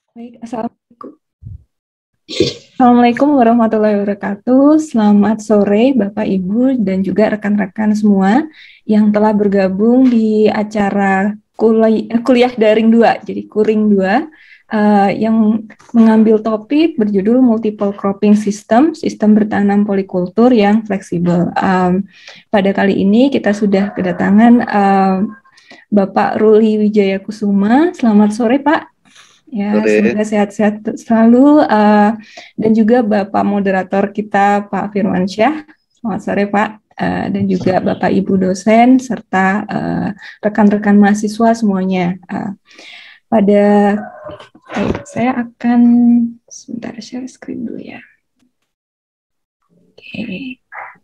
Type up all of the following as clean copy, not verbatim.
Baik, Assalamualaikum warahmatullahi wabarakatuh. Selamat sore Bapak Ibu dan juga rekan-rekan semua yang telah bergabung di acara kuliah daring 2, jadi Kuring 2, yang mengambil topik berjudul Multiple Cropping System, sistem bertanam polikultur yang fleksibel. Pada kali ini kita sudah kedatangan Bapak Ruli Wijaya Kusuma. Selamat sore Pak. Ya, Sore. semoga sehat-sehat selalu. Dan juga Bapak moderator kita, Pak Firmansyah. Selamat sore, Pak. Dan juga Bapak Ibu dosen, serta rekan-rekan mahasiswa semuanya. Pada saya akan sebentar share screen dulu ya. Oke.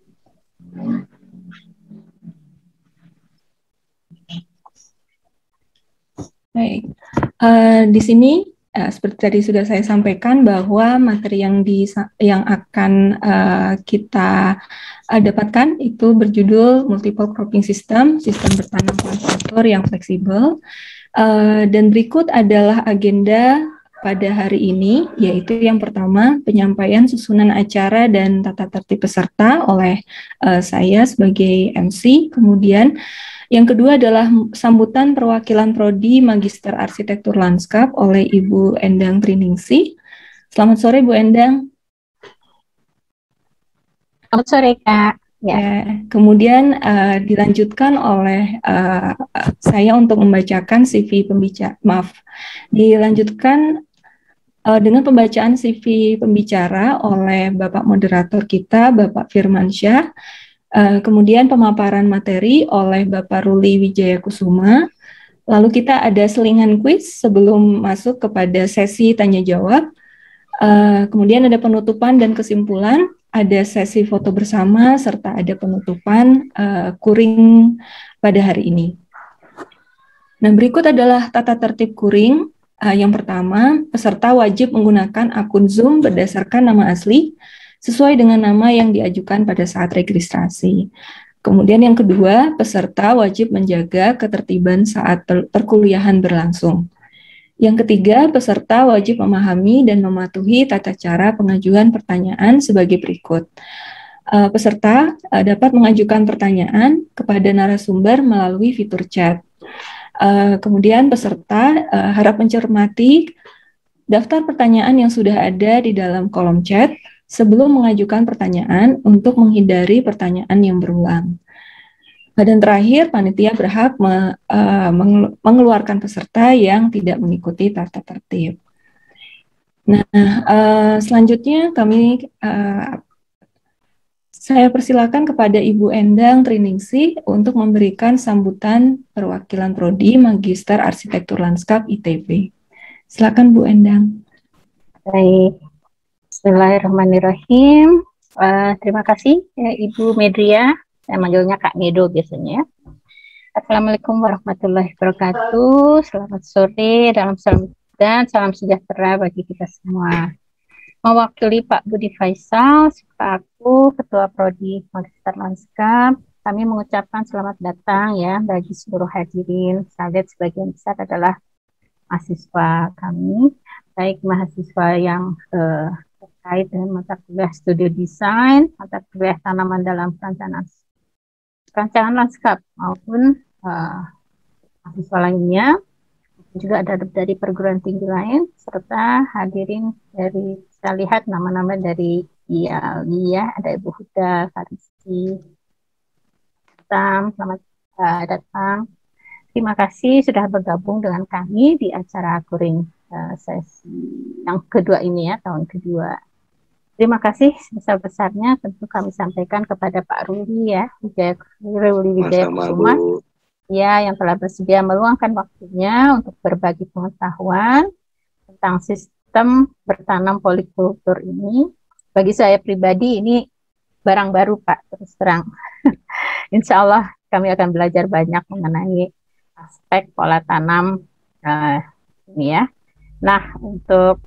Baik. Di sini seperti tadi sudah saya sampaikan bahwa materi yang akan kita dapatkan itu berjudul Multiple Cropping System, sistem bertanam polikultur yang fleksibel. Dan berikut adalah agenda pada hari ini, yaitu yang pertama penyampaian susunan acara dan tata tertib peserta oleh saya sebagai MC. Kemudian yang kedua adalah sambutan perwakilan Prodi Magister Arsitektur Lanskap oleh Ibu Endang Triningsih. Selamat sore Bu Endang. Selamat sore Kak. Ya, kemudian dilanjutkan oleh saya untuk membacakan CV pembicara. Dilanjutkan dengan pembacaan CV pembicara oleh Bapak moderator kita, Bapak Firmansyah. Kemudian pemaparan materi oleh Bapak Ruli Wijaya Kusuma. Lalu kita ada selingan kuis sebelum masuk kepada sesi tanya jawab. Kemudian ada penutupan dan kesimpulan, ada sesi foto bersama, serta ada penutupan kuring pada hari ini. Nah, berikut adalah tata tertib kuring. Yang pertama, peserta wajib menggunakan akun Zoom berdasarkan nama asli, sesuai dengan nama yang diajukan pada saat registrasi. Kemudian yang kedua, peserta wajib menjaga ketertiban saat perkuliahan berlangsung. Yang ketiga, peserta wajib memahami dan mematuhi tata cara pengajuan pertanyaan sebagai berikut. Peserta dapat mengajukan pertanyaan kepada narasumber melalui fitur chat. Kemudian peserta harap mencermati daftar pertanyaan yang sudah ada di dalam kolom chat sebelum mengajukan pertanyaan untuk menghindari pertanyaan yang berulang. Dan terakhir, panitia berhak mengeluarkan peserta yang tidak mengikuti tata tertib. Nah, selanjutnya saya persilakan kepada Ibu Endang Triningsih untuk memberikan sambutan perwakilan Prodi Magister Arsitektur Lanskap ITB. Silakan Bu Endang. Baik. Bismillahirrahmanirrahim. Terima kasih Ibu Medria. Saya manggilnya Kak Medo biasanya. Assalamualaikum warahmatullahi wabarakatuh. Selamat sore, dan salam sejahtera bagi kita semua. Mewakili Pak Budi Faisal, serta aku, Ketua Prodi Magister Lanskap, kami mengucapkan selamat datang ya bagi seluruh hadirin. Saya lihat sebagian besar adalah mahasiswa kami, baik mahasiswa yang terkait dengan mata kuliah studio desain, mata kuliah tanaman dalam perancangan lanskap maupun mahasiswa lainnya, juga ada dari perguruan tinggi lain, serta hadirin dari, saya lihat nama-nama dari Lia, ada Ibu Huda, Farisi, selamat datang. Terima kasih sudah bergabung dengan kami di acara Kuring sesi yang kedua ini ya, tahun kedua. Terima kasih sebesar-besarnya tentu kami sampaikan kepada Pak Ruli ya, Ruli Wijaya Kusuma, ya, yang telah bersedia meluangkan waktunya untuk berbagi pengetahuan tentang sistem bertanam polikultur ini. Bagi saya pribadi ini barang baru Pak, terus terang. Insya Allah kami akan belajar banyak mengenai aspek pola tanam ini ya. Nah, untuk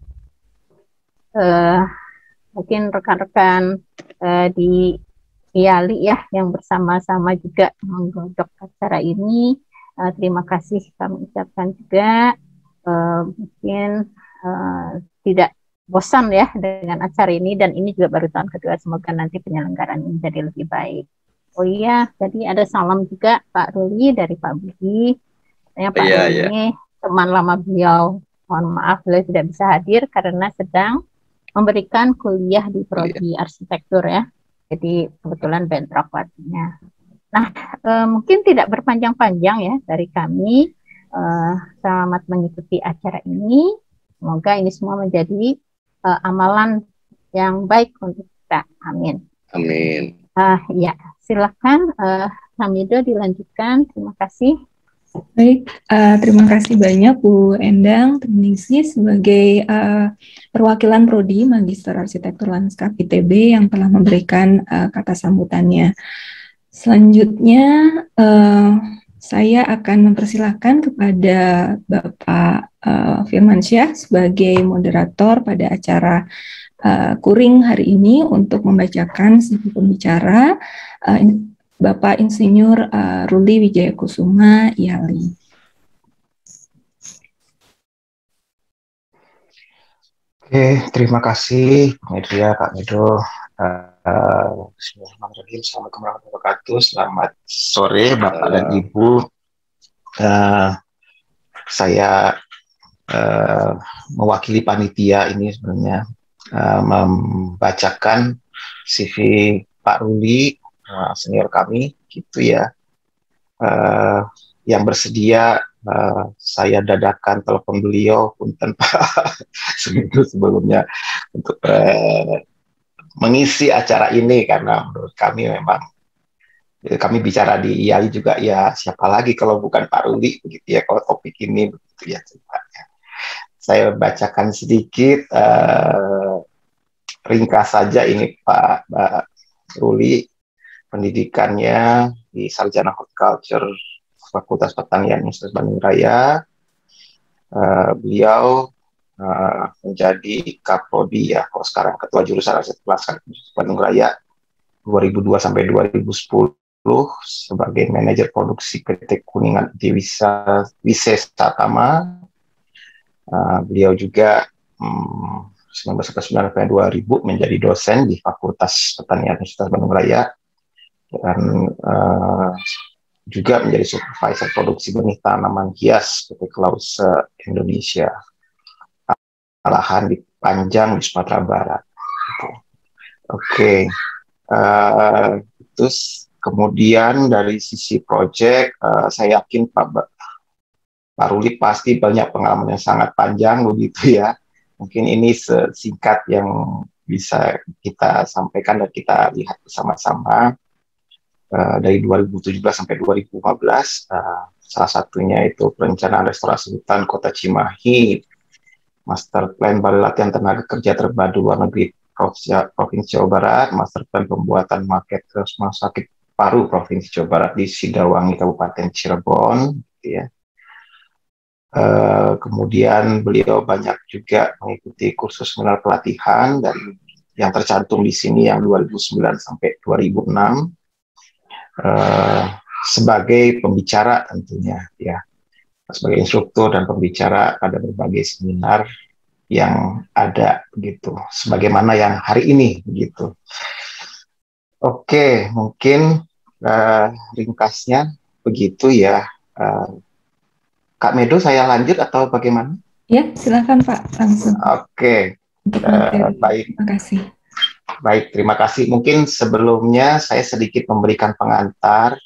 mungkin rekan-rekan di IALI ya yang bersama-sama juga menggodok acara ini, terima kasih kami ucapkan juga. Mungkin tidak bosan ya dengan acara ini, dan ini juga baru tahun kedua, semoga nanti penyelenggaraan ini jadi lebih baik. Oh iya, jadi ada salam juga Pak Ruli dari Pak Budi. Saya Pak Iya, Ruli iya. ini teman lama beliau. Mohon maaf beliau tidak bisa hadir karena sedang memberikan kuliah di prodi arsitektur ya. Jadi kebetulan bentrok waktunya. Nah, mungkin tidak berpanjang-panjang ya dari kami. Selamat mengikuti acara ini. Semoga ini semua menjadi amalan yang baik untuk kita. Amin. Amin. Ya, silakan Hamido dilanjutkan. Terima kasih. Baik, terima kasih banyak Bu Endang Triningsih sebagai perwakilan Prodi Magister Arsitektur Lanskap ITB yang telah memberikan kata sambutannya. Selanjutnya, saya akan mempersilahkan kepada Bapak Firmansyah sebagai moderator pada acara Kuring hari ini untuk membacakan CV pembicara Bapak Insinyur Ruli Wijayakusuma, IALI. Oke, terima kasih Medria, Kak Medo. Bismillahirrahmanirrahim. Assalamualaikum warahmatullahi wabarakatuh. Selamat sore Bapak dan Ibu. Saya mewakili panitia ini sebenarnya membacakan CV Pak Ruli, senior kami, gitu ya. Yang bersedia saya dadakan telepon beliau pun tanpa seminggu sebelumnya untuk mengisi acara ini, karena menurut kami memang kami bicara di IAI juga ya, siapa lagi kalau bukan Pak Ruli begitu ya, kalau topik ini begitu ya. Saya bacakan sedikit ringkas saja ini Pak Ruli. Pendidikannya di Sarjana Horticulture Fakultas Pertanian Universitas Bandung Raya. Beliau menjadi Kaprodi ya, kalau sekarang Ketua Jurusan Arsitektur Lanskap Bandung Raya 2002 sampai 2010 sebagai manajer produksi PT Kuningan Wisesa Tama. Beliau juga 1999 sampai 2000 menjadi dosen di Fakultas Pertanian Universitas Bandung Raya, dan juga menjadi supervisor produksi benih tanaman hias PT Klause Indonesia, lahan di Panjang di Sumatera Barat. Oke. Terus kemudian dari sisi proyek, saya yakin Pak Ruli pasti banyak pengalaman yang sangat panjang begitu ya. Mungkin ini sesingkat yang bisa kita sampaikan dan kita lihat bersama-sama. Dari 2017 sampai 2015, salah satunya itu perencanaan restorasi hutan Kota Cimahi, Master Plan Balai Latihan Tenaga Kerja Terpadu Luar Negeri Provinsi Jawa Barat, Master Plan Pembuatan Market Rumah Sakit Paru Provinsi Jawa Barat di Sidawangi Kabupaten Cirebon, gitu ya. Kemudian beliau banyak juga mengikuti kursus seminar pelatihan dari yang tercantum di sini yang 2009 sampai 2006. Sebagai pembicara tentunya ya, sebagai instruktur dan pembicara pada berbagai seminar yang ada begitu, sebagaimana yang hari ini begitu. Oke, mungkin ringkasnya begitu ya. Kak Medo, saya lanjut atau bagaimana? Ya, silakan Pak, langsung. Oke, baik. Terima kasih. Baik, terima kasih. Mungkin sebelumnya saya sedikit memberikan pengantar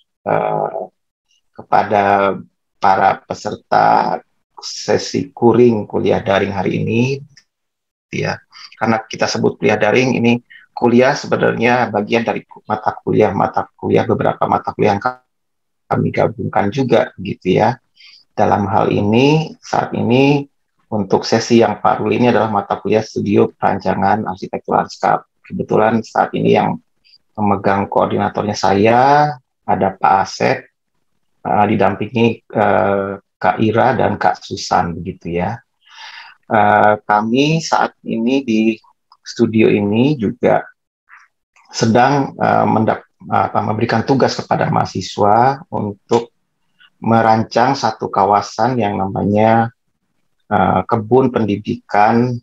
kepada para peserta sesi kuring kuliah daring hari ini, ya. Karena kita sebut kuliah daring, ini kuliah sebenarnya bagian dari mata kuliah beberapa mata kuliah yang kami gabungkan juga, gitu ya. Dalam hal ini, saat ini untuk sesi yang Pak Ruli ini adalah mata kuliah Studio Perancangan Arsitektur Lanskap. Kebetulan saat ini yang memegang koordinatornya saya, ada Pak Asep, didampingi Kak Ira dan Kak Susan, begitu ya. Kami saat ini di studio ini juga sedang memberikan tugas kepada mahasiswa untuk merancang satu kawasan yang namanya kebun pendidikan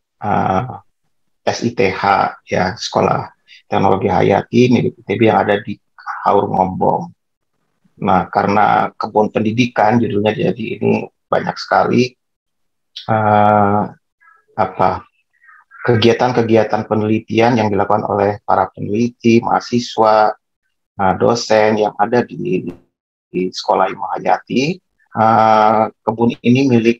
SITH, ya, Sekolah Teknologi Hayati milik ITB yang ada di Haur Ngombong. Nah, karena kebun pendidikan judulnya, jadi ini banyak sekali kegiatan-kegiatan penelitian yang dilakukan oleh para peneliti, mahasiswa, dosen yang ada di Sekolah Ilmu Hayati. Kebun ini milik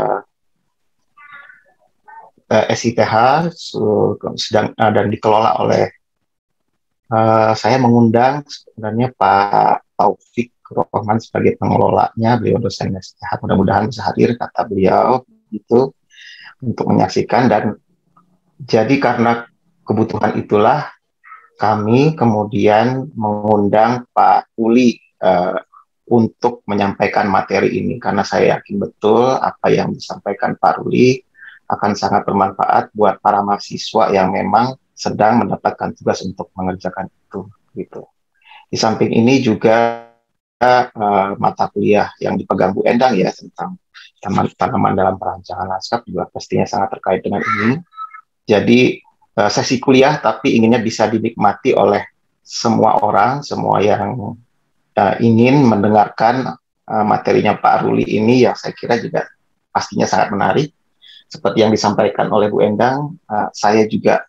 SITH dan dikelola oleh saya mengundang sebenarnya Pak Taufik Rohman sebagai pengelolanya. Beliau dosen SITH, mudah-mudahan bisa hadir, kata beliau itu, untuk menyaksikan. Dan jadi karena kebutuhan itulah kami kemudian mengundang Pak Uli untuk menyampaikan materi ini, karena saya yakin betul apa yang disampaikan Pak Uli akan sangat bermanfaat buat para mahasiswa yang memang sedang mendapatkan tugas untuk mengerjakan itu, gitu. Di samping ini juga mata kuliah yang dipegang Bu Endang, ya, tentang tanaman dalam perancangan lanskap, juga pastinya sangat terkait dengan ini. Jadi sesi kuliah tapi inginnya bisa dinikmati oleh semua orang, semua yang ingin mendengarkan materinya Pak Ruli ini, yang saya kira juga pastinya sangat menarik. Seperti yang disampaikan oleh Bu Endang, saya juga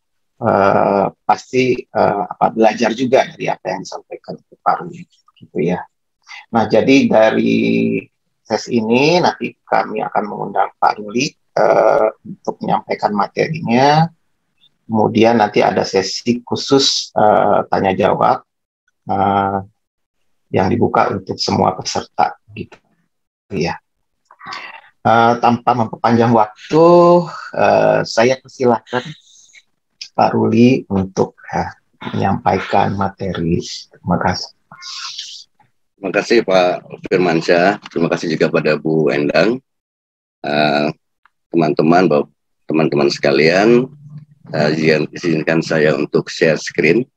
pasti belajar juga dari apa yang disampaikan Pak Ruli, gitu ya. Nah, jadi dari sesi ini nanti kami akan mengundang Pak Ruli untuk menyampaikan materinya. Kemudian nanti ada sesi khusus tanya jawab yang dibuka untuk semua peserta, gitu ya. Tanpa memperpanjang waktu, saya persilahkan Pak Ruli untuk menyampaikan materi. Terima kasih. Terima kasih Pak Firmansyah. Terima kasih juga pada Bu Endang. Teman-teman sekalian, izinkan saya untuk share screen.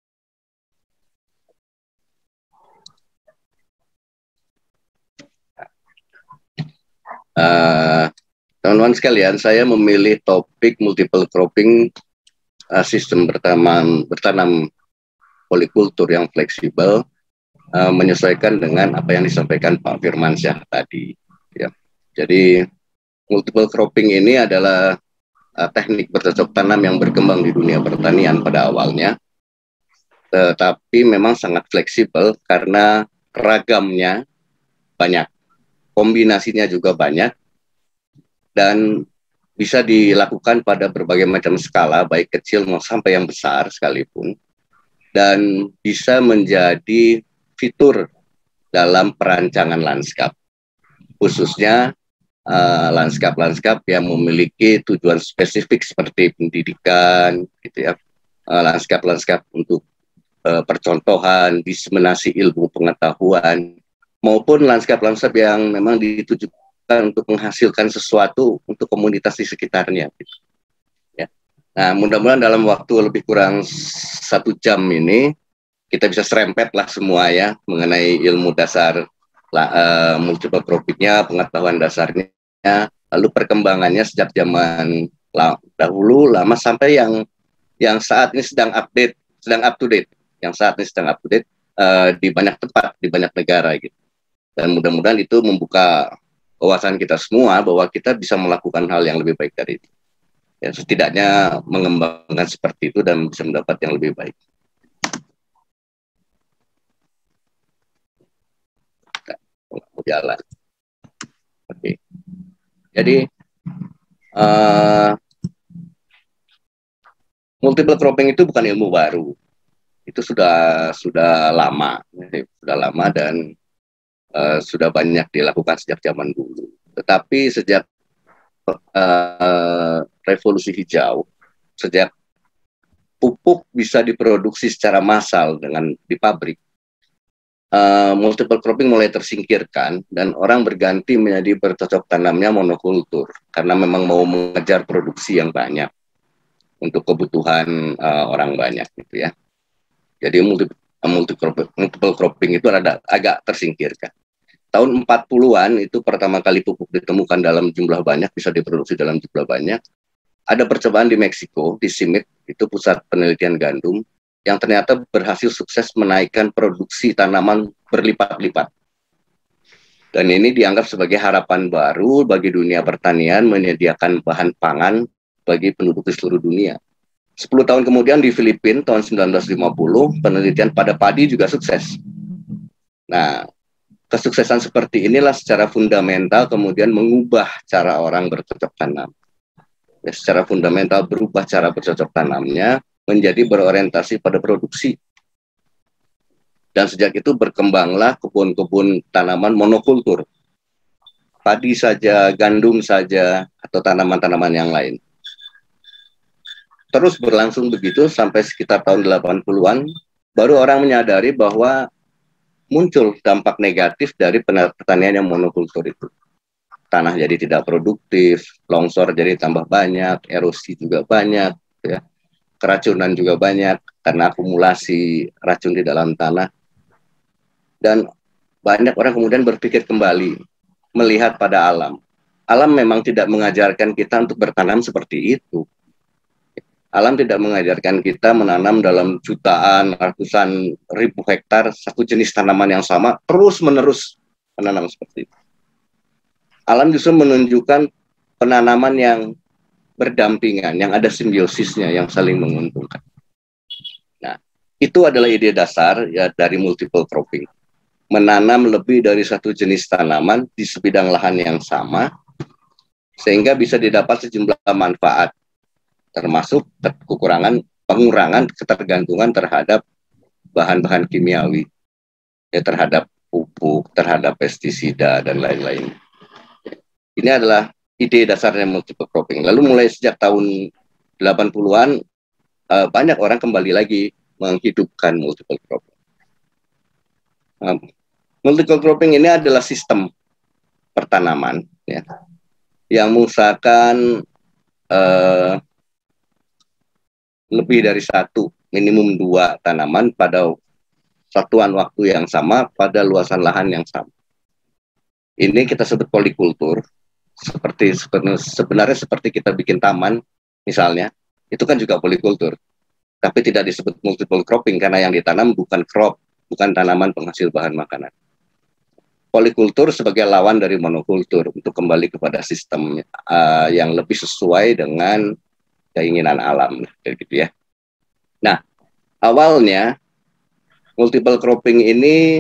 Teman-teman sekalian, saya memilih topik multiple cropping, sistem bertanam polikultur yang fleksibel, menyesuaikan dengan apa yang disampaikan Pak Firmansyah tadi. Ya. Jadi multiple cropping ini adalah teknik bercocok tanam yang berkembang di dunia pertanian pada awalnya, tetapi memang sangat fleksibel karena ragamnya banyak, kombinasinya juga banyak, dan bisa dilakukan pada berbagai macam skala, baik kecil sampai yang besar sekalipun, dan bisa menjadi fitur dalam perancangan lanskap, khususnya lanskap-lanskap yang memiliki tujuan spesifik seperti pendidikan, gitu ya, lanskap-lanskap untuk percontohan, diseminasi ilmu pengetahuan, maupun lanskap-lanskap yang memang ditujukan untuk menghasilkan sesuatu untuk komunitas di sekitarnya, gitu. Ya. Nah, mudah-mudahan dalam waktu lebih kurang 1 jam ini kita bisa serempet lah semua, ya, mengenai ilmu dasar multiple croppingnya, pengetahuan dasarnya, lalu perkembangannya sejak zaman dahulu lama sampai yang saat ini sedang up to date, di banyak tempat, di banyak negara, gitu. Dan mudah-mudahan itu membuka wawasan kita semua bahwa kita bisa melakukan hal yang lebih baik dari itu. Ya, setidaknya mengembangkan seperti itu dan bisa mendapat yang lebih baik. Jalan. Oke. Jadi multiple cropping itu bukan ilmu baru. Itu sudah lama, dan sudah banyak dilakukan sejak zaman dulu. Tetapi sejak revolusi hijau, sejak pupuk bisa diproduksi secara massal di pabrik, multiple cropping mulai tersingkirkan dan orang berganti menjadi bercocok tanamnya monokultur karena memang mau mengejar produksi yang banyak untuk kebutuhan orang banyak, gitu ya. Jadi multiple cropping itu agak tersingkirkan. tahun 40-an itu pertama kali pupuk ditemukan dalam jumlah banyak, bisa diproduksi dalam jumlah banyak. Ada percobaan di Meksiko, di CIMIC, itu pusat penelitian gandum, yang ternyata berhasil sukses menaikkan produksi tanaman berlipat-lipat. Dan ini dianggap sebagai harapan baru bagi dunia pertanian, menyediakan bahan pangan bagi penduduk di seluruh dunia. 10 tahun kemudian di Filipina, tahun 1950, penelitian pada padi juga sukses. Nah, kesuksesan seperti inilah secara fundamental kemudian mengubah cara orang bercocok tanam. Ya, secara fundamental berubah cara bercocok tanamnya menjadi berorientasi pada produksi. Dan sejak itu berkembanglah kebun-kebun tanaman monokultur. Padi saja, gandum saja, atau tanaman-tanaman yang lain. Terus berlangsung begitu sampai sekitar tahun 80-an, baru orang menyadari bahwa muncul dampak negatif dari pertanian yang monokultur itu. Tanah jadi tidak produktif, longsor jadi tambah banyak, erosi juga banyak, ya. Keracunan juga banyak karena akumulasi racun di dalam tanah. Dan banyak orang kemudian berpikir kembali, melihat pada alam. Alam memang tidak mengajarkan kita untuk bertanam seperti itu. Alam tidak mengajarkan kita menanam dalam jutaan, ratusan ribu hektar satu jenis tanaman yang sama, terus-menerus menanam seperti itu. Alam justru menunjukkan penanaman yang berdampingan, yang ada simbiosisnya, yang saling menguntungkan. Nah, itu adalah ide dasar ya dari multiple cropping. Menanam lebih dari satu jenis tanaman di sebidang lahan yang sama, sehingga bisa didapat sejumlah manfaat, termasuk pengurangan ketergantungan terhadap bahan-bahan kimiawi, ya, terhadap pupuk, terhadap pestisida, dan lain-lain. Ini adalah ide dasarnya multiple cropping. Lalu mulai sejak tahun 80-an, banyak orang kembali lagi menghidupkan multiple cropping. Multiple cropping ini adalah sistem pertanaman, ya, yang mengusahakan lebih dari satu, minimum 2 tanaman pada satuan waktu yang sama, pada luasan lahan yang sama. Ini kita sebut polikultur. Sebenarnya seperti kita bikin taman, misalnya, itu kan juga polikultur. Tapi tidak disebut multiple cropping, karena yang ditanam bukan crop, bukan tanaman penghasil bahan makanan. Polikultur sebagai lawan dari monokultur, untuk kembali kepada sistem yang lebih sesuai dengan keinginan alam, gitu ya. Nah, awalnya multiple cropping ini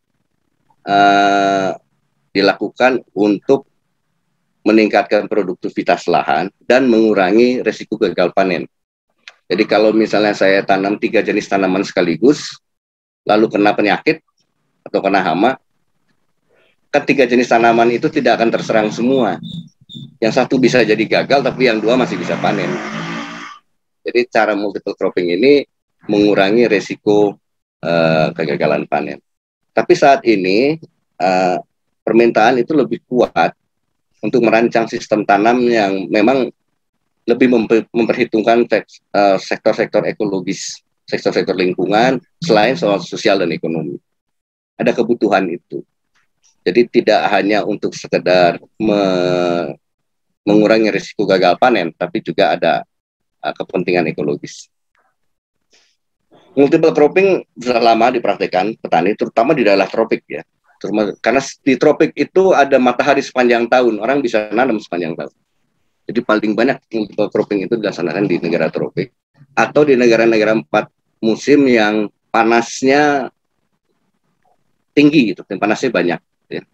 dilakukan untuk meningkatkan produktivitas lahan dan mengurangi risiko gagal panen. Jadi kalau misalnya saya tanam 3 jenis tanaman sekaligus, lalu kena penyakit atau kena hama, kan 3 jenis tanaman itu tidak akan terserang semua. Yang satu bisa jadi gagal, tapi yang 2 masih bisa panen. Jadi cara multiple cropping ini mengurangi risiko kegagalan panen. Tapi saat ini permintaan itu lebih kuat untuk merancang sistem tanam yang memang lebih memperhitungkan sektor-sektor ekologis, sektor-sektor lingkungan, selain soal sosial dan ekonomi. Ada kebutuhan itu. Jadi tidak hanya untuk sekedar mengurangi risiko gagal panen, tapi juga ada kepentingan ekologis. Multiple cropping sudah lama dipraktikkan petani, terutama di daerah tropik, ya. Karena di tropik itu ada matahari sepanjang tahun, orang bisa nanam sepanjang tahun. Jadi paling banyak multiple cropping itu dilaksanakan di negara tropik atau di negara-negara 4 musim yang panasnya tinggi, gitu, dan panasnya banyak, ya.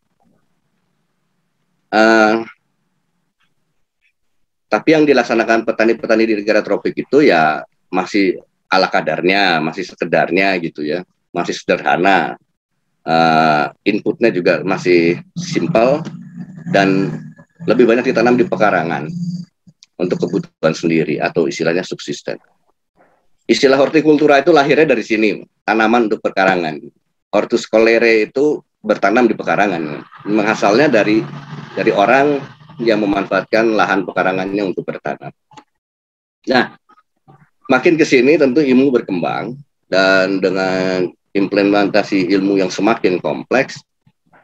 Tapi yang dilaksanakan petani-petani di negara tropik itu ya masih ala kadarnya, masih sekedarnya, gitu ya, masih sederhana. Inputnya juga masih simpel dan lebih banyak ditanam di pekarangan untuk kebutuhan sendiri atau istilahnya subsisten. Istilah hortikultura itu lahirnya dari sini, tanaman untuk pekarangan. Hortus colere itu bertanam di pekarangan. Asalnya dari orang yang memanfaatkan lahan pekarangannya untuk bertanam. Nah, makin ke sini tentu ilmu berkembang, dan dengan implementasi ilmu yang semakin kompleks,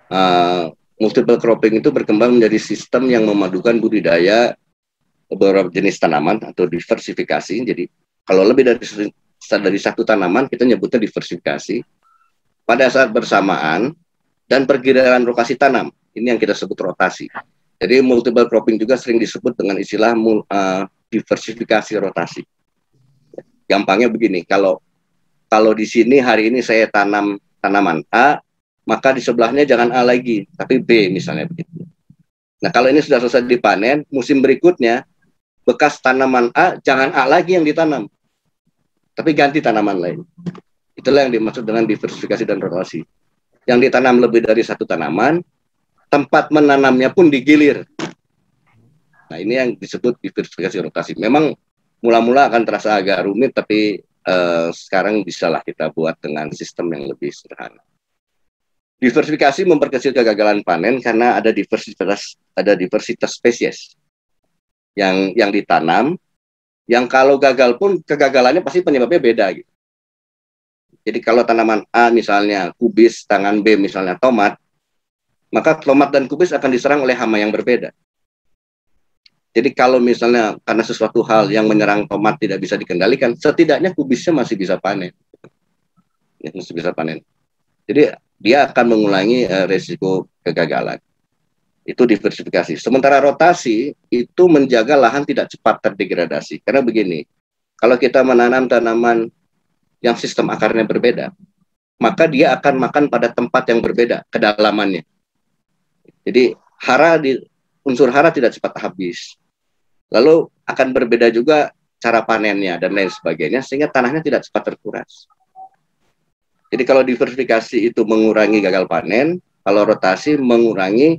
multiple cropping itu berkembang menjadi sistem yang memadukan budidaya beberapa jenis tanaman atau diversifikasi. Jadi kalau lebih dari satu tanaman kita nyebutnya diversifikasi. Pada saat bersamaan dan pergiliran lokasi tanam, ini yang kita sebut rotasi. Jadi multiple cropping juga sering disebut dengan istilah diversifikasi rotasi. Gampangnya begini, kalau di sini hari ini saya tanam tanaman A, maka di sebelahnya jangan A lagi, tapi B misalnya begitu. Nah, kalau ini sudah selesai dipanen, musim berikutnya bekas tanaman A jangan A lagi yang ditanam, tapi ganti tanaman lain. Itulah yang dimaksud dengan diversifikasi dan rotasi. Yang ditanam lebih dari satu tanaman, tempat menanamnya pun digilir. Nah, ini yang disebut diversifikasi rotasi. Memang mula-mula akan terasa agak rumit, tapi sekarang bisalah kita buat dengan sistem yang lebih sederhana. Diversifikasi memperkecil kegagalan panen karena ada diversitas spesies yang ditanam, yang kalau gagal pun kegagalannya pasti penyebabnya beda gitu. Jadi kalau tanaman A misalnya kubis, tangan B misalnya tomat, maka tomat dan kubis akan diserang oleh hama yang berbeda. Jadi kalau misalnya karena sesuatu hal yang menyerang tomat tidak bisa dikendalikan, setidaknya kubisnya masih bisa panen. Ya, masih bisa panen. Jadi dia akan mengulangi resiko kegagalan. Itu diversifikasi. Sementara rotasi itu menjaga lahan tidak cepat terdegradasi. Karena begini, kalau kita menanam tanaman yang sistem akarnya berbeda, maka dia akan makan pada tempat yang berbeda, kedalamannya. Jadi unsur hara tidak cepat habis. Lalu akan berbeda juga cara panennya dan lain sebagainya, sehingga tanahnya tidak cepat terkuras. Jadi kalau diversifikasi itu mengurangi gagal panen, kalau rotasi mengurangi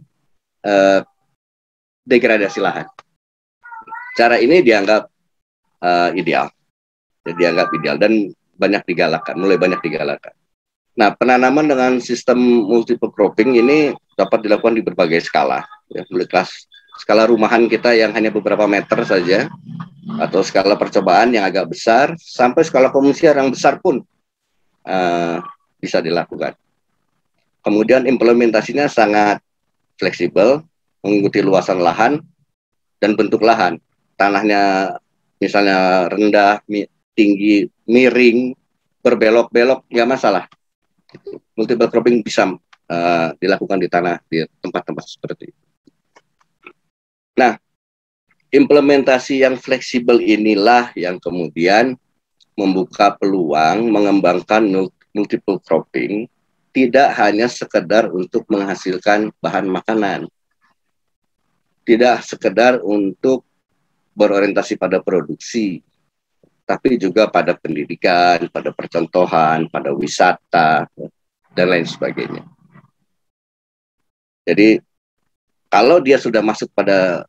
degradasi lahan. Cara ini dianggap ideal. Dianggap ideal dan mulai banyak digalakan. Nah, penanaman dengan sistem multiple cropping ini dapat dilakukan di berbagai skala. Ya, mulai skala rumahan kita yang hanya beberapa meter saja, atau skala percobaan yang agak besar, sampai skala komersial yang besar pun bisa dilakukan. Kemudian implementasinya sangat fleksibel, mengikuti luasan lahan dan bentuk lahan. Tanahnya misalnya rendah, tinggi, miring, berbelok-belok, nggak masalah. Multiple cropping bisa dilakukan di tempat-tempat seperti itu. Nah, implementasi yang fleksibel inilah yang kemudian membuka peluang mengembangkan multiple cropping, tidak hanya sekedar untuk menghasilkan bahan makanan, tidak sekedar untuk berorientasi pada produksi, tapi juga pada pendidikan, pada percontohan, pada wisata, dan lain sebagainya. Jadi, kalau dia sudah masuk pada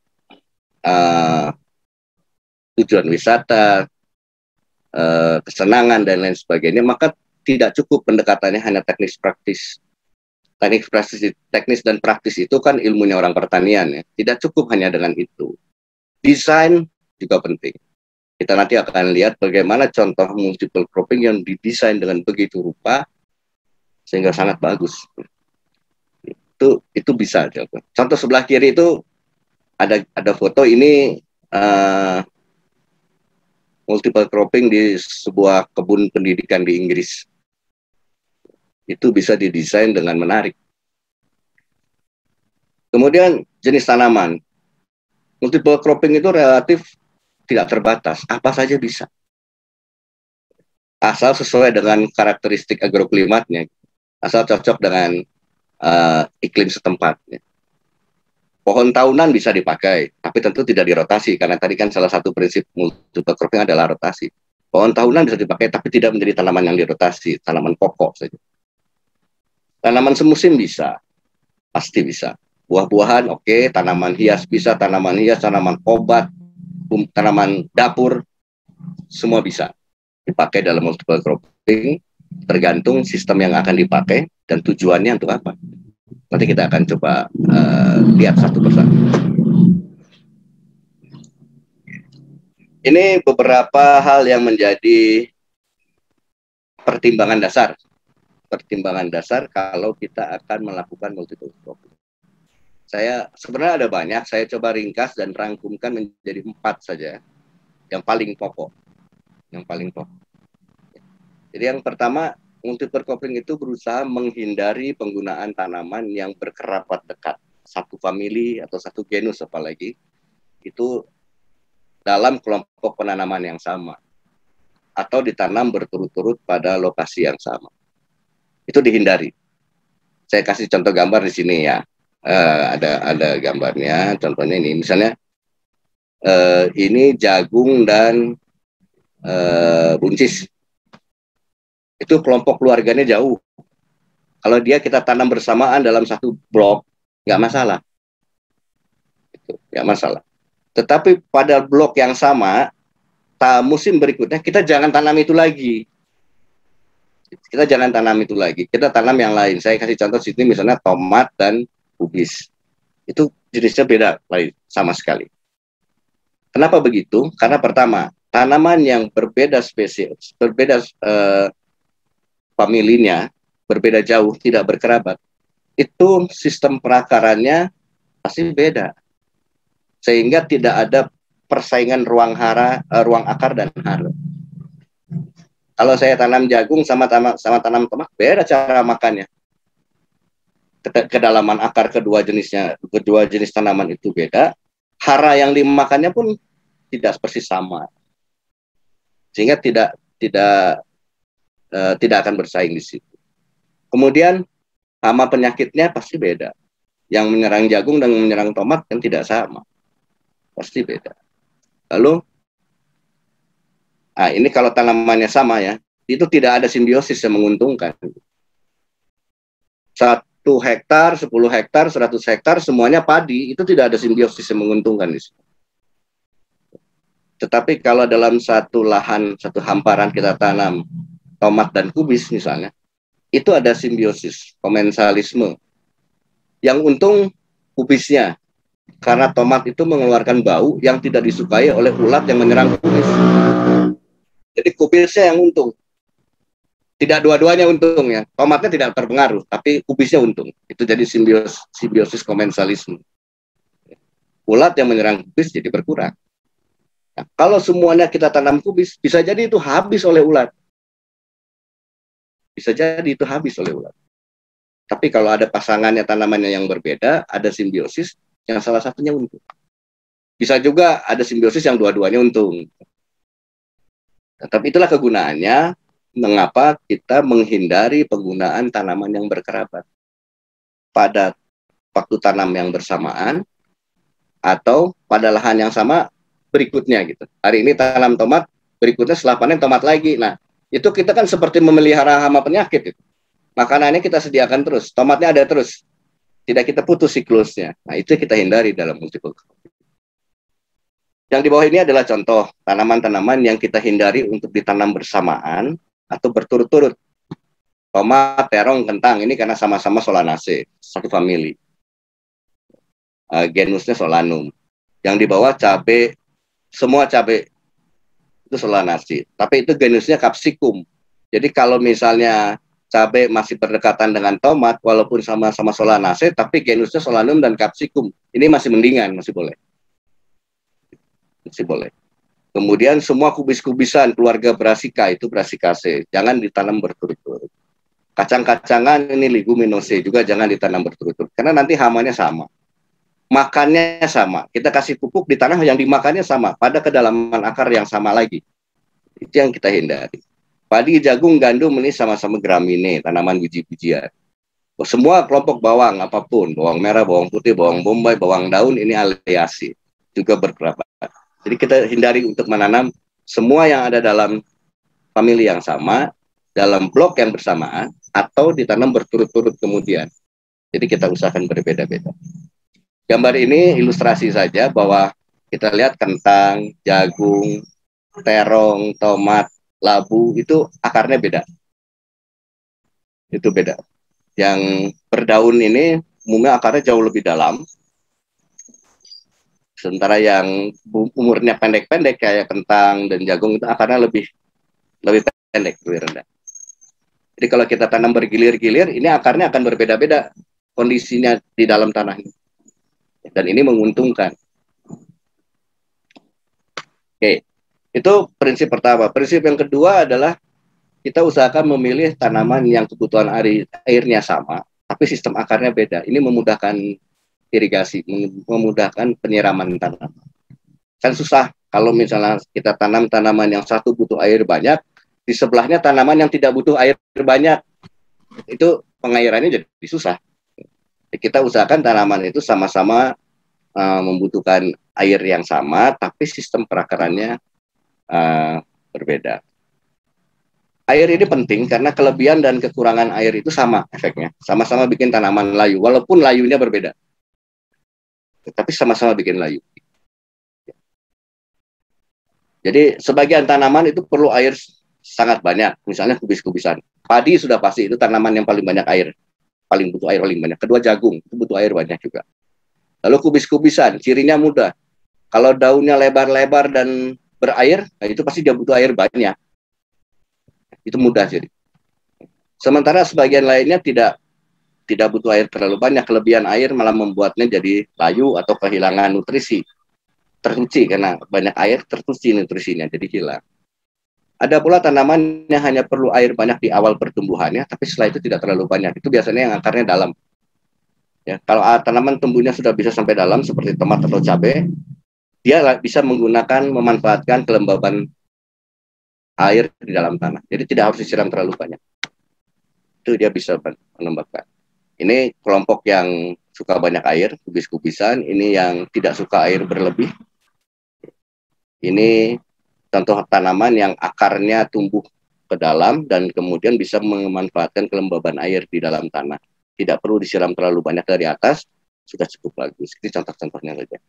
tujuan wisata, kesenangan, dan lain sebagainya, maka tidak cukup pendekatannya hanya teknis praktis. Teknis dan praktis itu kan ilmunya orang pertanian, ya. Tidak cukup hanya dengan itu. Desain juga penting. Kita nanti akan lihat bagaimana contoh multiple cropping yang didesain dengan begitu rupa sehingga sangat bagus. Itu bisa. Contoh sebelah kiri itu ada foto ini multiple cropping di sebuah kebun pendidikan di Inggris. Itu bisa didesain dengan menarik. Kemudian jenis tanaman. Multiple cropping itu relatif tidak terbatas, apa saja bisa. Asal sesuai dengan karakteristik agroklimatnya, asal cocok dengan iklim setempat. Pohon tahunan bisa dipakai, tapi tentu tidak dirotasi, karena tadi kan salah satu prinsip multiple cropping adalah rotasi. Pohon tahunan bisa dipakai, tapi tidak menjadi tanaman yang dirotasi, tanaman pokok saja. Tanaman semusim bisa, pasti bisa. Buah-buahan oke, tanaman hias bisa, tanaman obat, tanaman dapur, semua bisa dipakai dalam multiple cropping, tergantung sistem yang akan dipakai dan tujuannya untuk apa. Nanti kita akan coba lihat satu persatu. Ini beberapa hal yang menjadi pertimbangan dasar pertimbangan dasar kalau kita akan melakukan multiple cropping. Saya sebenarnya ada banyak, saya coba ringkas dan rangkumkan menjadi 4 saja, yang paling pokok. Jadi yang pertama, multiple cropping itu berusaha menghindari penggunaan tanaman yang berkerabat dekat, satu famili atau satu genus apalagi, itu dalam kelompok penanaman yang sama, atau ditanam berturut-turut pada lokasi yang sama. Itu dihindari. Saya kasih contoh gambar di sini ya. Ada gambarnya, contohnya ini, misalnya ini jagung dan buncis. Itu kelompok keluarganya jauh. Kalau dia kita tanam bersamaan dalam satu blok, nggak masalah. Nggak masalah. Tetapi pada blok yang sama, musim berikutnya kita jangan tanam itu lagi. Kita tanam yang lain. Saya kasih contoh sini, misalnya tomat dan kubis. Itu jenisnya beda lain sama sekali. Kenapa begitu? Karena pertama, tanaman yang berbeda spesies, berbeda familinya, berbeda jauh, tidak berkerabat, itu sistem perakarannya pasti beda. Sehingga tidak ada persaingan ruang akar dan hara. Kalau saya tanam jagung sama tanam tomat, beda cara makannya. Kedalaman akar kedua jenis tanaman itu beda. Hara yang dimakannya pun tidak persis sama. Sehingga tidak akan bersaing di situ. Kemudian hama penyakitnya pasti beda. Yang menyerang jagung dan menyerang tomat kan tidak sama. Pasti beda. Lalu ini kalau tanamannya sama ya, itu tidak ada simbiosis yang menguntungkan. 1 hektar, 10 hektar, 100 hektar, semuanya padi, itu tidak ada simbiosis yang menguntungkan di situ. Tetapi kalau dalam satu lahan, satu hamparan kita tanam tomat dan kubis misalnya, itu ada simbiosis, komensalisme. Yang untung kubisnya, karena tomat itu mengeluarkan bau yang tidak disukai oleh ulat yang menyerang kubis. Jadi kubisnya yang untung. Tidak dua-duanya untung ya. Tomatnya tidak terpengaruh, tapi kubisnya untung. Itu jadi simbiosis komensalisme. Ulat yang menyerang kubis jadi berkurang. Nah, kalau semuanya kita tanam kubis, bisa jadi itu habis oleh ulat. Tapi kalau ada pasangannya tanamannya yang berbeda, ada simbiosis yang salah satunya untung. Bisa juga ada simbiosis yang dua-duanya untung. Nah, tapi itulah kegunaannya mengapa kita menghindari penggunaan tanaman yang berkerabat pada waktu tanam yang bersamaan atau pada lahan yang sama berikutnya gitu. Hari ini tanam tomat, berikutnya setelah panen tomat lagi. Nah, itu kita kan seperti memelihara hama penyakit gitu. Makanannya kita sediakan terus, tomatnya ada terus. Tidak kita putus siklusnya. Nah, itu kita hindari dalam multiple cropping. Yang di bawah ini adalah contoh tanaman-tanaman yang kita hindari untuk ditanam bersamaan atau berturut-turut. Tomat, terong, kentang, ini karena sama-sama Solanaceae, satu famili. Genusnya Solanum. Yang di bawah cabai, semua cabai itu Solanaceae. Tapi itu genusnya Capsicum. Jadi kalau misalnya cabai masih berdekatan dengan tomat, walaupun sama-sama Solanaceae, tapi genusnya Solanum dan Capsicum. Ini masih mendingan, masih boleh. Kemudian semua kubis-kubisan keluarga Brassica itu Brassicaceae, jangan ditanam berturut-turut. Kacang-kacangan ini Leguminosae juga jangan ditanam berturut-turut karena nanti hamanya sama. Makannya sama. Kita kasih pupuk di tanah yang dimakannya sama pada kedalaman akar yang sama lagi. Itu yang kita hindari. Padi, jagung, gandum ini sama-sama Gramineae, tanaman biji-bijian. Semua kelompok bawang apapun, bawang merah, bawang putih, bawang bombay, bawang daun ini Alliaceae, juga berkerabat. Jadi kita hindari untuk menanam semua yang ada dalam famili yang sama, dalam blok yang bersamaan, atau ditanam berturut-turut kemudian. Jadi kita usahakan berbeda-beda. Gambar ini ilustrasi saja bahwa kita lihat kentang, jagung, terong, tomat, labu, itu akarnya beda. Itu beda. Yang berdaun ini umumnya akarnya jauh lebih dalam. Sementara yang umurnya pendek-pendek kayak kentang dan jagung itu akarnya lebih pendek, lebih rendah. Jadi kalau kita tanam bergilir-gilir, ini akarnya akan berbeda-beda kondisinya di dalam tanah ini. Dan ini menguntungkan. Oke, itu prinsip pertama. Prinsip yang kedua adalah kita usahakan memilih tanaman yang kebutuhan airnya sama, tapi sistem akarnya beda. Ini memudahkan irigasi, memudahkan penyiraman tanaman. Kan susah kalau misalnya kita tanam tanaman yang satu butuh air banyak, di sebelahnya tanaman yang tidak butuh air banyak. Itu pengairannya jadi susah. Kita usahakan tanaman itu sama-sama membutuhkan air yang sama, tapi sistem perakarannya berbeda. Air ini penting karena kelebihan dan kekurangan air itu sama efeknya. Sama-sama bikin tanaman layu, walaupun layunya berbeda. Tapi sama-sama bikin layu. Jadi sebagian tanaman itu perlu air sangat banyak, misalnya kubis-kubisan. Padi sudah pasti itu tanaman yang paling banyak air, paling butuh air paling banyak. Kedua jagung, itu butuh air banyak juga. Lalu kubis-kubisan, cirinya mudah. Kalau daunnya lebar-lebar dan berair, nah itu pasti dia butuh air banyak. Itu mudah jadi. Sementara sebagian lainnya tidak butuh air terlalu banyak. Kelebihan air malah membuatnya jadi layu atau kehilangan nutrisi. Tercuci karena banyak air, tercuci nutrisinya, jadi hilang. Ada pula tanaman yang hanya perlu air banyak di awal pertumbuhannya, tapi setelah itu tidak terlalu banyak. Itu biasanya yang akarnya dalam. Ya, kalau tanaman tumbuhnya sudah bisa sampai dalam seperti tomat atau cabai, dia bisa memanfaatkan kelembaban air di dalam tanah. Jadi tidak harus disiram terlalu banyak. Itu dia bisa menembakkan. Ini kelompok yang suka banyak air, kubis-kubisan. Ini yang tidak suka air berlebih. Ini contoh tanaman yang akarnya tumbuh ke dalam dan kemudian bisa memanfaatkan kelembaban air di dalam tanah. Tidak perlu disiram terlalu banyak dari atas, sudah cukup bagus. Ini contoh-contohnya saja.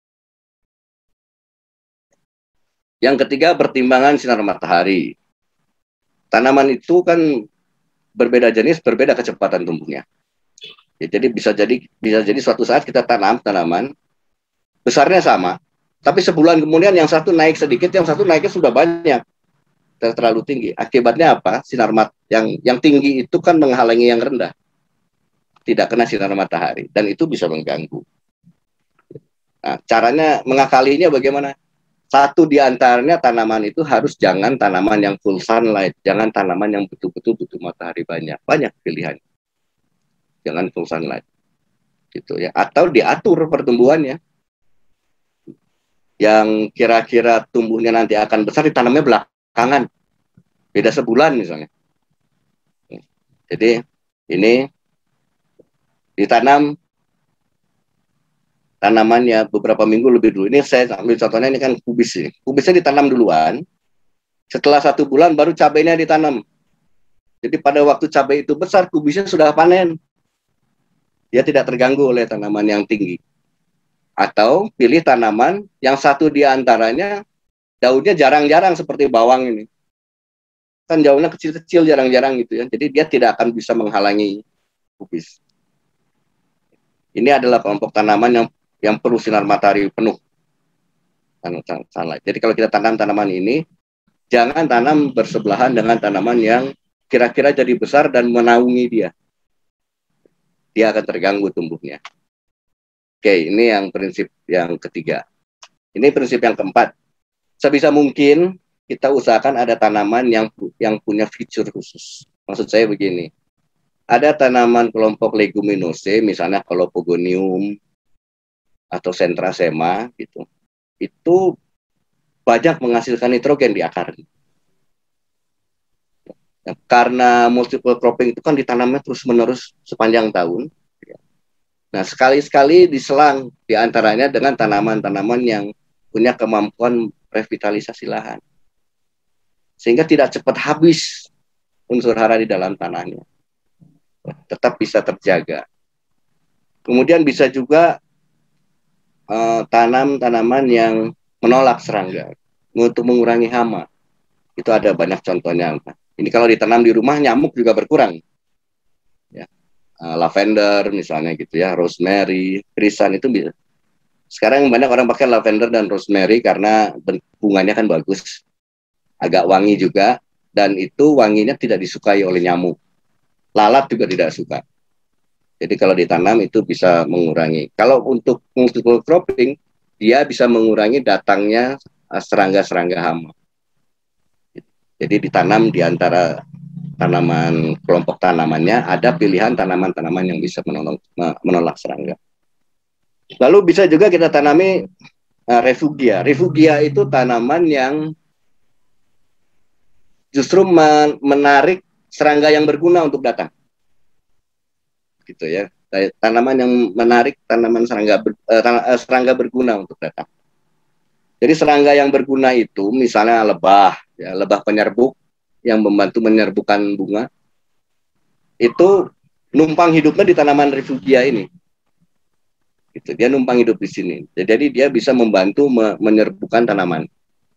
Yang ketiga, pertimbangan sinar matahari. Tanaman itu kan berbeda jenis, berbeda kecepatan tumbuhnya. Ya, jadi bisa jadi suatu saat kita tanam tanaman, besarnya sama, tapi sebulan kemudian yang satu naik sedikit, yang satu naiknya sudah banyak, terlalu tinggi. Akibatnya apa? Sinar yang tinggi itu kan menghalangi yang rendah. Tidak kena sinar matahari, dan itu bisa mengganggu. Nah, caranya mengakalinya bagaimana? Satu di antaranya tanaman itu harus jangan tanaman yang full sunlight, jangan tanaman yang betul-betul butuh matahari banyak. Banyak pilihan. Jangan full sunlight. Gitu ya. Atau diatur pertumbuhannya. Yang kira-kira tumbuhnya nanti akan besar ditanamnya belakangan. Beda sebulan misalnya. Jadi ini ditanam tanamannya beberapa minggu lebih dulu. Ini saya ambil contohnya, ini kan kubis ini. Kubisnya ditanam duluan. Setelah 1 bulan baru cabainya ditanam. Jadi pada waktu cabai itu besar, kubisnya sudah panen. Dia tidak terganggu oleh tanaman yang tinggi. Atau pilih tanaman yang satu di antaranya daunnya jarang-jarang seperti bawang ini. Kan daunnya kecil-kecil, jarang-jarang gitu ya. Jadi dia tidak akan bisa menghalangi kubis. Ini adalah kelompok tanaman yang perlu sinar matahari penuh. Jadi kalau kita tanam tanaman ini, jangan tanam bersebelahan dengan tanaman yang kira-kira jadi besar dan menaungi dia. Dia akan terganggu tumbuhnya. Oke, ini yang prinsip yang ketiga. Ini prinsip yang keempat. Sebisa mungkin kita usahakan ada tanaman yang punya fitur khusus. Maksud saya begini. Ada tanaman kelompok leguminosae, misalnya Colopogonium atau Centrasema gitu. Itu banyak menghasilkan nitrogen di akarnya. Karena multiple cropping itu kan ditanamnya terus-menerus sepanjang tahun. Nah, sekali-sekali diselang di antaranya dengan tanaman-tanaman yang punya kemampuan revitalisasi lahan. Sehingga tidak cepat habis unsur hara di dalam tanahnya. Tetap bisa terjaga. Kemudian bisa juga tanam tanaman yang menolak serangga untuk mengurangi hama. Itu ada banyak contohnya. Ini kalau ditanam di rumah nyamuk juga berkurang. Ya. Lavender misalnya gitu ya, rosemary, krisan itu bisa. Sekarang banyak orang pakai lavender dan rosemary karena bunganya kan bagus, agak wangi juga, dan itu wanginya tidak disukai oleh nyamuk. lalat juga tidak suka. Jadi kalau ditanam itu bisa mengurangi. Kalau untuk multiple cropping, dia bisa mengurangi datangnya serangga-serangga hama. Jadi ditanam di antara tanaman, kelompok tanamannya ada pilihan tanaman-tanaman yang bisa menolak serangga. Lalu bisa juga kita tanami refugia. Refugia itu tanaman yang justru menarik serangga yang berguna untuk datang. Gitu ya. Tanaman yang menarik serangga berguna untuk datang. Jadi serangga yang berguna itu misalnya lebah, ya, lebah penyerbuk yang membantu menyerbukan bunga, itu numpang hidupnya di tanaman refugia ini. Gitu. Dia numpang hidup di sini. Jadi dia bisa membantu menyerbukan tanaman.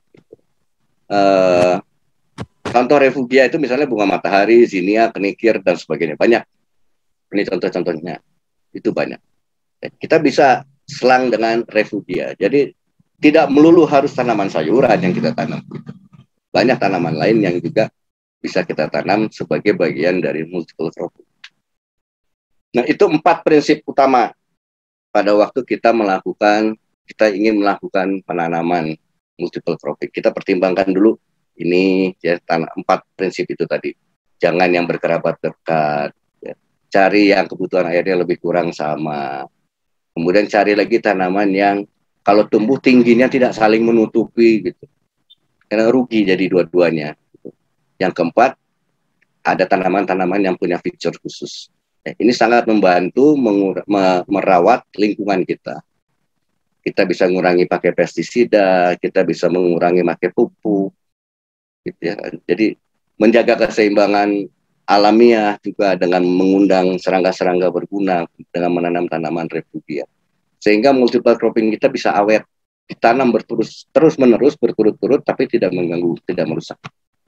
Contoh refugia itu misalnya bunga matahari, zinia, kenikir, dan sebagainya. Banyak. Ini contoh-contohnya. Itu banyak. Kita bisa selang dengan refugia. Jadi tidak melulu harus tanaman sayuran yang kita tanam. Banyak tanaman lain yang juga bisa kita tanam sebagai bagian dari multiple cropping. Nah, itu 4 prinsip utama pada waktu kita ingin melakukan penanaman multiple cropping. Kita pertimbangkan dulu ini ya, 4 prinsip itu tadi. Jangan yang berkerabat dekat, ya. Cari yang kebutuhan airnya lebih kurang sama. Kemudian cari lagi tanaman yang kalau tumbuh tingginya tidak saling menutupi gitu. Karena rugi jadi dua-duanya. Gitu. Yang keempat, ada tanaman-tanaman yang punya fitur khusus. Ini sangat membantu merawat lingkungan kita. Kita bisa mengurangi pakai pestisida, kita bisa mengurangi pakai pupuk. Gitu ya. Jadi menjaga keseimbangan alamiah juga dengan mengundang serangga-serangga berguna dengan menanam tanaman refugia. Sehingga multiple cropping kita bisa awet, ditanam terus-menerus berturut-turut tapi tidak mengganggu, tidak merusak.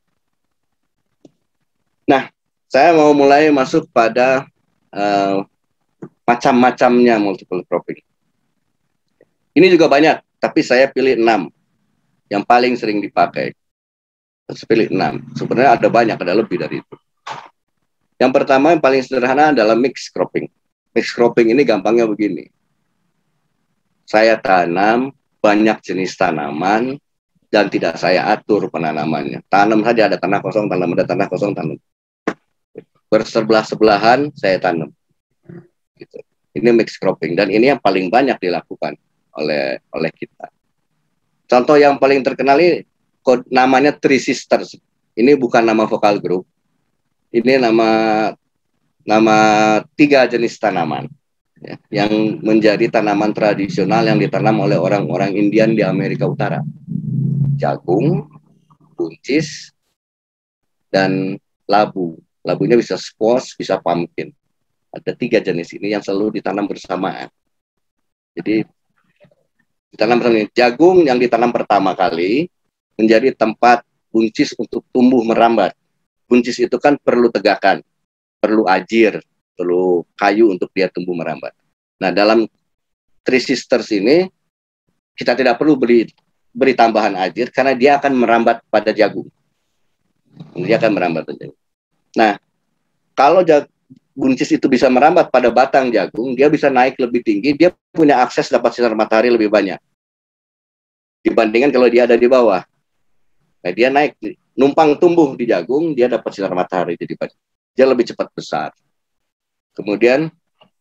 Nah, saya mau mulai masuk pada macam-macamnya multiple cropping. Ini juga banyak, tapi saya pilih 6 yang paling sering dipakai. Saya pilih 6. Sebenarnya ada banyak, ada lebih dari itu. Yang pertama yang paling sederhana adalah mixed cropping. Mixed cropping ini gampangnya begini. Saya tanam banyak jenis tanaman dan tidak saya atur penanamannya. Tanam saja, ada tanah kosong, tanam, ada tanah kosong, tanam. Bersebelah-sebelahan saya tanam. Gitu. Ini mixed cropping dan ini yang paling banyak dilakukan oleh kita. Contoh yang paling terkenal ini namanya Three Sisters. Ini bukan nama vokal grup. Ini nama 3 jenis tanaman ya, yang menjadi tanaman tradisional yang ditanam oleh orang-orang Indian di Amerika Utara. Jagung, buncis, dan labu. Labunya bisa squash, bisa pumpkin. Ada 3 jenis ini yang selalu ditanam bersamaan. Jadi ditanam bersama. Jagung yang ditanam pertama kali menjadi tempat buncis untuk tumbuh merambat. Buncis itu kan perlu tegakan, perlu ajir, perlu kayu untuk dia tumbuh merambat. Nah, dalam Three Sisters ini kita tidak perlu beri tambahan ajir karena dia akan merambat pada jagung. Dia akan merambat pada jagung. Nah, kalau buncis itu bisa merambat pada batang jagung, dia bisa naik lebih tinggi, dia punya akses dapat sinar matahari lebih banyak dibandingkan kalau dia ada di bawah. Nah, dia naik, numpang tumbuh di jagung, dia dapat sinar matahari jadi banyak. Dia lebih cepat besar. Kemudian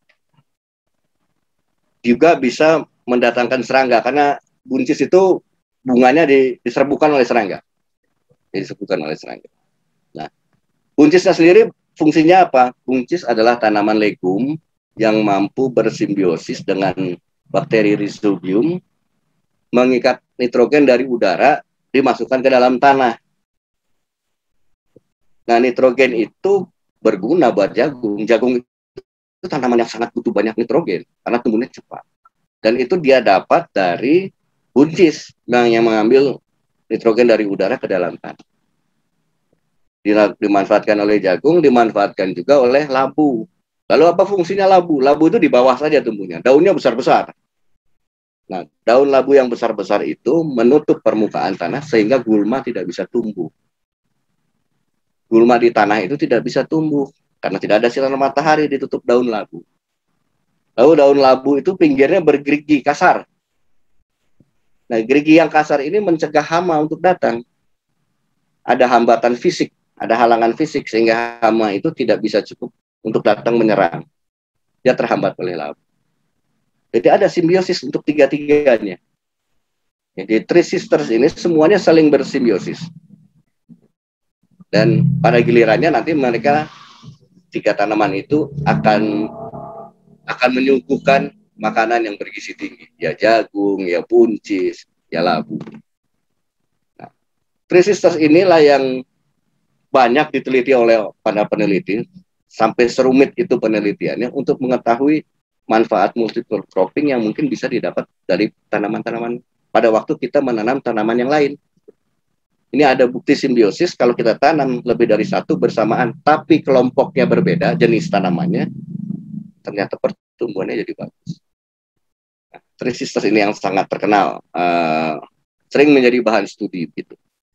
juga bisa mendatangkan serangga karena buncis itu bunganya diserbukan oleh serangga. Diserbukan oleh serangga. Nah, buncisnya sendiri fungsinya apa? Buncis adalah tanaman legum yang mampu bersimbiosis dengan bakteri Rhizobium, mengikat nitrogen dari udara dimasukkan ke dalam tanah. Nah, nitrogen itu berguna buat jagung. Jagung itu tanaman yang sangat butuh banyak nitrogen karena tumbuhnya cepat. Dan itu dia dapat dari buncis yang mengambil nitrogen dari udara ke dalam tanah. Dimanfaatkan oleh jagung, dimanfaatkan juga oleh labu. Lalu apa fungsinya labu? Labu itu di bawah saja tumbuhnya, daunnya besar-besar. Nah, daun labu yang besar-besar itu menutup permukaan tanah sehingga gulma tidak bisa tumbuh. Gulma di tanah itu tidak bisa tumbuh. karena tidak ada sinar matahari, ditutup daun labu. Lalu daun labu itu pinggirnya bergerigi kasar. Nah, gerigi yang kasar ini mencegah hama untuk datang. Ada hambatan fisik, ada halangan fisik, sehingga hama itu tidak bisa cukup untuk datang menyerang. Dia terhambat oleh labu. Jadi ada simbiosis untuk tiga-tiganya. Jadi Three Sisters ini semuanya saling bersimbiosis. Dan pada gilirannya nanti mereka, tiga tanaman itu akan menyuguhkan makanan yang bergizi tinggi. Ya jagung, ya buncis, ya labu. Nah, Three Sisters inilah yang banyak diteliti oleh para peneliti, sampai serumit itu penelitiannya untuk mengetahui manfaat multiple cropping yang mungkin bisa didapat dari tanaman-tanaman pada waktu kita menanam tanaman yang lain. Ini ada bukti simbiosis kalau kita tanam lebih dari satu bersamaan, tapi kelompoknya berbeda, jenis tanamannya, ternyata pertumbuhannya jadi bagus. Nah, Three Sisters ini yang sangat terkenal, sering menjadi bahan studi gitu.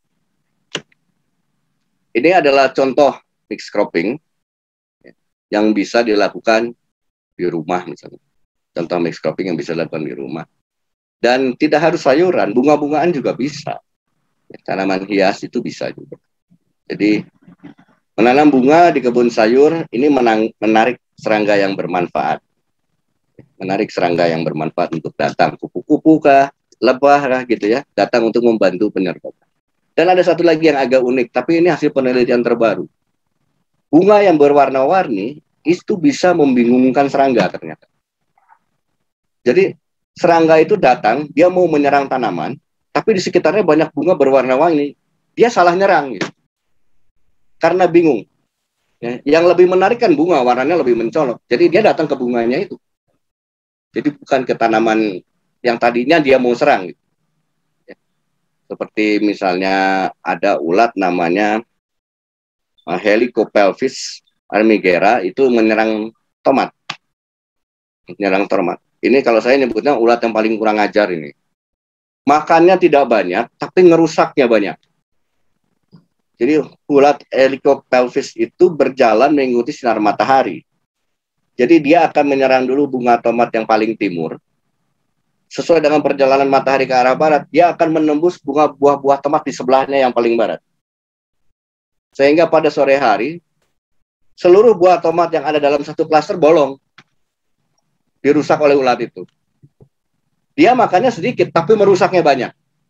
Ini adalah contoh mixed cropping yang bisa dilakukan di rumah misalnya. Contoh mixed cropping yang bisa dilakukan di rumah. Dan tidak harus sayuran, bunga-bungaan juga bisa. Tanaman hias itu bisa juga. Jadi menanam bunga di kebun sayur ini menarik serangga yang bermanfaat. Menarik serangga yang bermanfaat untuk datang, kupu-kupu kah, lebah kah gitu ya, datang untuk membantu penyerbukan. Dan ada satu lagi yang agak unik, tapi ini hasil penelitian terbaru. Bunga yang berwarna-warni itu bisa membingungkan serangga ternyata. Jadi serangga itu datang, dia mau menyerang tanaman, tapi di sekitarnya banyak bunga berwarna-warni, dia salah nyerang gitu. Karena bingung. Ya, yang lebih menarik kan bunga, warnanya lebih mencolok. Jadi dia datang ke bunganya itu. Jadi bukan ke tanaman yang tadinya dia mau serang gitu. Ya. Seperti misalnya ada ulat namanya Helicopelvis armigera, itu menyerang tomat. Menyerang tomat. Ini kalau saya nyebutnya ulat yang paling kurang ajar ini. Makannya tidak banyak, tapi ngerusaknya banyak. Jadi ulat Helicopelvis itu berjalan mengikuti sinar matahari. Jadi dia akan menyerang dulu bunga tomat yang paling timur. Sesuai dengan perjalanan matahari ke arah barat, dia akan menembus bunga buah-buah tomat di sebelahnya yang paling barat. Sehingga pada sore hari, seluruh buah tomat yang ada dalam satu klaster bolong. Dirusak oleh ulat itu. Dia makannya sedikit, tapi merusaknya banyak.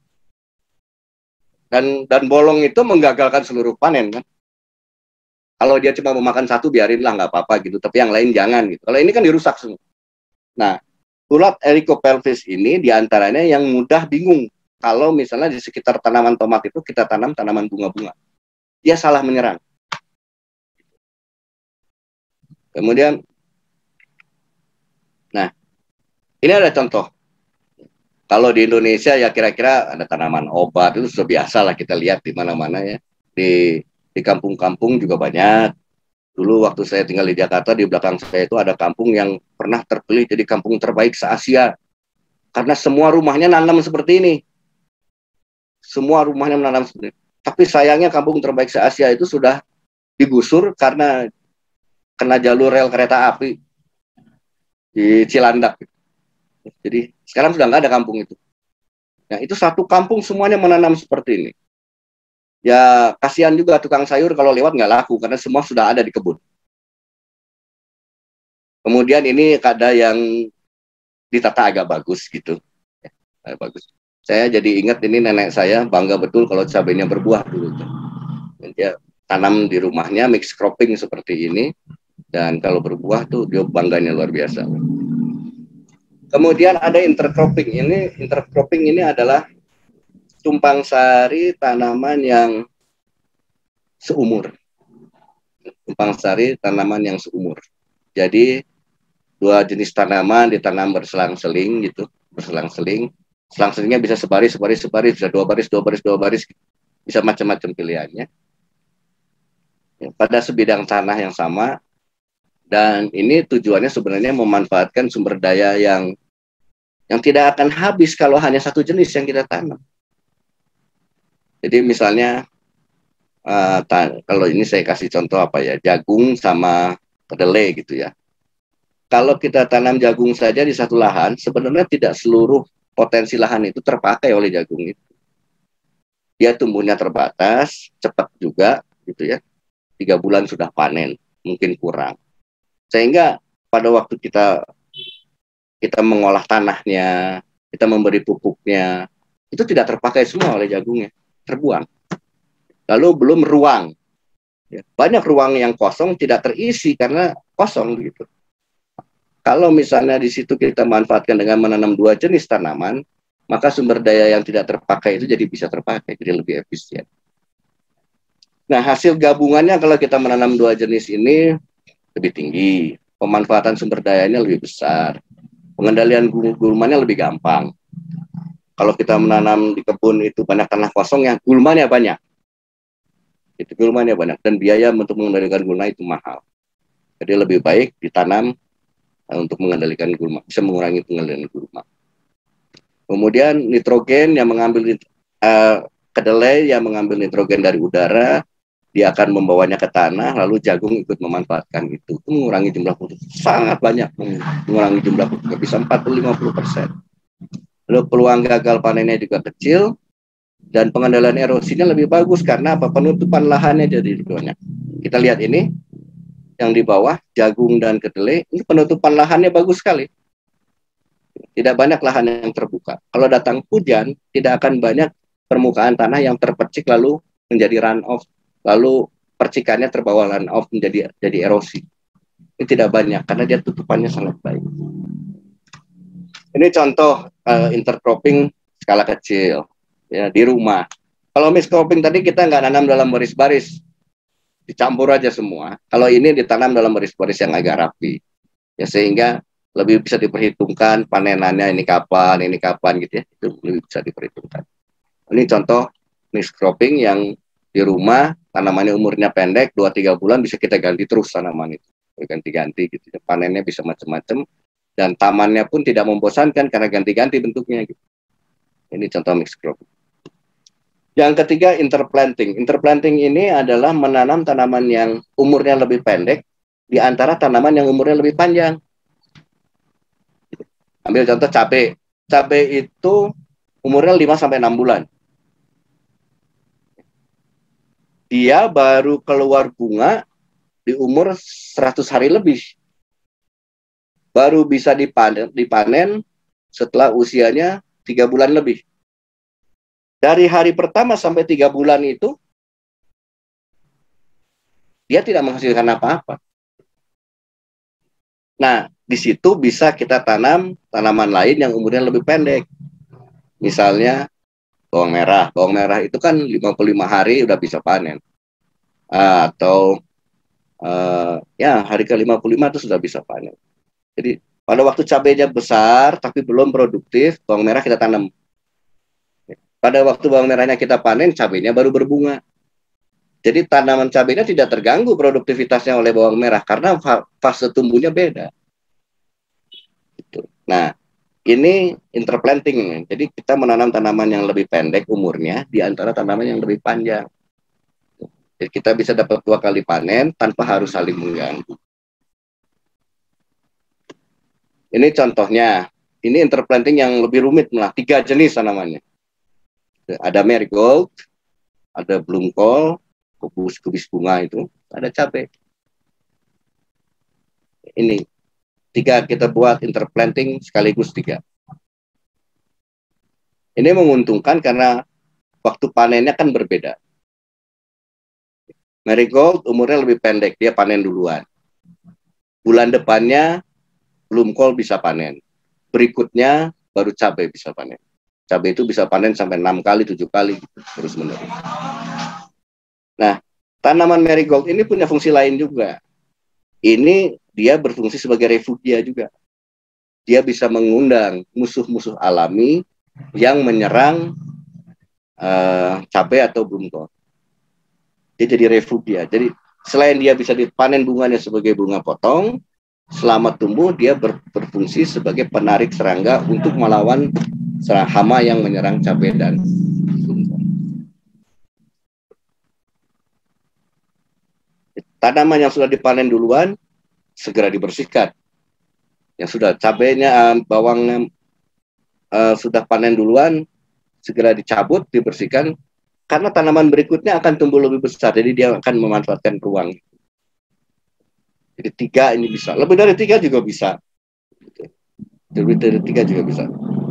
Dan bolong itu menggagalkan seluruh panen kan. Kalau dia cuma memakan satu, biarinlah, nggak apa-apa gitu. Tapi yang lain jangan gitu. Kalau ini kan dirusak semua. Nah, ulat Helicopelvis ini diantaranya yang mudah bingung. Kalau misalnya di sekitar tanaman tomat itu kita tanam tanaman bunga-bunga. Dia salah menyerang. Kemudian, nah, ini ada contoh. Kalau di Indonesia ya kira-kira ada tanaman obat, itu sudah biasa lah kita lihat di mana-mana ya. Di kampung-kampung juga banyak. Dulu waktu saya tinggal di Jakarta, di belakang saya itu ada kampung yang pernah terpilih jadi kampung terbaik se-Asia. Karena semua rumahnya nanam seperti ini. Semua rumahnya menanam seperti ini. Tapi sayangnya kampung terbaik se-Asia itu sudah digusur karena kena jalur rel kereta api di Cilandak. Jadi sekarang sudah nggak ada kampung itu. Nah, itu satu kampung semuanya menanam seperti ini. Ya kasihan juga tukang sayur kalau lewat nggak laku karena semua sudah ada di kebun. Kemudian ini ada yang ditata agak bagus gitu. Ya, bagus. Saya jadi ingat ini nenek saya bangga betul kalau cabainya berbuah dulu. Dan dia tanam di rumahnya mix cropping seperti ini. Dan kalau berbuah tuh dia bangganya luar biasa. Kemudian ada intercropping. Intercropping ini adalah tumpang sari tanaman yang seumur. Tumpang sari tanaman yang seumur. Jadi dua jenis tanaman ditanam berselang-seling gitu, berselang-seling. Selang-selingnya bisa sebaris, bisa dua baris, bisa macam-macam pilihannya. Ya, pada sebidang tanah yang sama. Dan ini tujuannya sebenarnya memanfaatkan sumber daya yang tidak akan habis kalau hanya satu jenis yang kita tanam. Jadi misalnya Kalau ini saya kasih contoh apa ya, jagung sama kedelai gitu ya. Kalau kita tanam jagung saja di satu lahan, sebenarnya tidak seluruh potensi lahan itu terpakai oleh jagung itu. Dia tumbuhnya terbatas, cepat juga gitu ya. 3 bulan sudah panen, mungkin kurang. Sehingga pada waktu kita mengolah tanahnya, kita memberi pupuknya, itu tidak terpakai semua oleh jagungnya, terbuang. Lalu belum ruang. Ya, banyak ruang yang kosong tidak terisi karena kosong gitu. Kalau misalnya di situ kita manfaatkan dengan menanam 2 jenis tanaman, maka sumber daya yang tidak terpakai itu jadi bisa terpakai, jadi lebih efisien. Nah, hasil gabungannya kalau kita menanam 2 jenis ini lebih tinggi, pemanfaatan sumber dayanya lebih besar, pengendalian gulmanya lebih gampang. Kalau kita menanam di kebun itu banyak tanah kosong yang gulmanya banyak. Itu gulmanya banyak dan biaya untuk mengendalikan gulma itu mahal. Jadi lebih baik ditanam untuk mengendalikan gulma, bisa mengurangi pengendalian gulma. Kemudian nitrogen yang mengambil kedelai yang mengambil nitrogen dari udara, dia akan membawanya ke tanah, lalu jagung ikut memanfaatkan itu mengurangi jumlah pupuk sangat banyak, mengurangi jumlah pupuk bisa 40-50%. Lalu peluang gagal panennya juga kecil dan pengendalian erosinya lebih bagus karena apa? Penutupan lahannya jadi banyak. Kita lihat ini yang di bawah jagung dan kedelai, ini penutupan lahannya bagus sekali. Tidak banyak lahan yang terbuka. Kalau datang hujan, tidak akan banyak permukaan tanah yang terpercik lalu menjadi runoff, lalu percikannya terbawa runoff menjadi erosi. Ini tidak banyak karena dia tutupannya sangat baik. Ini contoh intercropping skala kecil ya di rumah. Kalau mixed cropping tadi kita nggak nanam dalam baris-baris, dicampur aja semua. Kalau ini ditanam dalam baris-baris yang agak rapi, ya sehingga lebih bisa diperhitungkan panenannya ini kapan gitu ya, itu lebih bisa diperhitungkan. Ini contoh mixed cropping yang di rumah tanamannya umurnya pendek 2-3 bulan bisa kita ganti terus tanaman itu, ganti-ganti gitu. Panennya bisa macam-macam dan tamannya pun tidak membosankan karena ganti-ganti bentuknya gitu. Ini contoh mixed cropping. Yang ketiga, interplanting. Interplanting ini adalah menanam tanaman yang umurnya lebih pendek di antara tanaman yang umurnya lebih panjang. Ambil contoh cabai. Cabai itu umurnya 5-6 bulan. Dia baru keluar bunga di umur 100 hari lebih. Baru bisa dipanen setelah usianya 3 bulan lebih. Dari hari pertama sampai 3 bulan itu, dia tidak menghasilkan apa-apa. Nah, di situ bisa kita tanam tanaman lain yang umurnya lebih pendek. Misalnya, bawang merah. Bawang merah itu kan 55 hari udah bisa panen. Atau, ya hari ke-55 itu sudah bisa panen. Jadi, pada waktu cabainya besar, tapi belum produktif, bawang merah kita tanam. Pada waktu bawang merahnya kita panen, cabainya baru berbunga. Jadi tanaman cabainya tidak terganggu produktivitasnya oleh bawang merah karena fase tumbuhnya beda. Gitu. Nah, ini interplanting. Jadi kita menanam tanaman yang lebih pendek umurnya di antara tanaman yang lebih panjang. Jadi kita bisa dapat 2 kali panen tanpa harus saling mengganggu. Ini contohnya. Ini interplanting yang lebih rumit, 3 jenis tanamannya. Ada marigold, ada bloomcol, kubis bunga itu, ada cabai. Ini 3 kita buat interplanting sekaligus 3. Ini menguntungkan karena waktu panennya kan berbeda. Marigold umurnya lebih pendek, dia panen duluan. Bulan depannya bloomcol bisa panen. Berikutnya baru cabai bisa panen. Cabai itu bisa panen sampai 6 kali, 7 kali, terus menerus. Nah, tanaman marigold ini punya fungsi lain juga. Ini dia berfungsi sebagai refugia juga. Dia bisa mengundang musuh-musuh alami yang menyerang cabai atau bloomcol. Dia jadi refugia. Jadi selain dia bisa dipanen bunganya sebagai bunga potong, selama tumbuh dia berfungsi sebagai penarik serangga untuk melawan hama yang menyerang cabai dan bloomcol. tanaman yang sudah dipanen duluan segera dibersihkan. Yang sudah cabenya, bawang sudah panen duluan segera dicabut, dibersihkan, karena tanaman berikutnya akan tumbuh lebih besar, jadi dia akan memanfaatkan ruang. Jadi 3 ini bisa, lebih dari 3 juga bisa. Lebih dari 3 juga bisa.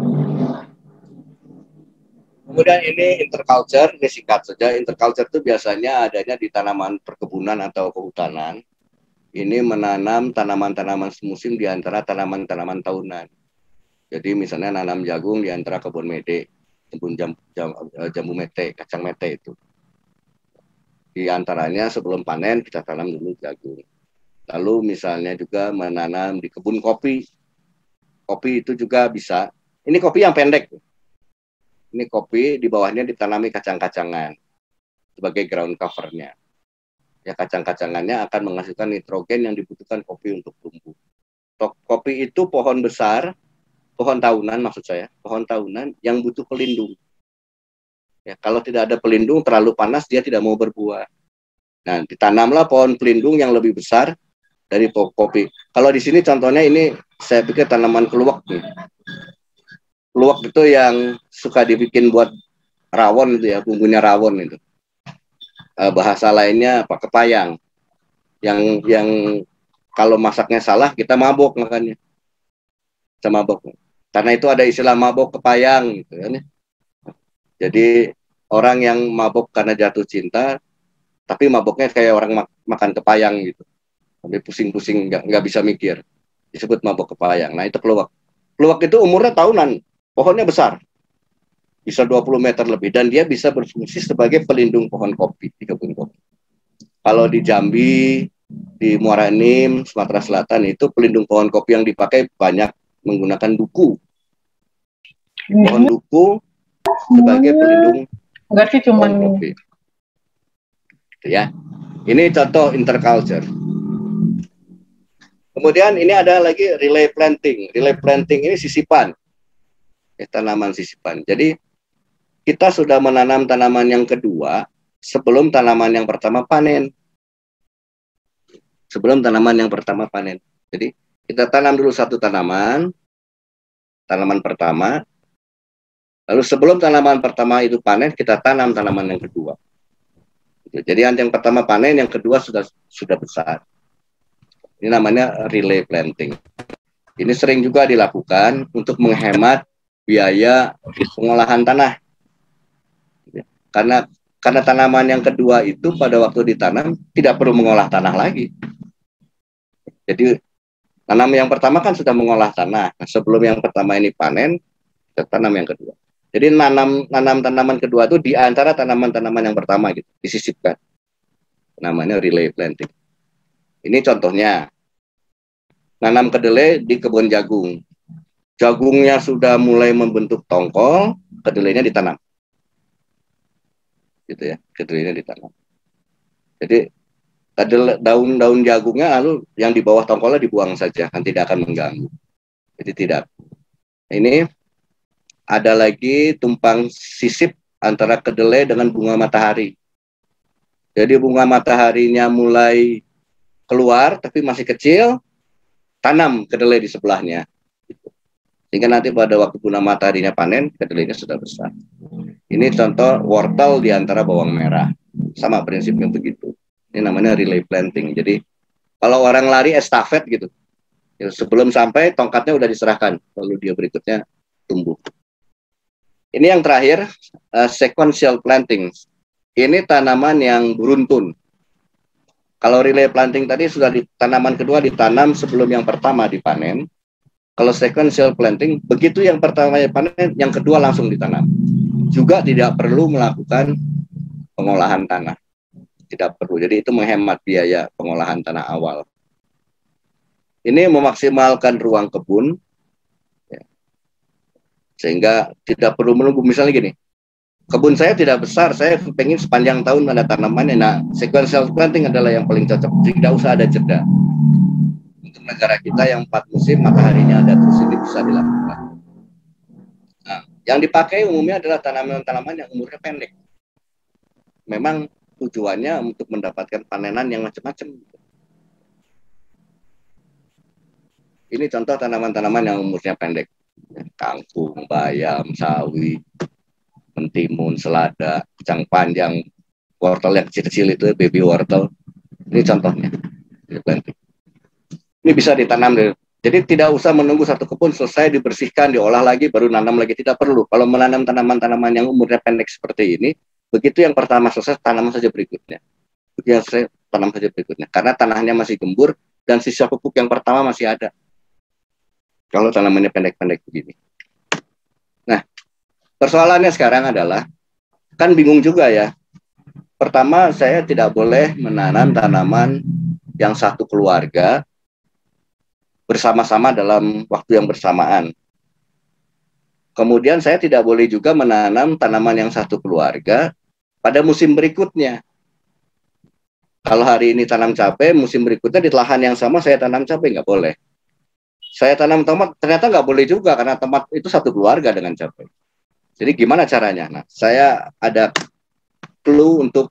Kemudian ini interculture, ini singkat saja. Interculture itu biasanya adanya di tanaman perkebunan atau kehutanan. Ini menanam tanaman-tanaman semusim di antara tanaman-tanaman tahunan. Jadi misalnya nanam jagung di antara kebun mete, kebun jambu mete, kacang mete itu. Di antaranya sebelum panen kita tanam dulu jagung. Lalu misalnya juga menanam di kebun kopi. Kopi itu juga bisa. Ini kopi yang pendek. Ini kopi, di bawahnya ditanami kacang-kacangan sebagai ground covernya. Ya, kacang-kacangannya akan menghasilkan nitrogen yang dibutuhkan kopi untuk tumbuh. Kopi itu pohon besar, pohon tahunan maksud saya, pohon tahunan yang butuh pelindung. Ya, kalau tidak ada pelindung, terlalu panas, dia tidak mau berbuah. Nah, ditanamlah pohon pelindung yang lebih besar dari kopi. Kalau di sini contohnya ini, saya pikir tanaman keluak nih. Keluak itu yang suka dibikin buat rawon itu ya, bumbunya rawon itu. Bahasa lainnya apa, kepayang, yang kalau masaknya salah kita mabok, makanya kita mabok karena itu ada istilah mabok kepayang gitu kan. Jadi orang yang mabok karena jatuh cinta tapi maboknya kayak orang makan kepayang gitu, tapi pusing-pusing nggak bisa mikir, disebut mabok kepayang. Nah itu keluak itu umurnya tahunan, pohonnya besar, bisa 20 meter lebih, dan dia bisa berfungsi sebagai pelindung pohon kopi di kebun kopi. Kalau di Jambi, di Muara Enim, Sumatera Selatan, itu pelindung pohon kopi yang dipakai banyak menggunakan duku. Pohon duku sebagai pelindung pohon kopi. Ya. Ini contoh interculture. Kemudian ini ada lagi relay planting. Relay planting ini sisipan. Tanaman sisipan. Jadi kita sudah menanam tanaman yang kedua sebelum tanaman yang pertama panen. Sebelum tanaman yang pertama panen. Jadi kita tanam dulu satu tanaman pertama. Lalu sebelum tanaman pertama itu panen, kita tanam tanaman yang kedua. Jadi yang pertama panen, yang kedua sudah besar. Ini namanya relay planting. Ini sering juga dilakukan untuk menghemat biaya pengolahan tanah. Karena tanaman yang kedua itu pada waktu ditanam tidak perlu mengolah tanah lagi. Jadi tanam yang pertama kan sudah mengolah tanah. Nah, sebelum yang pertama ini panen, kita tanam yang kedua. Jadi nanam tanaman kedua itu di antara tanaman-tanaman yang pertama gitu, disisipkan. Namanya relay planting. Ini contohnya. Nanam kedelai di kebun jagung. Jagungnya sudah mulai membentuk tongkol, kedelainya ditanam. Gitu ya, kedelainya ditanam. Jadi daun-daun jagungnya lalu yang di bawah tongkolnya dibuang saja, kan tidak akan mengganggu. Jadi tidak. Ini ada lagi tumpang sisip antara kedelai dengan bunga matahari. Jadi bunga mataharinya mulai keluar tapi masih kecil, tanam kedelai di sebelahnya. Sehingga nanti pada waktu bunga mataharinya panen, kedelainya sudah besar. Ini contoh wortel di antara bawang merah. Sama prinsipnya begitu. Ini namanya relay planting. Jadi kalau orang lari estafet gitu, ya, sebelum sampai tongkatnya udah diserahkan, lalu dia berikutnya tumbuh. Ini yang terakhir, sequential planting. Ini tanaman yang beruntun. Kalau relay planting tadi sudah tanaman kedua ditanam sebelum yang pertama dipanen. Kalau sequential planting, begitu yang pertama panen, yang kedua langsung ditanam. Juga tidak perlu melakukan pengolahan tanah. Tidak perlu. Jadi itu menghemat biaya pengolahan tanah awal. Ini memaksimalkan ruang kebun, ya, sehingga tidak perlu menunggu. Misalnya gini, kebun saya tidak besar, saya pengen sepanjang tahun ada tanamannya. Nah, sequential planting adalah yang paling cocok. Tidak usah ada jeda. Untuk negara kita yang 4 musim mataharinya ada terus, ini bisa dilakukan. Nah, yang dipakai umumnya adalah tanaman-tanaman yang umurnya pendek. Memang tujuannya untuk mendapatkan panenan yang macam-macam. Ini contoh tanaman-tanaman yang umurnya pendek. Kangkung, bayam, sawi, mentimun, selada, kacang panjang, wortel yang kecil-kecil itu, baby wortel. Ini contohnya. Ini bisa ditanam. Jadi tidak usah menunggu satu kebun selesai dibersihkan, diolah lagi, baru nanam lagi. Tidak perlu. Kalau menanam tanaman-tanaman yang umurnya pendek seperti ini, begitu yang pertama selesai, tanam saja berikutnya. Yang selesai, tanam saja berikutnya. Karena tanahnya masih gembur dan sisa pupuk yang pertama masih ada. Kalau tanamannya pendek-pendek begini. Nah, persoalannya sekarang adalah, kan bingung juga ya. Pertama, saya tidak boleh menanam tanaman yang satu keluarga bersama-sama dalam waktu yang bersamaan. Kemudian saya tidak boleh juga menanam tanaman yang satu keluarga pada musim berikutnya. Kalau hari ini tanam cabai, musim berikutnya di lahan yang sama saya tanam cabai, nggak boleh. Saya tanam tomat, ternyata nggak boleh juga, karena tomat itu satu keluarga dengan cabai. Jadi gimana caranya? Nah, saya ada clue untuk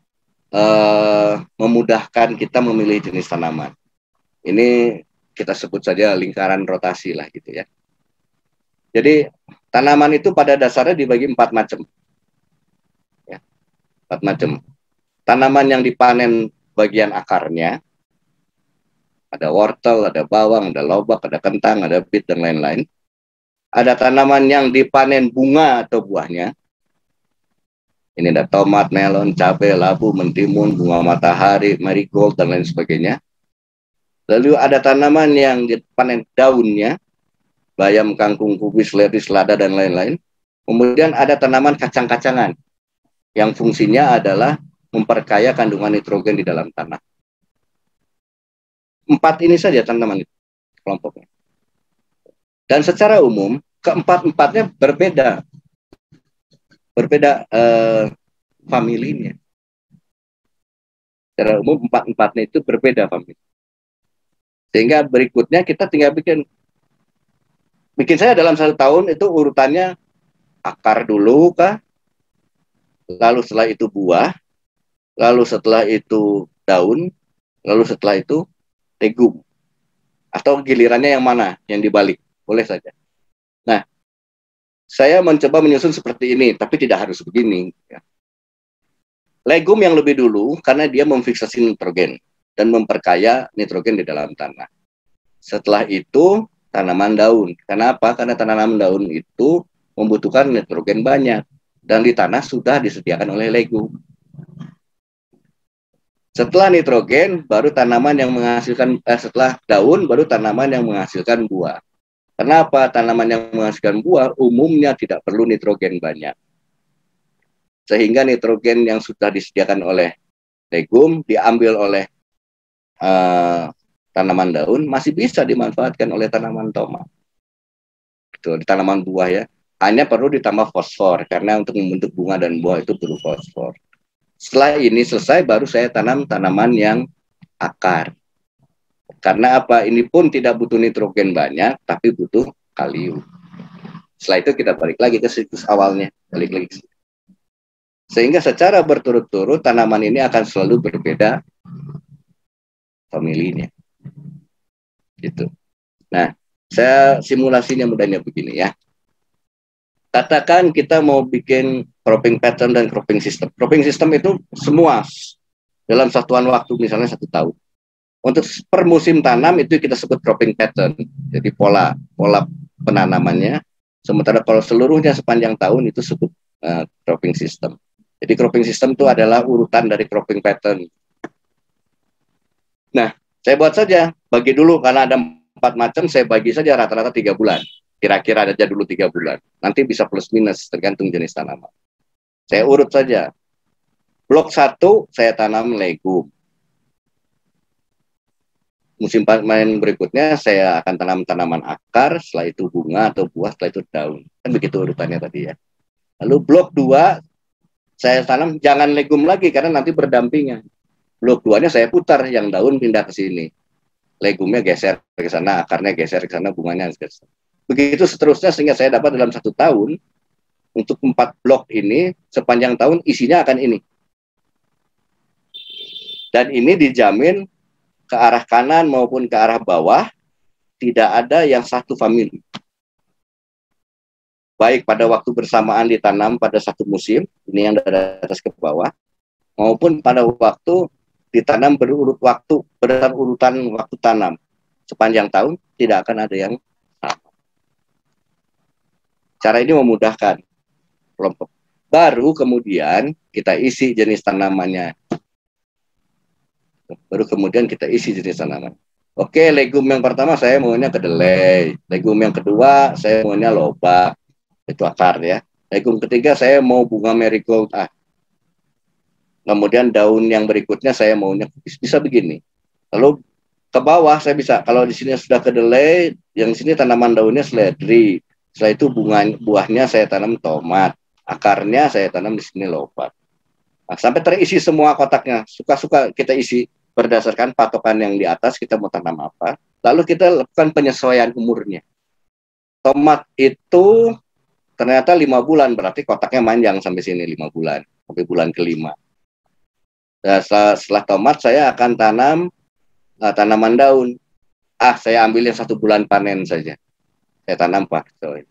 memudahkan kita memilih jenis tanaman. Ini kita sebut saja lingkaran rotasi lah gitu ya. Jadi tanaman itu pada dasarnya dibagi 4 macam. Ya, 4 macam. Tanaman yang dipanen bagian akarnya, ada wortel, ada bawang, ada lobak, ada kentang, ada bit, dan lain-lain. Ada tanaman yang dipanen bunga atau buahnya. Ini ada tomat, melon, cabai, labu, mentimun, bunga matahari, marigold, dan lain sebagainya. Lalu ada tanaman yang dipanen daunnya, bayam, kangkung, kubis, seledri, selada, dan lain-lain. Kemudian ada tanaman kacang-kacangan, yang fungsinya adalah memperkaya kandungan nitrogen di dalam tanah. 4 ini saja tanaman itu, kelompoknya. Dan secara umum, keempat-empatnya berbeda. Berbeda familinya. Secara umum, 4-empatnya itu berbeda famili. Sehingga berikutnya kita tinggal bikin saya dalam 1 tahun itu urutannya akar dulu kah, lalu setelah itu buah, lalu setelah itu daun, lalu setelah itu legum. Atau gilirannya yang mana, yang dibalik, boleh saja. Nah, saya mencoba menyusun seperti ini, tapi tidak harus begini. Ya. Legum yang lebih dulu, karena dia memfiksasi nitrogen dan memperkaya nitrogen di dalam tanah. Setelah itu, tanaman daun. Kenapa? Karena tanaman daun itu membutuhkan nitrogen banyak, dan di tanah sudah disediakan oleh legum. Setelah nitrogen, baru tanaman yang menghasilkan, setelah daun, baru tanaman yang menghasilkan buah. Kenapa? Tanaman yang menghasilkan buah umumnya tidak perlu nitrogen banyak. Sehingga nitrogen yang sudah disediakan oleh legum, diambil oleh tanaman daun, masih bisa dimanfaatkan oleh tanaman tomat. Itu, di tanaman buah ya. Hanya perlu ditambah fosfor, karena untuk membentuk bunga dan buah itu perlu fosfor. Setelah ini selesai, baru saya tanam tanaman yang akar. Karena apa? Ini pun tidak butuh nitrogen banyak, tapi butuh kalium. Setelah itu kita balik lagi ke siklus awalnya. Balik lagi. Sehingga secara berturut-turut, tanaman ini akan selalu berbeda familinya. Gitu. Nah, saya simulasinya mudahnya begini ya. Katakan kita mau bikin cropping pattern dan cropping system. Cropping system itu semua dalam satuan waktu, misalnya 1 tahun. Untuk per musim tanam itu kita sebut cropping pattern. Jadi pola penanamannya. Sementara kalau seluruhnya sepanjang tahun itu sebut cropping system. Jadi cropping system itu adalah urutan dari cropping pattern. Nah, saya buat saja, bagi dulu karena ada 4 macam, saya bagi saja rata-rata 3 bulan. Kira-kira aja dulu 3 bulan. Nanti bisa plus minus tergantung jenis tanaman. Saya urut saja. Blok 1 saya tanam legum. Musim panen berikutnya saya akan tanam tanaman akar, setelah itu bunga atau buah, setelah itu daun. Kan begitu urutannya tadi ya. Lalu blok 2 saya tanam jangan legum lagi karena nanti berdampingan. Blok 2-nya saya putar, yang daun pindah ke sini. Legumnya geser ke sana, akarnya geser ke sana, bunganya geser. Begitu seterusnya sehingga saya dapat dalam 1 tahun untuk 4 blok ini sepanjang tahun isinya akan ini. Dan ini dijamin ke arah kanan maupun ke arah bawah tidak ada yang satu famili. Baik pada waktu bersamaan ditanam pada satu musim, ini yang dari atas ke bawah, maupun pada waktu ditanam berurutan waktu tanam. Sepanjang tahun tidak akan ada yang sama. Cara ini memudahkan kelompok. Baru kemudian kita isi jenis tanamannya. Oke, legum yang pertama saya maunya kedelai. Legum yang kedua saya maunya lobak. Itu akar ya. Legum ketiga saya mau bunga marigold. Kemudian daun yang berikutnya saya maunya bisa begini. Lalu ke bawah saya bisa, kalau di sini sudah kedelai, yang di sini tanaman daunnya seledri. Setelah itu buahnya saya tanam tomat. Akarnya saya tanam di sini lobak. Nah, sampai terisi semua kotaknya. Suka-suka kita isi berdasarkan patokan yang di atas, kita mau tanam apa. Lalu kita lakukan penyesuaian umurnya. Tomat itu ternyata 5 bulan, berarti kotaknya manjang sampai sini 5 bulan, sampai bulan ke-5. Nah, setelah tomat saya akan tanam tanaman daun. Saya ambil yang 1 bulan panen saja. Saya tanam pakcoy.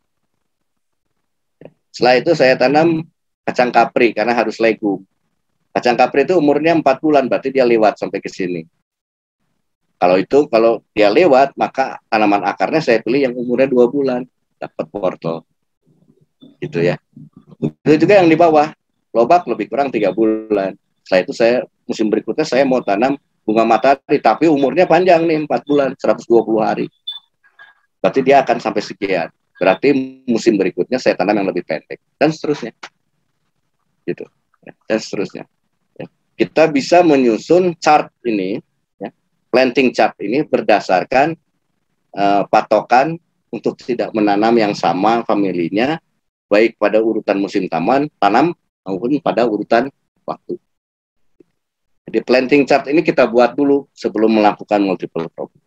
Setelah itu saya tanam kacang kapri karena harus legum. Kacang kapri itu umurnya 4 bulan, berarti dia lewat sampai ke sini. Kalau dia lewat, maka tanaman akarnya saya pilih yang umurnya 2 bulan, dapat wortel. Gitu ya. Itu juga yang di bawah. Lobak lebih kurang 3 bulan. Setelah itu musim berikutnya saya mau tanam bunga matahari, tapi umurnya panjang nih, 4 bulan, 120 hari. Berarti dia akan sampai sekian. Berarti musim berikutnya saya tanam yang lebih pendek. Dan seterusnya. Gitu. Dan seterusnya. Ya. Kita bisa menyusun chart ini, ya, planting chart ini berdasarkan patokan untuk tidak menanam yang sama familinya, baik pada urutan musim tanam maupun pada urutan waktu. Jadi planting chart ini kita buat dulu sebelum melakukan multiple cropping.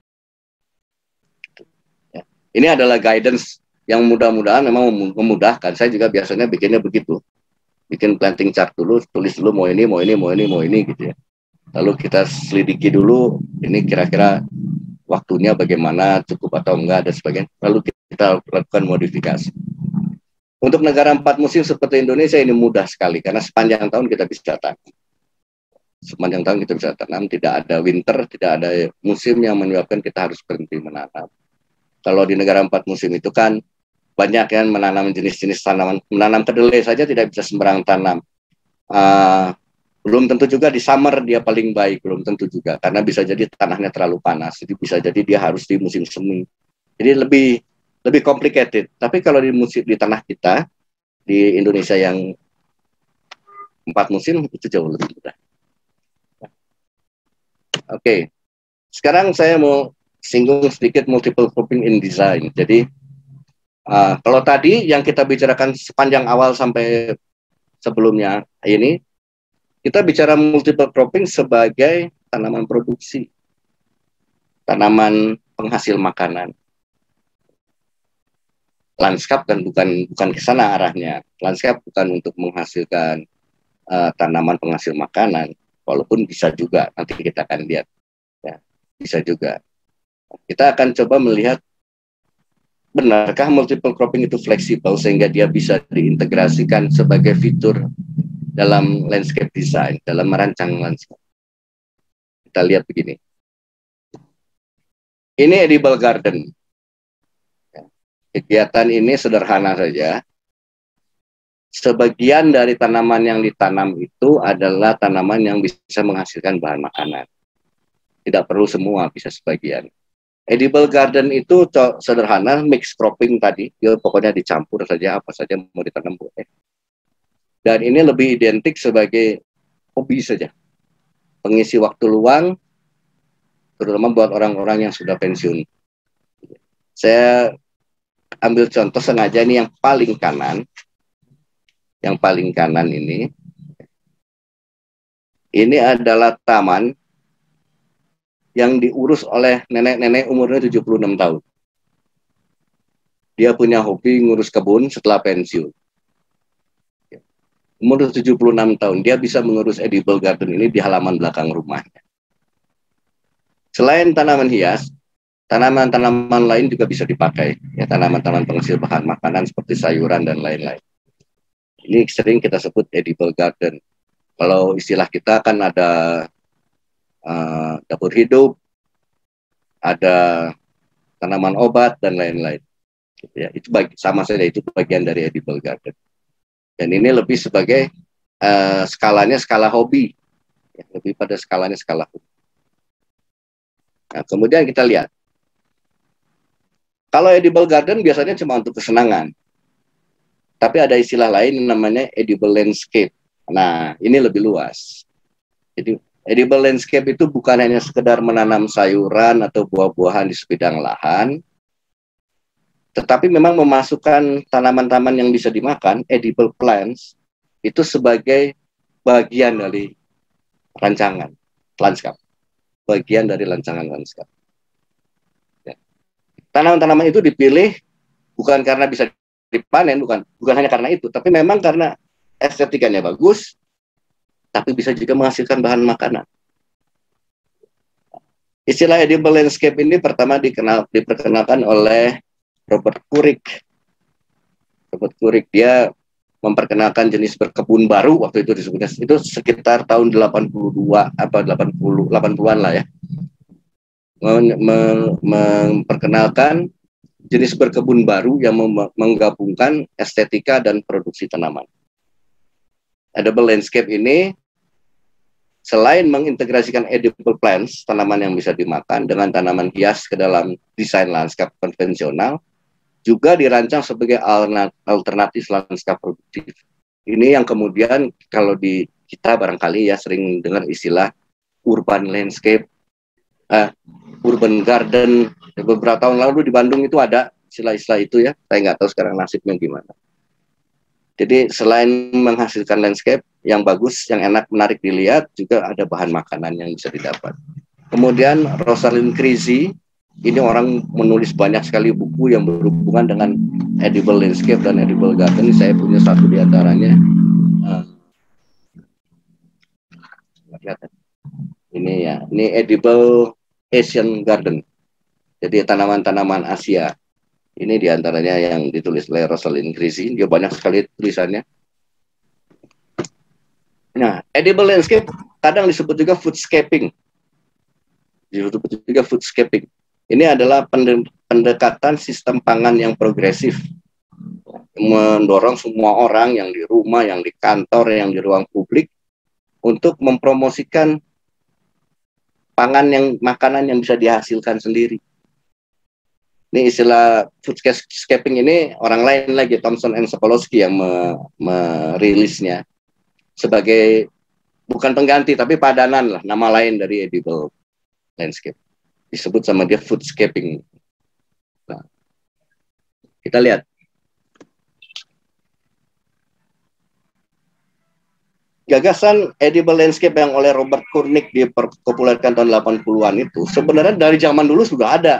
Ya. Ini adalah guidance yang mudah-mudahan memang memudahkan. Saya juga biasanya bikinnya begitu. Bikin planting chart dulu, tulis dulu mau ini gitu ya. Lalu kita selidiki dulu ini kira-kira waktunya bagaimana, cukup atau enggak dan sebagainya. Lalu kita lakukan modifikasi. Untuk negara 4 musim seperti Indonesia ini mudah sekali karena sepanjang tahun kita bisa tanam. Sepanjang tahun kita bisa tanam, tidak ada winter, tidak ada musim yang menyebabkan kita harus berhenti menanam. Kalau di negara 4 musim itu kan banyak yang menanam jenis-jenis tanaman. Menanam kedelai saja tidak bisa sembarang tanam. Belum tentu juga di summer dia paling baik, belum tentu juga. Karena bisa jadi tanahnya terlalu panas. Jadi bisa jadi dia harus di musim semi. Jadi lebih complicated. Tapi kalau di tanah kita, di Indonesia yang 4 musim, itu jauh lebih mudah. Oke. Sekarang saya mau singgung sedikit multiple cropping in design. Jadi, kalau tadi yang kita bicarakan sepanjang awal sampai sebelumnya ini, kita bicara multiple cropping sebagai tanaman produksi, tanaman penghasil makanan. Lanskap kan bukan ke sana arahnya. Lanskap bukan untuk menghasilkan tanaman penghasil makanan, walaupun bisa juga. Nanti kita akan lihat, ya, bisa juga. Kita akan coba melihat benarkah multiple cropping itu fleksibel sehingga dia bisa diintegrasikan sebagai fitur dalam landscape design, dalam merancang landscape. Kita lihat begini. Ini edible garden. Kegiatan ini sederhana saja. Sebagian dari tanaman yang ditanam itu adalah tanaman yang bisa menghasilkan bahan makanan. Tidak perlu semua, bisa sebagian. Edible garden itu sederhana, mix cropping tadi, dia pokoknya dicampur saja, apa saja mau ditanam boleh. Dan ini lebih identik sebagai hobi saja, pengisi waktu luang, terutama buat orang-orang yang sudah pensiun. Saya ambil contoh sengaja ini yang paling kanan ini adalah taman yang diurus oleh nenek-nenek umurnya 76 tahun. Dia punya hobi ngurus kebun setelah pensiun. umur 76 tahun, dia bisa mengurus edible garden ini di halaman belakang rumahnya. Selain tanaman hias, tanaman-tanaman lain juga bisa dipakai, ya, tanaman-tanaman penghasil bahan makanan seperti sayuran dan lain-lain. Ini sering kita sebut edible garden. Kalau istilah kita kan ada dapur hidup, ada tanaman obat dan lain-lain. Ya, itu sama saja, itu bagian dari edible garden. Dan ini lebih sebagai skalanya skala hobi, ya, lebih pada skalanya skala hobi. Nah, kemudian kita lihat, kalau edible garden biasanya cuma untuk kesenangan, tapi ada istilah lain namanya edible landscape. Nah, ini lebih luas. Jadi edible landscape itu bukan hanya sekedar menanam sayuran atau buah-buahan di sebidang lahan, tetapi memang memasukkan tanaman-tanaman yang bisa dimakan, edible plants, itu sebagai bagian dari rancangan lanskap. Bagian dari rancangan lanskap. Ya. Tanaman-tanaman itu dipilih bukan karena bisa dipanen, bukan hanya karena itu, tapi memang karena estetikanya bagus, tapi bisa juga menghasilkan bahan makanan. Istilah edible landscape ini pertama diperkenalkan oleh Robert Couric. Robert Couric, dia memperkenalkan jenis berkebun baru, waktu itu disebutnya, itu sekitar tahun 82 apa 80-an lah ya. Memperkenalkan jenis berkebun baru yang menggabungkan estetika dan produksi tanaman. Edible landscape ini selain mengintegrasikan edible plants, tanaman yang bisa dimakan, dengan tanaman hias ke dalam desain lanskap konvensional, juga dirancang sebagai alternatif lanskap produktif. Ini yang kemudian kalau di kita barangkali ya sering dengar istilah urban landscape, urban garden. Beberapa tahun lalu di Bandung itu ada istilah-istilah itu ya. Saya nggak tahu sekarang nasibnya gimana. Jadi selain menghasilkan landscape yang bagus, yang enak, menarik dilihat, juga ada bahan makanan yang bisa didapat. Kemudian Rosalind Creasy, ini orang menulis banyak sekali buku yang berhubungan dengan edible landscape dan edible garden. Saya punya satu di antaranya. Ini ya, ini edible Asian garden. Jadi tanaman-tanaman Asia. Ini diantaranya yang ditulis oleh Rosalind Creasy. Dia banyak sekali tulisannya. Nah, edible landscape kadang disebut juga foodscaping. Disebut juga foodscaping. Ini adalah pendekatan sistem pangan yang progresif. Mendorong semua orang yang di rumah, yang di kantor, yang di ruang publik untuk mempromosikan makanan yang bisa dihasilkan sendiri. Ini istilah foodscaping ini orang lain lagi, Thomson and Sokolowski yang merilisnya sebagai bukan pengganti tapi padanan lah, nama lain dari edible landscape. Disebut sama dia foodscaping. Nah, kita lihat. Gagasan edible landscape yang oleh Robert Couric dipopulerkan tahun 80-an itu sebenarnya dari zaman dulu sudah ada.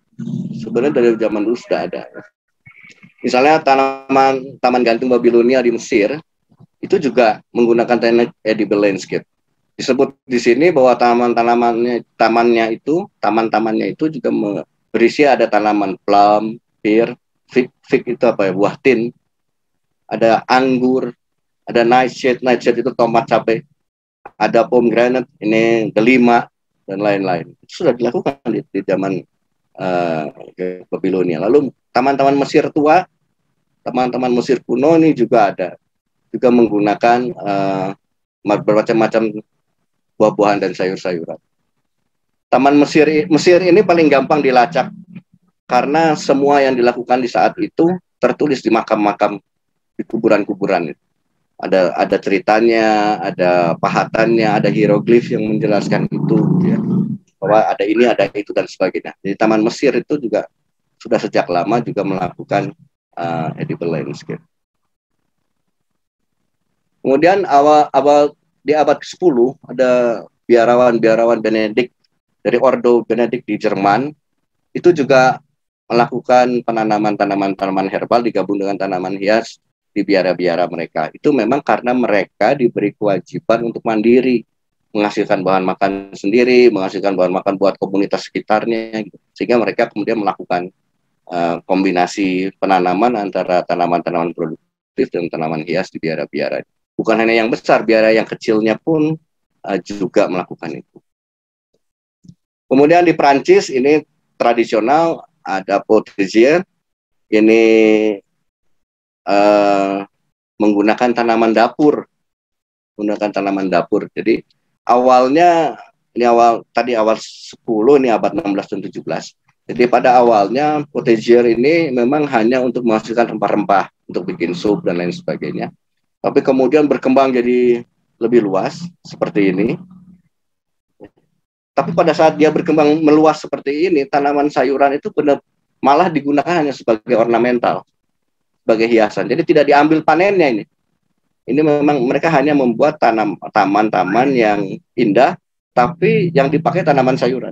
Misalnya Taman Gantung Babilonia di Mesir itu juga menggunakan teknik edible landscape. Disebut di sini bahwa tamannya itu juga berisi ada tanaman plum, pear, fig itu apa ya, buah tin, ada anggur, ada nightshade itu tomat cabai, ada pomegranate, ini delima dan lain-lain. Itu sudah dilakukan di zaman Babilonia. Lalu taman-taman Mesir tua, taman-taman Mesir kuno ini juga ada, juga menggunakan bermacam-macam buah-buahan dan sayur-sayuran. Taman Mesir ini paling gampang dilacak karena semua yang dilakukan di saat itu tertulis di makam-makam, di kuburan-kuburan. Ada ceritanya, ada pahatannya, ada hieroglif yang menjelaskan itu, ya, bahwa ada ini, ada itu dan sebagainya. Jadi Taman Mesir itu juga sudah sejak lama juga melakukan edible landscape. Kemudian awal di abad ke-10 ada biarawan Benedict dari Ordo Benedict di Jerman, itu juga melakukan penanaman tanaman-tanaman herbal digabung dengan tanaman hias di biara-biara mereka. Itu memang karena mereka diberi kewajiban untuk mandiri, menghasilkan bahan makan sendiri, menghasilkan bahan makan buat komunitas sekitarnya, gitu. Sehingga mereka kemudian melakukan kombinasi penanaman antara tanaman-tanaman produktif dan tanaman hias di biara-biara. Bukan hanya yang besar, biara yang kecilnya pun juga melakukan itu. Kemudian di Prancis ini tradisional ada potager, ini menggunakan tanaman dapur, Jadi awalnya ini awal 10, ini abad 16 dan 17. Jadi pada awalnya potager ini memang hanya untuk menghasilkan rempah-rempah untuk bikin sup dan lain sebagainya. Tapi kemudian berkembang jadi lebih luas seperti ini. Tapi pada saat dia berkembang meluas seperti ini, tanaman sayuran itu malah digunakan hanya sebagai ornamental, sebagai hiasan. Jadi tidak diambil panennya ini. Ini memang mereka hanya membuat taman-taman yang indah, tapi yang dipakai tanaman sayuran.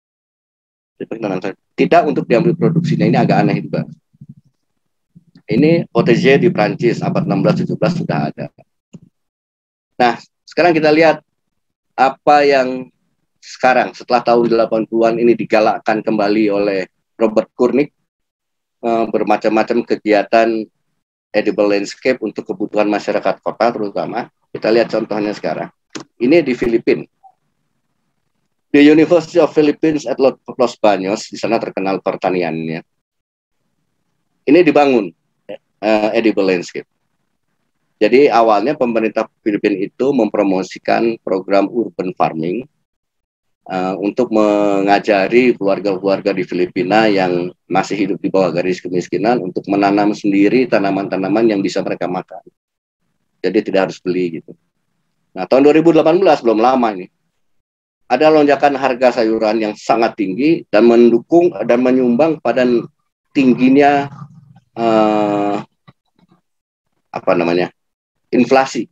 Tidak untuk diambil produksinya, ini agak aneh juga. Ini potager di Prancis, abad 16-17 sudah ada. Nah, sekarang kita lihat apa yang sekarang setelah tahun 80-an ini digalakkan kembali oleh Robert Kurnick, bermacam-macam kegiatan edible landscape untuk kebutuhan masyarakat kota terutama. Kita lihat contohnya sekarang. Ini di Filipina. The University of Philippines at Los Baños, di sana terkenal pertaniannya. Ini dibangun edible landscape. Jadi awalnya pemerintah Filipina itu mempromosikan program urban farming untuk mengajari keluarga-keluarga di Filipina yang masih hidup di bawah garis kemiskinan untuk menanam sendiri tanaman-tanaman yang bisa mereka makan. Jadi tidak harus beli gitu. Nah, tahun 2018 belum lama ini ada lonjakan harga sayuran yang sangat tinggi dan mendukung dan menyumbang pada tingginya inflasi.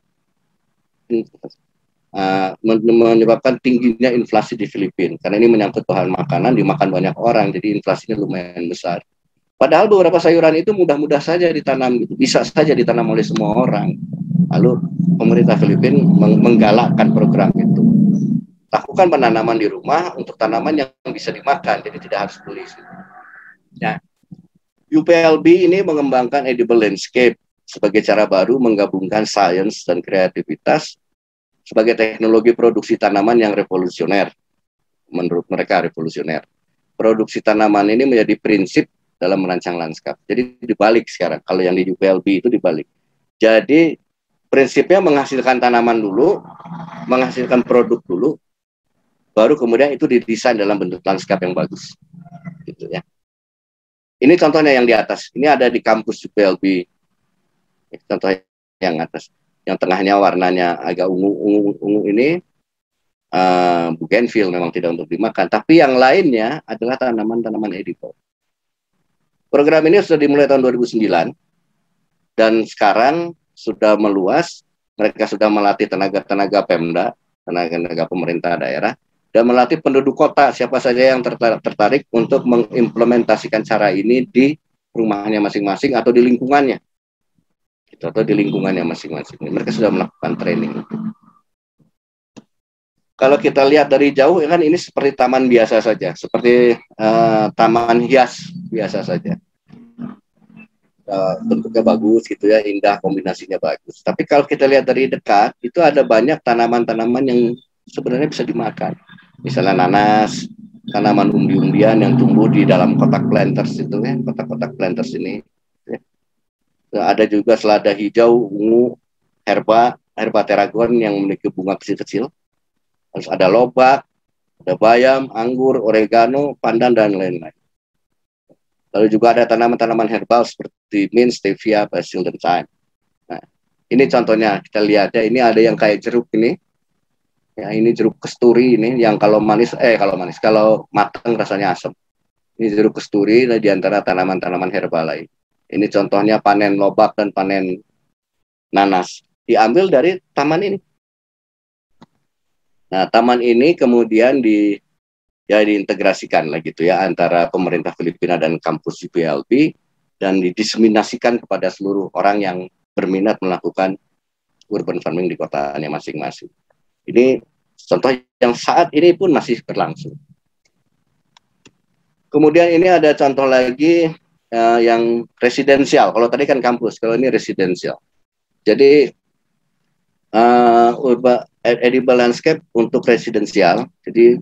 Menyebabkan tingginya inflasi di Filipina karena ini menyangkut bahan makanan, dimakan banyak orang, jadi inflasinya lumayan besar. Padahal beberapa sayuran itu mudah-mudah saja ditanam gitu, bisa saja ditanam oleh semua orang. Lalu pemerintah Filipina menggalakkan program itu. Lakukan penanaman di rumah untuk tanaman yang bisa dimakan, jadi tidak harus beli. Nah, UPLB ini mengembangkan edible landscape sebagai cara baru menggabungkan sains dan kreativitas sebagai teknologi produksi tanaman yang revolusioner. Menurut mereka revolusioner. Produksi tanaman ini menjadi prinsip dalam merancang lanskap. Jadi dibalik sekarang, kalau yang di UPLB itu dibalik. Jadi prinsipnya menghasilkan tanaman dulu, menghasilkan produk dulu, baru kemudian itu didesain dalam bentuk lanskap yang bagus. Gitu ya. Ini contohnya yang di atas. Ini ada di kampus UPLB. Contoh yang atas. Yang tengahnya warnanya agak ungu ini bougainville, memang tidak untuk dimakan. Tapi yang lainnya adalah tanaman-tanaman edible. Program ini sudah dimulai tahun 2009 dan sekarang sudah meluas. Mereka sudah melatih tenaga-tenaga Pemda, tenaga-tenaga pemerintah daerah, dan melatih penduduk kota siapa saja yang tertarik untuk mengimplementasikan cara ini di rumahnya masing-masing atau di lingkungannya. Atau di lingkungannya masing-masing. Mereka sudah melakukan training. Kalau kita lihat dari jauh, kan ini seperti taman biasa saja, seperti taman hias biasa saja. Bentuknya bagus, gitu ya, indah, kombinasinya bagus. Tapi kalau kita lihat dari dekat, itu ada banyak tanaman-tanaman yang sebenarnya bisa dimakan. Misalnya nanas, tanaman umbi-umbian yang tumbuh di dalam kotak planters itu, ya, kotak-kotak planters ini. Ada juga selada hijau, ungu, herba teragon yang memiliki bunga kecil-kecil. Terus ada lobak, ada bayam, anggur, oregano, pandan, dan lain-lain. Lalu juga ada tanaman-tanaman herbal seperti mint, stevia, basil, dan thyme. Nah, ini contohnya, kita lihat ya, ini ada yang kayak jeruk ini. Ya, ini jeruk kesturi ini, yang kalau matang rasanya asam. Ini jeruk kesturi di antara tanaman-tanaman herbal lain. Ini contohnya panen lobak dan panen nanas. Diambil dari taman ini. Nah, taman ini kemudian diintegrasikan lah gitu ya antara pemerintah Filipina dan kampus UPLB dan didiseminasikan kepada seluruh orang yang berminat melakukan urban farming di kotanya masing-masing. Ini contoh yang saat ini pun masih berlangsung. Kemudian ini ada contoh lagi yang residensial. Kalau tadi kan kampus, kalau ini residensial. Jadi edible landscape untuk residensial. Jadi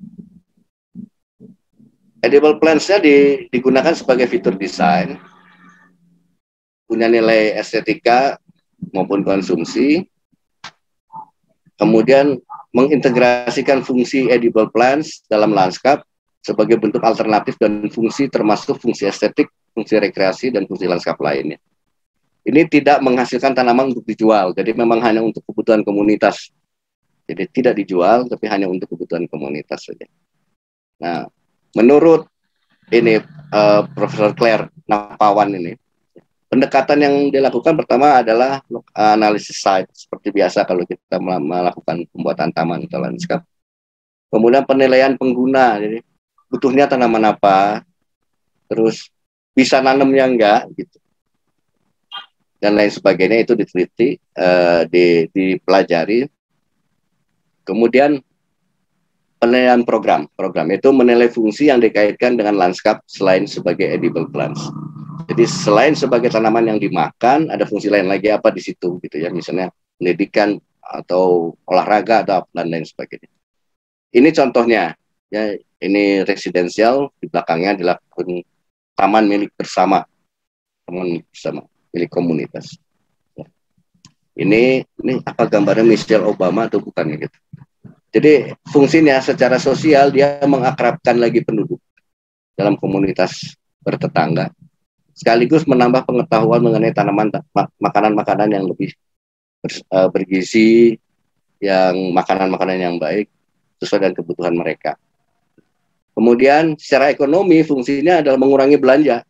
edible plants-nya digunakan sebagai fitur desain, punya nilai estetika maupun konsumsi. Kemudian mengintegrasikan fungsi edible plants dalam lanskap sebagai bentuk alternatif dan fungsi termasuk fungsi estetik, fungsi rekreasi, dan fungsi lanskap lainnya. Ini tidak menghasilkan tanaman untuk dijual, jadi memang hanya untuk kebutuhan komunitas. Jadi tidak dijual, tapi hanya untuk kebutuhan komunitas saja. Nah, menurut ini Profesor Claire Napawan ini, pendekatan yang dilakukan pertama adalah analisis site, seperti biasa kalau kita melakukan pembuatan taman atau lanskap. Kemudian penilaian pengguna, jadi butuhnya tanaman apa, terus bisa nanamnya enggak, gitu. Dan lain sebagainya itu diteliti, dipelajari. Kemudian penilaian program itu menilai fungsi yang dikaitkan dengan lanskap selain sebagai edible plants. Jadi selain sebagai tanaman yang dimakan, ada fungsi lain lagi apa di situ, gitu ya, misalnya pendidikan atau olahraga atau dan lain sebagainya. Ini contohnya, ya, ini residensial, di belakangnya dilakukan taman milik bersama, milik komunitas. Ya. Ini apa gambarnya Michelle Obama atau bukan gitu. Jadi fungsinya secara sosial dia mengakrabkan lagi penduduk dalam komunitas bertetangga, sekaligus menambah pengetahuan mengenai makanan-makanan yang lebih bergizi, yang makanan-makanan yang baik sesuai dengan kebutuhan mereka. Kemudian secara ekonomi fungsinya adalah mengurangi belanja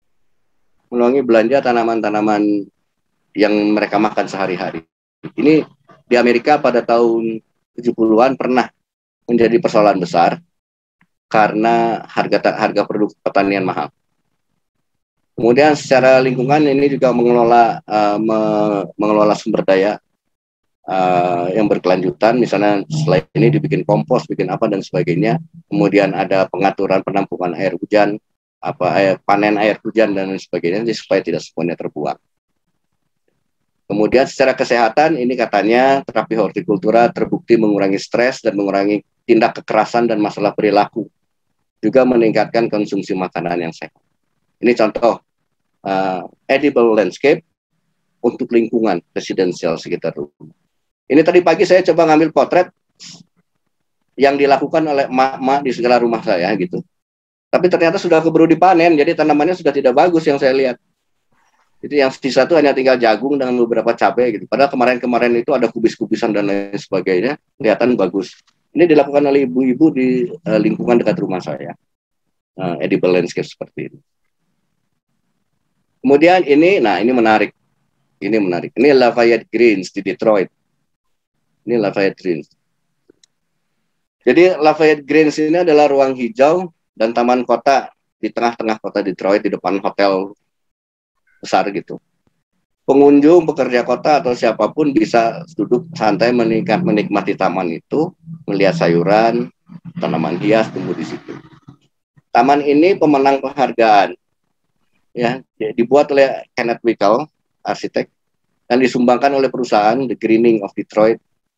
tanaman-tanaman yang mereka makan sehari-hari. Ini di Amerika pada tahun 70-an pernah menjadi persoalan besar karena harga produk pertanian mahal. Kemudian secara lingkungan ini juga mengelola sumber daya yang berkelanjutan, misalnya selain ini dibikin kompos, bikin apa dan sebagainya. Kemudian ada pengaturan penampungan air hujan, panen air hujan dan sebagainya, supaya tidak semuanya terbuang. Kemudian secara kesehatan ini katanya terapi hortikultura terbukti mengurangi stres dan mengurangi tindak kekerasan dan masalah perilaku, juga meningkatkan konsumsi makanan yang sehat. Ini contoh edible landscape untuk lingkungan residensial sekitar rumah. Ini tadi pagi saya coba ngambil potret yang dilakukan oleh emak-emak di sekitar rumah saya gitu. Tapi ternyata sudah keburu dipanen, jadi tanamannya sudah tidak bagus yang saya lihat. Jadi yang sisa itu hanya tinggal jagung dengan beberapa cabai gitu. Padahal kemarin-kemarin itu ada kubis-kubisan dan lain sebagainya, kelihatan bagus. Ini dilakukan oleh ibu-ibu di lingkungan dekat rumah saya. Edible landscape seperti ini. Kemudian ini menarik. Ini Lafayette Greens di Detroit. Ini Lafayette Greens. Jadi Lafayette Greens ini adalah ruang hijau dan taman kota di tengah-tengah kota Detroit, di depan hotel besar gitu. Pengunjung, pekerja kota atau siapapun bisa duduk santai menikmati taman itu, melihat sayuran, tanaman hias tumbuh di situ. Taman ini pemenang penghargaan, ya, dibuat oleh Kenneth Wickel, arsitek, dan disumbangkan oleh perusahaan The Greening of Detroit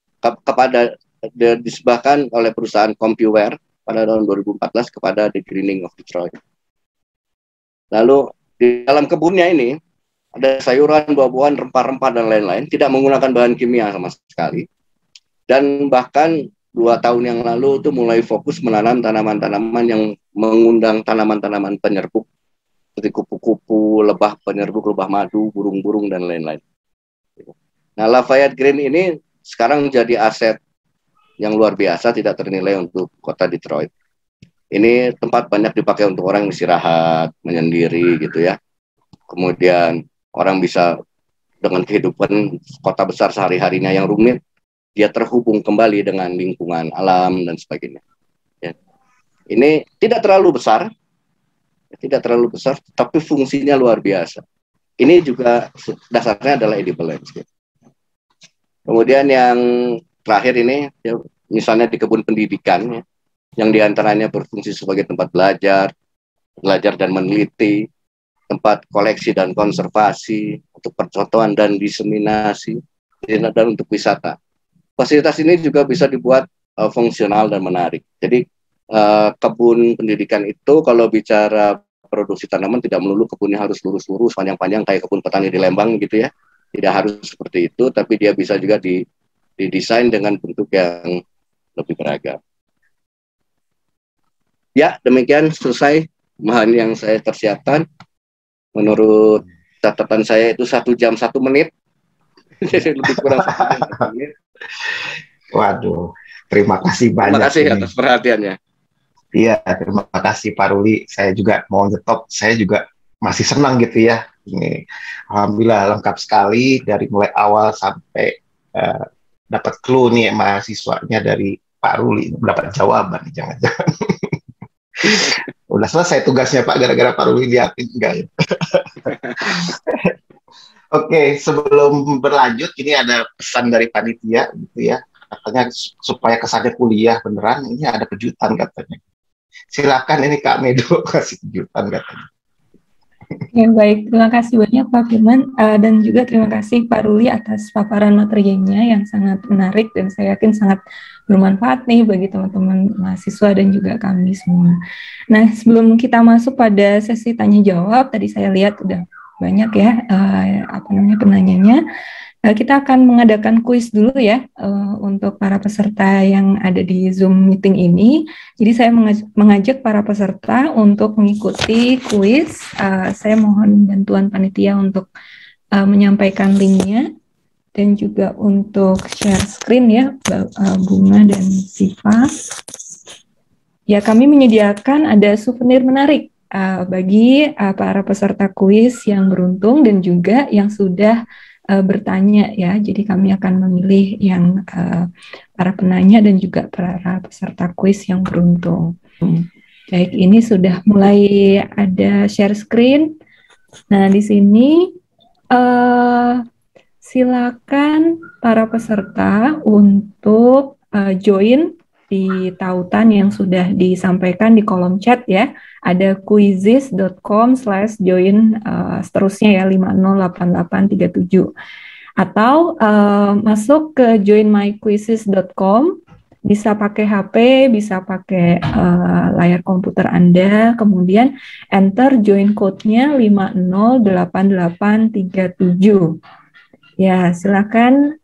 disebahkan oleh perusahaan CompuWare pada tahun 2014 kepada The Greening of Detroit. Lalu di dalam kebunnya ini ada sayuran, buah-buahan, rempah-rempah dan lain-lain, tidak menggunakan bahan kimia sama sekali. Dan bahkan 2 tahun yang lalu itu mulai fokus menanam tanaman-tanaman yang mengundang tanaman-tanaman penyerbuk seperti kupu-kupu, lebah penyerbuk, lebah madu, burung-burung dan lain-lain. Nah, Lafayette Green ini sekarang menjadi aset yang luar biasa, tidak ternilai untuk kota Detroit. Ini tempat banyak dipakai untuk orang istirahat, menyendiri gitu ya. Kemudian orang bisa dengan kehidupan kota besar sehari-harinya yang rumit, dia terhubung kembali dengan lingkungan alam dan sebagainya. Ya. Ini tidak terlalu besar, tidak terlalu besar, tapi fungsinya luar biasa. Ini juga dasarnya adalah edible landscape. Kemudian yang terakhir ini, ya, misalnya di kebun pendidikan, ya, yang diantaranya berfungsi sebagai tempat belajar dan meneliti, tempat koleksi dan konservasi, untuk percontohan dan diseminasi, dan untuk wisata. Fasilitas ini juga bisa dibuat fungsional dan menarik. Jadi kebun pendidikan itu kalau bicara produksi tanaman tidak melulu kebunnya harus lurus-lurus panjang-panjang kayak kebun petani di Lembang gitu ya. Tidak harus seperti itu, tapi dia bisa juga didesain dengan bentuk yang lebih beragam. Ya, demikian selesai bahan yang saya persiapkan. Menurut catatan saya itu 1 jam 1 menit. Jadi lebih kurang 1 jam 1 menit. Waduh, terima kasih banyak. Terima kasih atas perhatiannya. Iya, terima kasih Pak Ruli. Saya juga mau nyetop, saya juga masih senang gitu ya. Ini alhamdulillah lengkap sekali dari mulai awal sampai dapat clue nih mahasiswanya dari Pak Ruli, dapat jawaban jangan-jangan. Udah selesai tugasnya Pak gara-gara Pak Ruli liatin enggak ya? Oke, sebelum berlanjut ini ada pesan dari panitia gitu ya. Katanya supaya kesannya kuliah beneran, ini ada kejutan katanya. Silakan ini Kak Medo kasih kejutan katanya. Ya, baik, terima kasih banyak Pak Firman, dan juga terima kasih Pak Ruli atas paparan materinya yang sangat menarik dan saya yakin sangat bermanfaat nih bagi teman-teman mahasiswa dan juga kami semua. Nah, sebelum kita masuk pada sesi tanya jawab, tadi saya lihat udah banyak ya penanyanya. Kita akan mengadakan kuis dulu ya untuk para peserta yang ada di Zoom meeting ini. Jadi saya mengajak para peserta untuk mengikuti kuis. Saya mohon bantuan panitia untuk menyampaikan linknya dan juga untuk share screen ya, Bunga dan Siva. Ya, kami menyediakan ada souvenir menarik bagi para peserta kuis yang beruntung dan juga yang sudah bertanya ya. Jadi kami akan memilih yang para penanya dan juga para peserta kuis yang beruntung. Baik, ini sudah mulai ada share screen. Nah, di sini silakan para peserta untuk join di tautan yang sudah disampaikan di kolom chat ya. Ada quizizz.com/join seterusnya ya 508837. Atau masuk ke joinmyquizizz.com, bisa pakai HP, bisa pakai layar komputer Anda, kemudian enter join code-nya 508837. Ya, silakan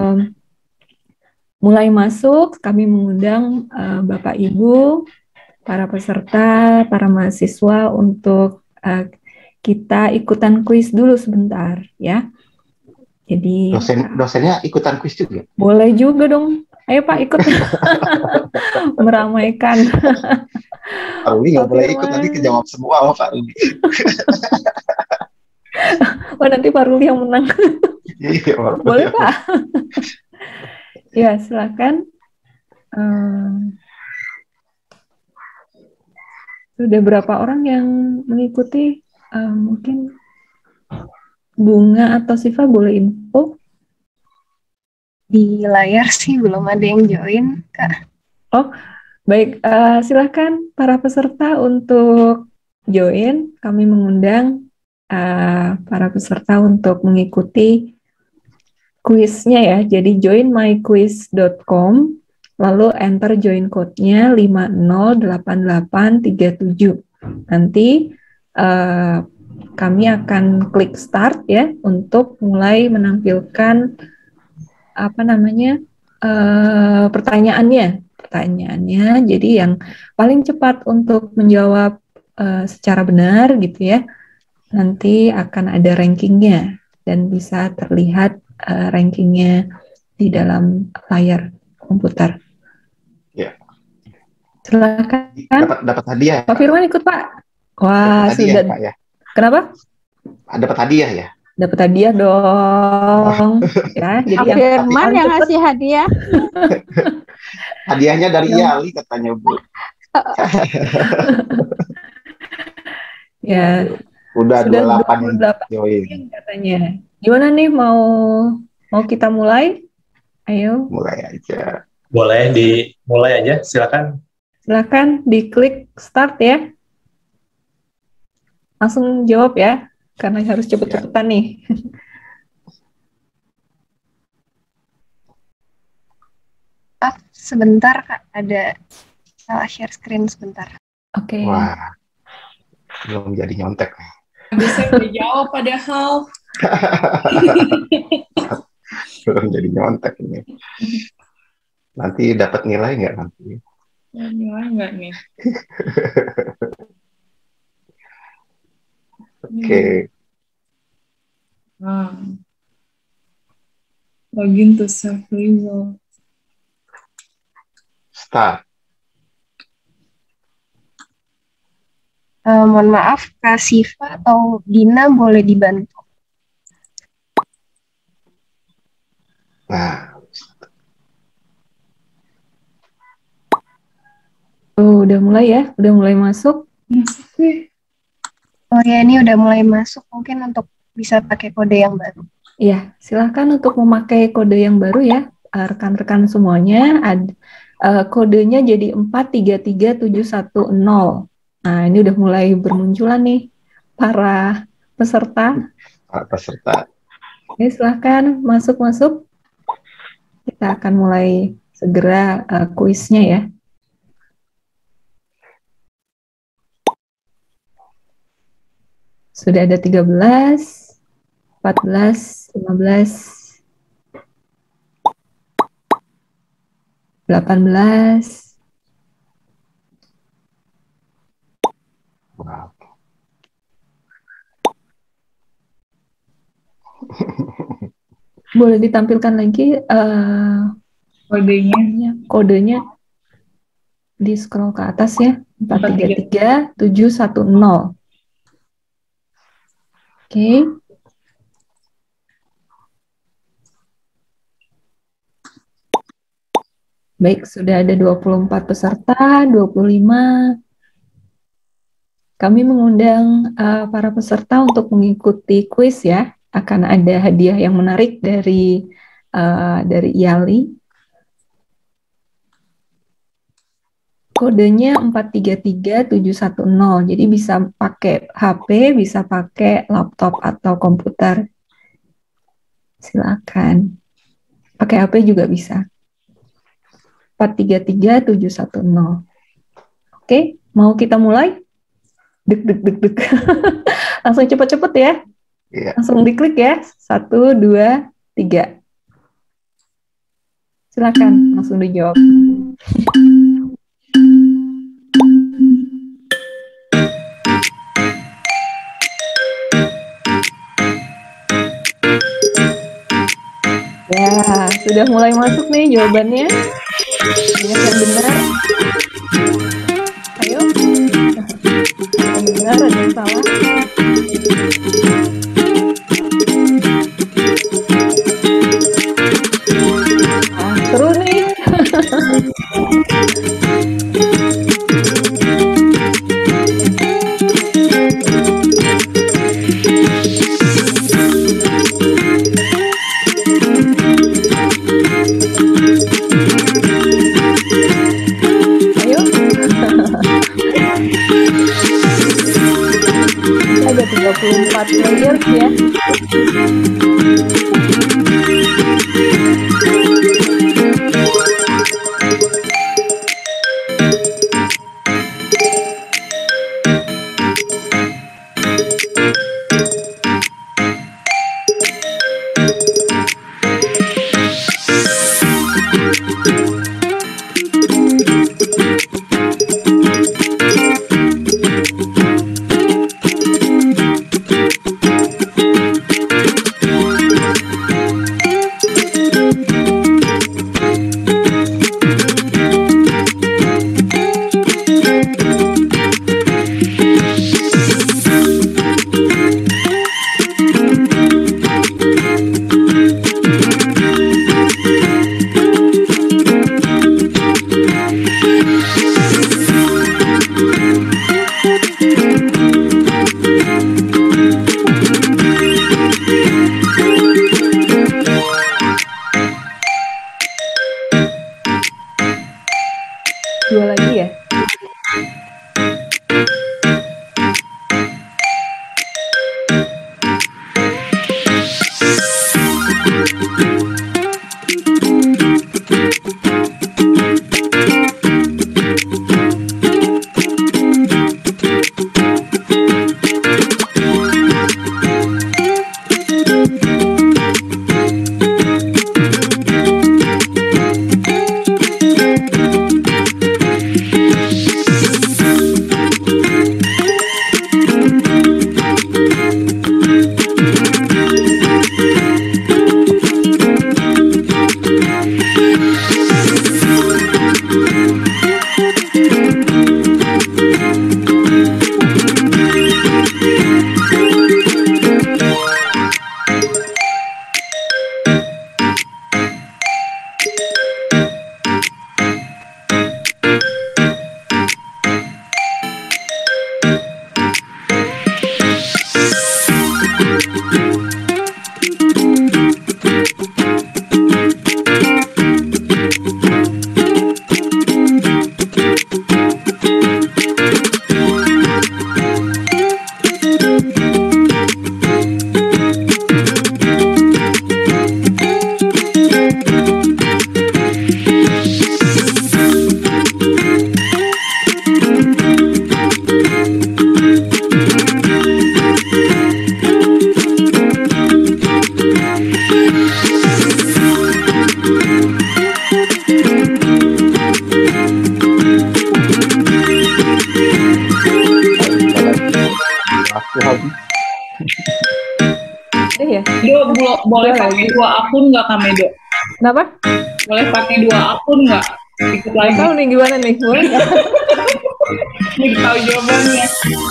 mulai masuk. Kami mengundang Bapak Ibu, para peserta, para mahasiswa untuk kita ikutan kuis dulu sebentar ya. Jadi dosennya ikutan kuis juga? Boleh juga dong. Ayo Pak ikut. Meramaikan. Pak Ruli nggak boleh ikut, nanti kejawab semua sama Pak Ruli. Oh, nanti Pak Ruli yang menang. Iya, boleh Pak. Ya, silakan. Sudah berapa orang yang mengikuti? Mungkin Bunga atau Siva boleh info? Di layar sih belum ada yang join, Kak. Oh, baik. Silakan para peserta untuk join. Kami mengundang para peserta untuk mengikuti kuisnya ya. Jadi joinmyquiz.com, lalu enter join code-nya 508837. Nanti kami akan klik start ya untuk mulai menampilkan pertanyaannya. Jadi yang paling cepat untuk menjawab secara benar gitu ya, nanti akan ada rankingnya dan bisa terlihat rankingnya di dalam layar komputer. Ya. Silakan. Dapat hadiah. Pak Firman ikut Pak. Wah, hadiah, sudah. Pak, ya. Kenapa? Dapat hadiah ya. Dapat hadiah dong. Ya, jadi Pak Firman yang ngasih hadiah. Hadiahnya dari Yali katanya Bu. Ya, Udah sudah 28 yang 28 join. katanya. Gimana nih, mau kita mulai? Ayo, Mulai aja. Boleh dimulai aja, silakan. silakan diklik start ya. Langsung jawab ya, karena harus cepet-cepetan nih. Sebentar Kak, ada salah share screen sebentar. Oke. Wah, belum jadi nyontek nih. Bisa udah jawab padahal. Belum jadi nyontek ini. Nanti dapat nilai nggak nanti? Nilai nggak nih? Oke. Login to self result. Start. Mohon maaf, Kak Siva atau Dina boleh dibantu. Nah, Udah mulai ya, udah mulai masuk. Oh ya, ini udah mulai masuk. Mungkin untuk bisa pakai kode yang baru. Iya, silahkan untuk memakai kode yang baru ya, rekan-rekan semuanya. Kodenya jadi 433710. Nah, ini udah mulai bermunculan nih para peserta. Pak peserta. Oke, silahkan masuk-masuk. Kita akan mulai segera kuisnya ya. Sudah ada 13, 14, 15, 18. Wow. Boleh ditampilkan lagi kodenya di scroll ke atas ya, 433710. Oke. Baik, sudah ada 24 peserta, 25. Kami mengundang para peserta untuk mengikuti kuis ya. Akan ada hadiah yang menarik dari IALI. Kodenya 433710. Jadi bisa pakai HP, bisa pakai laptop atau komputer. Silakan. Pakai HP juga bisa. 433710. Oke, mau kita mulai? Dek. Langsung cepet-cepet ya. Iya. Langsung diklik ya. 1, 2, 3. Silakan, langsung dijawab. Ya, sudah mulai masuk nih jawabannya. Banyak yang benar. Ayo. Yang benar, ada yang salah. Seru nih. Ayo. Ada 34 players ya. Ya. Boleh pakai 2 akun nggak Kak Medo? Kenapa? Boleh pakai 2 akun nggak? Ikut lagi. Tahu nih gimana nih? Boleh nggak? Nih tahu jawabannya.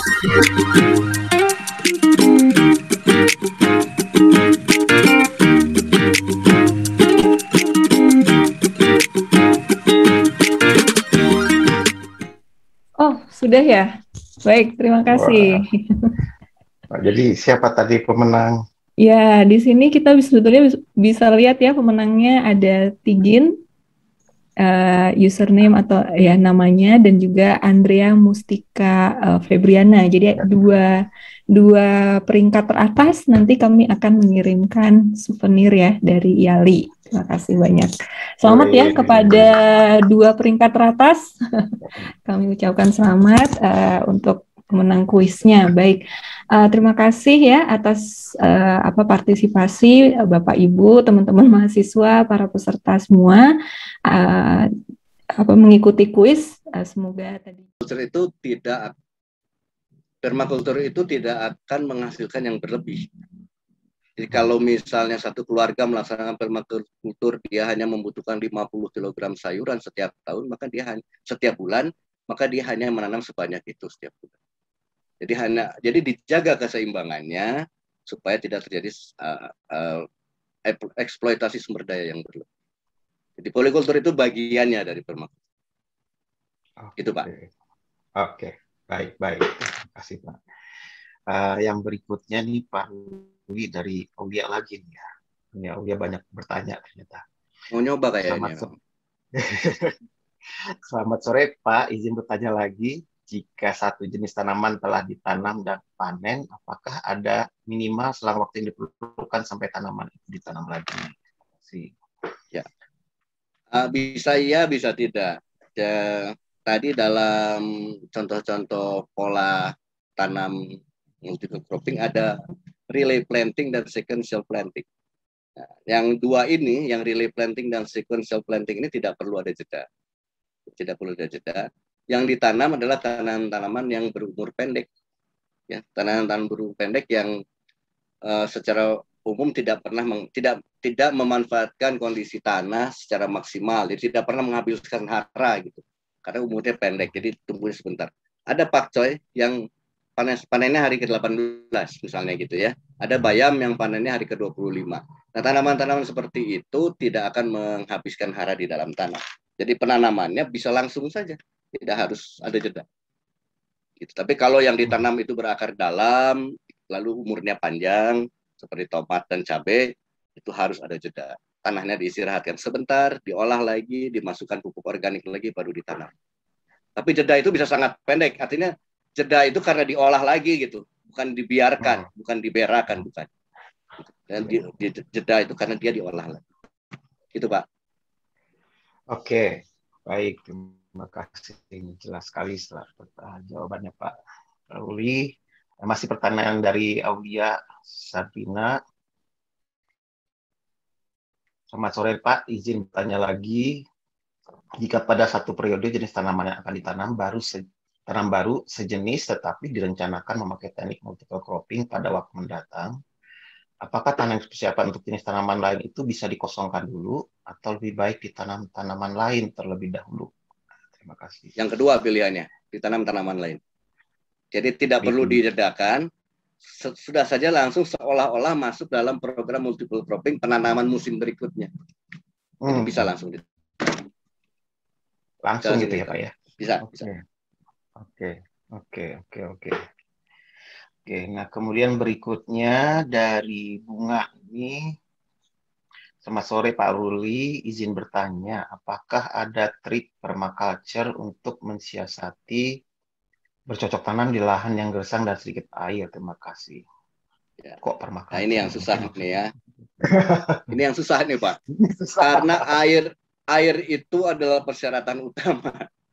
Oh, sudah ya? Baik, terima kasih. Wah. Jadi siapa tadi pemenang? Ya, di sini kita sebetulnya bisa lihat ya pemenangnya ada Tigin, username atau ya namanya, dan juga Andrea Mustika Febriana. Jadi dua peringkat teratas nanti kami akan mengirimkan souvenir ya dari IALI. Terima kasih banyak. Selamat ya kepada 2 peringkat teratas. Kami ucapkan selamat untuk pemenang kuisnya. Baik, terima kasih ya atas partisipasi Bapak Ibu, teman-teman mahasiswa, para peserta semua mengikuti kuis. Semoga tadi permakultur itu tidak akan menghasilkan yang berlebih. Jadi kalau misalnya satu keluarga melaksanakan permakultur, dia hanya membutuhkan 50 kg sayuran setiap tahun, maka setiap bulan, maka dia hanya menanam sebanyak itu setiap bulan. Jadi dijaga keseimbangannya supaya tidak terjadi eksploitasi sumber daya yang berlebih. Jadi polikultur itu bagiannya dari permakultur. Itu Pak. Oke. Baik. Terima kasih Pak. Yang berikutnya nih Pak Rudi dari Aulia lagi nih ya. Ini Aulia banyak bertanya ternyata. Mau nyoba kayaknya. Selamat sore Pak, izin bertanya lagi. Jika satu jenis tanaman telah ditanam dan panen, apakah ada minimal selang waktu yang diperlukan sampai tanaman itu ditanam lagi? Ya. Bisa iya, bisa tidak. Tadi dalam contoh-contoh pola tanam multiple cropping ada relay planting dan sequential planting. Nah, yang 2 ini, yang relay planting dan sequential planting ini tidak perlu ada jeda. Tidak perlu ada jeda. Yang ditanam adalah tanaman-tanaman yang berumur pendek. Ya, tanaman-tanaman berumur pendek yang secara umum tidak memanfaatkan kondisi tanah secara maksimal. Jadi tidak pernah menghabiskan hara gitu. Karena umurnya pendek, jadi tumbuhnya sebentar. Ada pakcoy yang panennya hari ke-18 misalnya gitu ya. Ada bayam yang panennya hari ke-25. Nah, tanaman-tanaman seperti itu tidak akan menghabiskan hara di dalam tanah. Jadi penanamannya bisa langsung saja, tidak harus ada jeda. Gitu. Tapi kalau yang ditanam itu berakar dalam, lalu umurnya panjang, seperti tomat dan cabai, itu harus ada jeda. Tanahnya diistirahatkan sebentar, diolah lagi, dimasukkan pupuk organik lagi, baru ditanam. Tapi jeda itu bisa sangat pendek. Artinya jeda itu karena diolah lagi gitu, bukan dibiarkan, bukan diberakan, bukan. Dan di jeda itu karena dia diolah lagi. Itu Pak. Oke, baik. Terima kasih. Ini jelas sekali setelah jawabannya Pak Ruli. Masih pertanyaan dari Aulia Sabina. Selamat sore Pak, izin bertanya lagi. Jika pada satu periode jenis tanaman yang akan ditanam tanam baru sejenis tetapi direncanakan memakai teknik multiple cropping pada waktu mendatang, apakah tanam persiapan untuk jenis tanaman lain itu bisa dikosongkan dulu atau lebih baik ditanam tanaman lain terlebih dahulu? Terima kasih. Yang kedua pilihannya, ditanam tanaman lain. Jadi tidak perlu dijedakan, sudah saja langsung seolah-olah masuk dalam program multiple cropping penanaman musim berikutnya. Jadi bisa langsung langsung gitu ya Pak ya? Bisa. Oke. Nah kemudian berikutnya dari Bunga ini, selamat sore Pak Ruli, izin bertanya, apakah ada trik permaculture untuk mensiasati bercocok tanam di lahan yang gersang dan sedikit air? Terima kasih. Ya. Kok permaculture? Nah ini yang susah nih ya. Ini yang susah nih Pak. Karena air itu adalah persyaratan utama.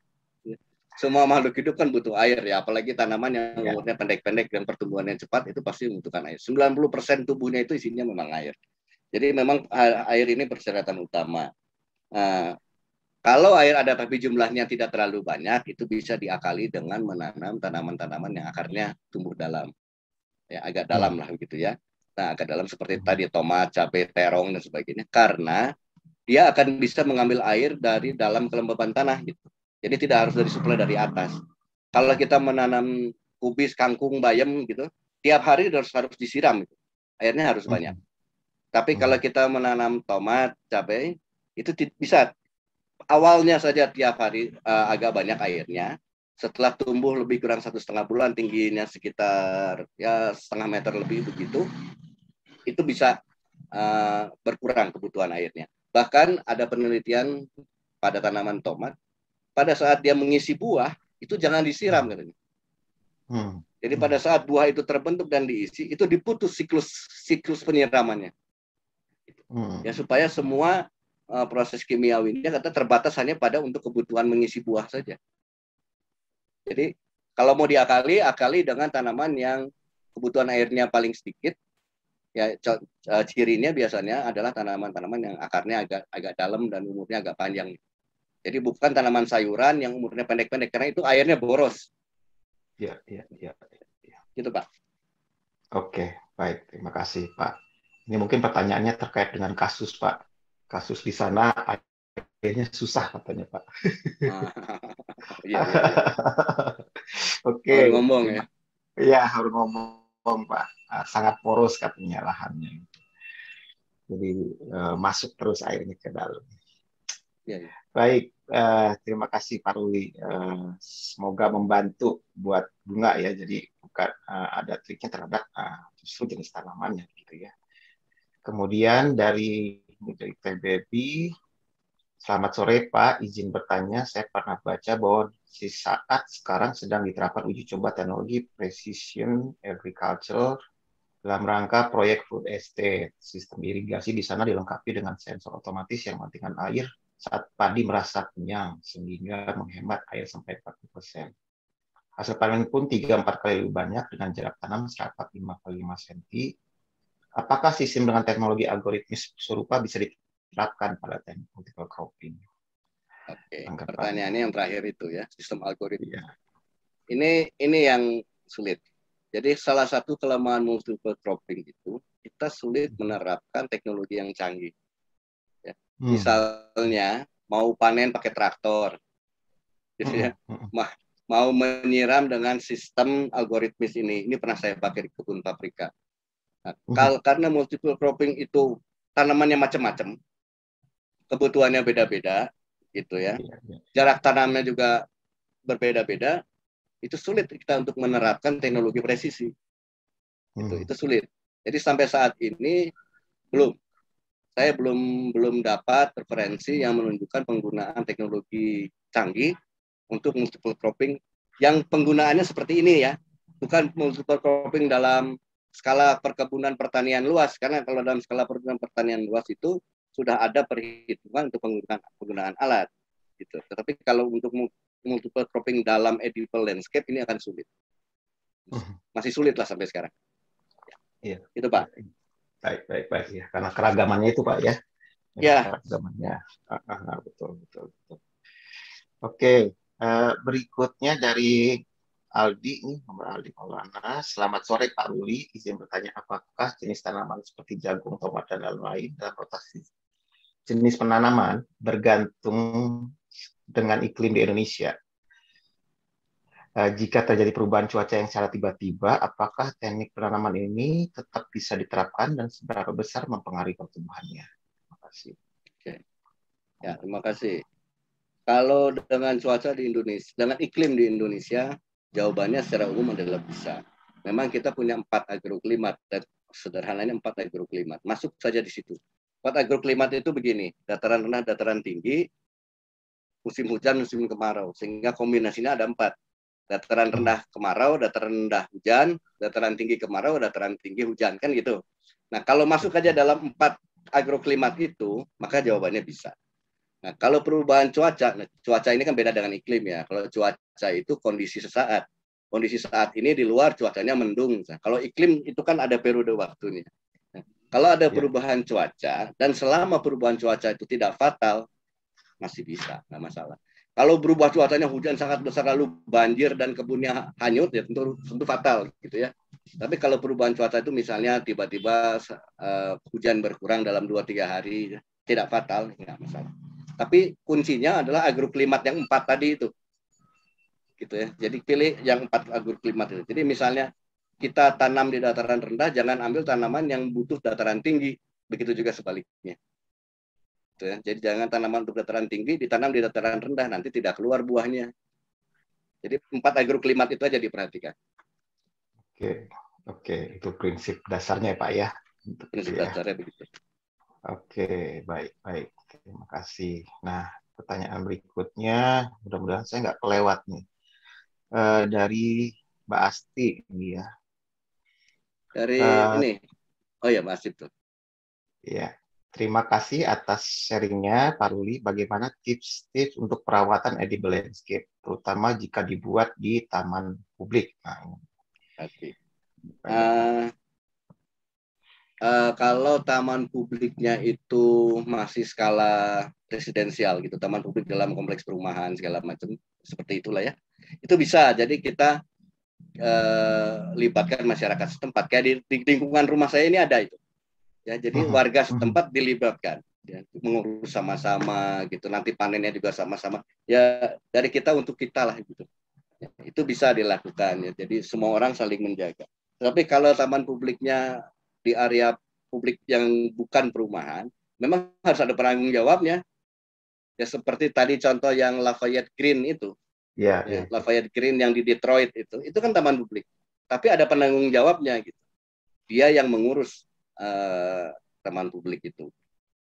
Semua makhluk hidup kan butuh air ya, apalagi tanaman yang umurnya pendek-pendek dan pertumbuhannya cepat itu pasti membutuhkan air. 90% tubuhnya itu isinya memang air. Jadi memang air ini persyaratan utama. Nah, kalau air ada tapi jumlahnya tidak terlalu banyak, itu bisa diakali dengan menanam tanaman-tanaman yang akarnya tumbuh dalam. Ya, agak dalam lah gitu ya. Nah, agak dalam seperti tadi tomat, cabai, terong dan sebagainya. Karena dia akan bisa mengambil air dari dalam kelembaban tanah gitu. Jadi tidak harus dari suplai dari atas. Kalau kita menanam kubis, kangkung, bayam gitu, tiap hari harus disiram gitu. Airnya harus banyak. Tapi kalau kita menanam tomat, cabai, itu bisa awalnya saja tiap hari agak banyak airnya. Setelah tumbuh lebih kurang 1,5 bulan, tingginya sekitar ya 0,5 meter lebih begitu, itu bisa berkurang kebutuhan airnya. Bahkan ada penelitian pada tanaman tomat, pada saat dia mengisi buah, itu jangan disiram katanya. Jadi pada saat buah itu terbentuk dan diisi, itu diputus siklus penyiramannya. Ya supaya semua proses kimiawinya kata terbatas hanya pada untuk kebutuhan mengisi buah saja. Jadi kalau mau akali dengan tanaman yang kebutuhan airnya paling sedikit. Ya cirinya biasanya adalah tanaman-tanaman yang akarnya agak dalam dan umurnya agak panjang. Jadi bukan tanaman sayuran yang umurnya pendek-pendek karena itu airnya boros. Ya. Gitu Pak. Oke, baik. Terima kasih Pak. Ini mungkin pertanyaannya terkait dengan kasus Pak. Kasus di sana airnya susah katanya Pak. Iya. Oke. Harus ngomong ya. Iya, harus ngomong Pak. Sangat poros katanya lahannya. Jadi masuk terus airnya ke dalam. Ya. Baik, terima kasih Pak Ruli. Semoga membantu buat Bunga ya. Jadi bukan ada triknya terhadap justru jenis tanamannya gitu ya. Kemudian dari PBB, selamat sore Pak. Izin bertanya, saya pernah baca bahwa di saat sekarang sedang diterapkan uji coba teknologi precision agriculture dalam rangka proyek food estate. Sistem irigasi di sana dilengkapi dengan sensor otomatis yang mementingkan air saat padi merasa kenyang, sehingga menghemat air sampai 40%. Hasil panen pun 3-4 kali lebih banyak dengan jarak tanam serapat 5 kali 5 cm. Apakah sistem dengan teknologi algoritmis serupa bisa diterapkan pada teknik multiple cropping? Oke, pertanyaannya yang terakhir itu ya, sistem algoritma. Ya. Ini yang sulit. Jadi salah satu kelemahan multiple cropping itu kita sulit menerapkan teknologi yang canggih. Ya. Misalnya mau panen pakai traktor, gitu ya. Mau menyiram dengan sistem algoritmis ini pernah saya pakai di kebun paprika. Nah, karena multiple cropping itu tanamannya macam-macam, kebutuhannya beda-beda, gitu ya. Jarak tanamnya juga berbeda-beda. Itu sulit kita untuk menerapkan teknologi presisi. Itu sulit. Jadi sampai saat ini saya belum dapat referensi yang menunjukkan penggunaan teknologi canggih untuk multiple cropping yang penggunaannya seperti ini ya. Bukan multiple cropping dalam skala perkebunan pertanian luas, karena kalau dalam skala perkebunan pertanian luas itu sudah ada perhitungan untuk penggunaan alat gitu. Tetapi kalau untuk multiple cropping dalam edible landscape ini akan sulit. Masih sulit lah sampai sekarang. Iya. Itu Pak. Baik ya. Karena keragamannya itu Pak ya. Ya. Keragamannya. Betul. Oke, berikutnya dari Aldi nih, nomor Aldi Maulana. Selamat sore Pak Ruli, izin bertanya apakah jenis tanaman seperti jagung, tomat dan lain-lain dalam rotasi jenis penanaman bergantung dengan iklim di Indonesia? Jika terjadi perubahan cuaca yang secara tiba-tiba, apakah teknik penanaman ini tetap bisa diterapkan dan seberapa besar mempengaruhi pertumbuhannya? Terima kasih. Oke. Ya, terima kasih. Kalau dengan cuaca di Indonesia, dengan iklim di Indonesia, jawabannya secara umum adalah bisa. Memang kita punya 4 agroklimat, dan sederhananya 4 agroklimat. Masuk saja di situ. 4 agroklimat itu begini, dataran rendah, dataran tinggi, musim hujan, musim kemarau. Sehingga kombinasinya ada 4. Dataran rendah kemarau, dataran rendah hujan, dataran tinggi kemarau, dataran tinggi hujan. Kan gitu. Nah, kalau masuk aja dalam 4 agroklimat itu, maka jawabannya bisa. Nah, kalau perubahan cuaca, cuaca ini kan beda dengan iklim ya. Kalau cuaca itu kondisi sesaat. Kondisi saat ini di luar cuacanya mendung. Nah, kalau iklim itu kan ada periode waktunya. Nah, kalau ada perubahan cuaca, dan selama perubahan cuaca itu tidak fatal, masih bisa, nggak masalah. Kalau berubah cuacanya hujan sangat besar lalu banjir dan kebunnya hanyut, ya tentu fatal gitu ya. Tapi kalau perubahan cuaca itu misalnya tiba-tiba hujan berkurang dalam 2-3 hari, tidak fatal, nggak masalah. Tapi kuncinya adalah agroklimat yang 4 tadi itu. Gitu ya. Jadi pilih yang 4 agroklimat itu. Jadi misalnya kita tanam di dataran rendah, jangan ambil tanaman yang butuh dataran tinggi. Begitu juga sebaliknya. Gitu ya. Jadi jangan tanaman untuk dataran tinggi ditanam di dataran rendah, nanti tidak keluar buahnya. Jadi 4 agroklimat itu aja diperhatikan. Oke, itu prinsip dasarnya Pak ya. Prinsip dasarnya begitu. Oke, baik. Terima kasih. Nah, pertanyaan berikutnya, mudah-mudahan saya nggak kelewat nih. Dari Mbak Asti ini ya. Dari ini. Oh ya, Mbak Asti tuh. Ya, terima kasih atas sharingnya Pak Ruli. Bagaimana tips-tips untuk perawatan edible landscape, terutama jika dibuat di taman publik? Kalau taman publiknya itu masih skala residensial gitu, taman publik dalam kompleks perumahan segala macam seperti itulah ya, itu bisa. Jadi kita libatkan masyarakat setempat, kayak di lingkungan rumah saya ini ada itu ya. Jadi warga setempat dilibatkan ya, mengurus sama-sama gitu, nanti panennya juga sama-sama ya, dari kita untuk kita lah gitu ya, itu bisa dilakukan ya. Jadi semua orang saling menjaga. Tapi kalau taman publiknya di area publik yang bukan perumahan, memang harus ada penanggung jawabnya. Ya seperti tadi contoh yang Lafayette Green itu. Ya. Lafayette Green yang di Detroit itu kan taman publik. Tapi ada penanggung jawabnya gitu. Dia yang mengurus taman publik itu.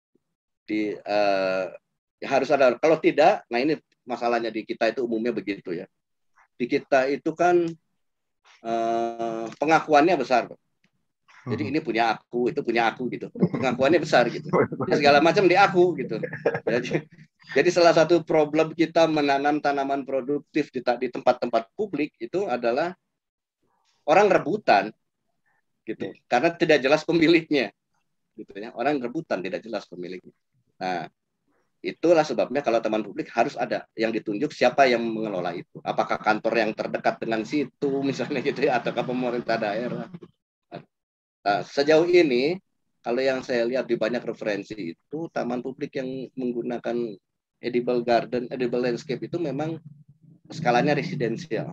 Ya harus ada. Kalau tidak, nah ini masalahnya di kita itu umumnya begitu ya. Di kita itu kan pengakuannya besar. Jadi ini punya aku, itu punya aku gitu. Pengakuannya besar gitu. Segala macam di aku gitu. Jadi salah satu problem kita menanam tanaman produktif di tempat-tempat publik itu adalah orang rebutan gitu. Karena tidak jelas pemiliknya. Gitu ya. Orang rebutan, tidak jelas pemiliknya. Nah, itulah sebabnya kalau taman publik harus ada yang ditunjuk siapa yang mengelola itu. Apakah kantor yang terdekat dengan situ misalnya gitu ya, ataukah pemerintah daerah. Nah, sejauh ini, kalau yang saya lihat di banyak referensi itu, taman publik yang menggunakan edible garden, edible landscape itu memang skalanya residensial.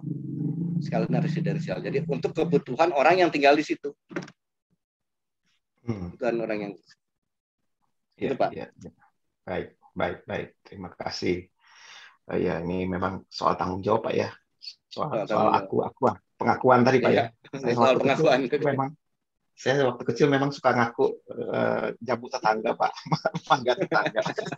Jadi untuk kebutuhan orang yang tinggal di situ. Bukan orang yang... itu Pak. Ya. Baik. Terima kasih. Ya, ini memang soal tanggung jawab Pak ya. Soal pengakuan tadi Pak ya. Soal pengakuan. Saya waktu kecil memang suka ngaku jamu tetangga Pak, mangga tetangga.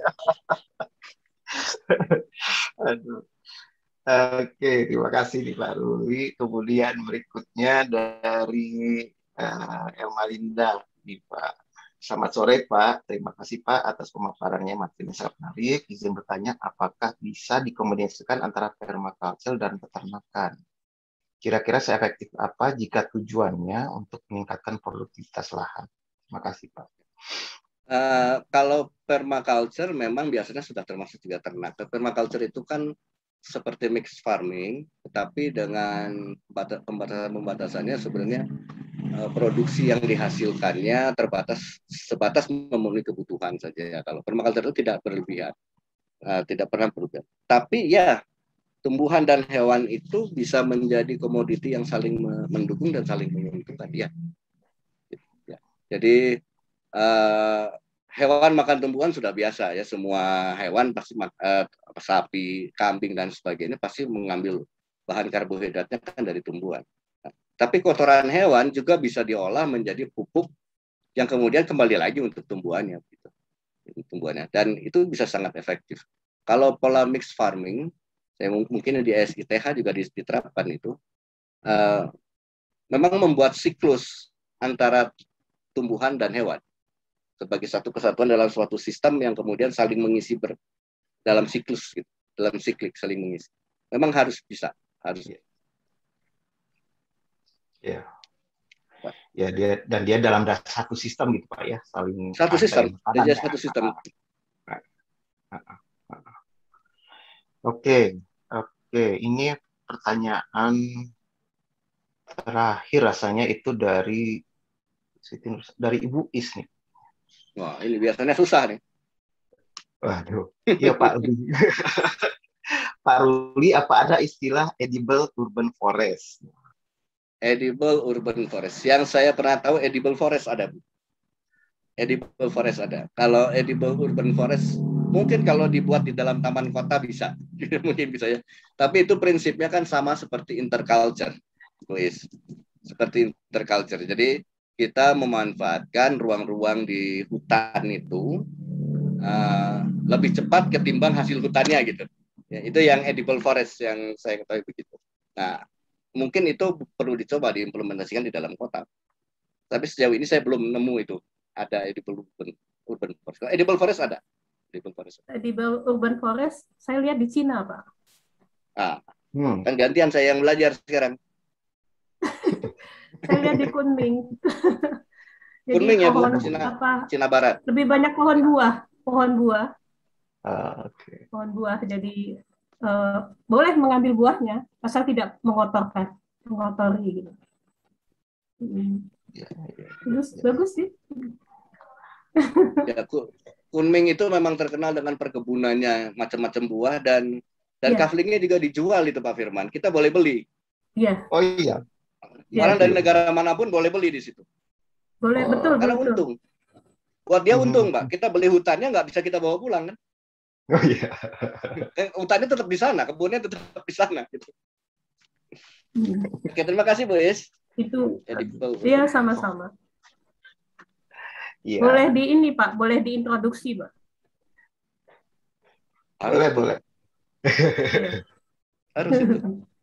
Aduh. Oke, terima kasih nih Pak Ruli. Kemudian berikutnya dari Elmalinda nih Pak. Selamat sore Pak, terima kasih Pak atas pemaparannya, materinya sangat menarik. Izin bertanya, apakah bisa dikombinasikan antara permaculture dan peternakan? Kira-kira seefektif apa jika tujuannya untuk meningkatkan produktivitas lahan? Terima kasih Pak. Kalau permaculture memang biasanya sudah termasuk juga ternak. Permaculture itu kan seperti mixed farming, tetapi dengan pembatasannya sebenarnya produksi yang dihasilkannya sebatas memenuhi kebutuhan saja ya. Kalau permaculture itu tidak berlebihan, tidak pernah berlebihan. Tapi ya tumbuhan dan hewan itu bisa menjadi komoditi yang saling mendukung dan saling menguntungkan ya. Jadi hewan makan tumbuhan sudah biasa ya, semua hewan pasti sapi, kambing dan sebagainya pasti mengambil bahan karbohidratnya kan dari tumbuhan. Tapi kotoran hewan juga bisa diolah menjadi pupuk yang kemudian kembali lagi untuk tumbuhannya gitu. Tumbuhannya, dan itu bisa sangat efektif. Kalau pola mixed farming, saya mungkin di SITH juga diterapkan itu, memang membuat siklus antara tumbuhan dan hewan sebagai satu kesatuan dalam suatu sistem yang kemudian saling mengisi dalam siklus gitu, dalam siklik saling mengisi. Memang harus bisa, harus. Ya. Ya, dia dalam satu sistem gitu Pak ya, saling satu sistem, dia satu sistem. Oke, ini pertanyaan terakhir rasanya itu dari Ibu Is nih. Wah, ini biasanya susah nih. Waduh, iya Pak Ruli. Pak Ruli, apa ada istilah edible urban forest? Edible urban forest. Yang saya pernah tahu edible forest ada, Bu. Edible forest ada. Kalau edible urban forest mungkin kalau dibuat di dalam taman kota bisa. Mungkin bisa ya. Tapi itu prinsipnya kan sama seperti interculture, please. Seperti interculture. Jadi kita memanfaatkan ruang-ruang di hutan itu lebih cepat ketimbang hasil hutannya gitu. Ya, itu yang edible forest yang saya ketahui begitu. Nah, mungkin itu perlu dicoba diimplementasikan di dalam kota. Tapi sejauh ini saya belum nemu itu ada edible urban forest. Edible forest ada. Edible urban forest saya lihat di Cina, Pak. Kan gantian saya yang belajar sekarang. Saya lihat di Kunming. Jadi Kunming ya, Bu, Cina Barat. Lebih banyak pohon buah. Okay. Pohon buah. Jadi boleh mengambil buahnya, asal tidak mengotori gitu. Bagus sih. Ya, Kunming itu memang terkenal dengan perkebunannya, macam-macam buah dan kaflingnya juga dijual itu Pak Firman. Kita boleh beli. Iya. Oh iya. Orang dari negara manapun boleh beli di situ. Boleh, betul. Karena betul. Untung. Buat dia untung, Pak. Kita beli hutannya nggak bisa kita bawa pulang kan? Oh iya. Hutannya tetap di sana, kebunnya tetap di sana. Gitu. Oke, terima kasih Bu Is. Itu. Iya, sama-sama. Ya. Boleh di ini Pak, boleh diintroduksi Pak. Boleh. Harus itu.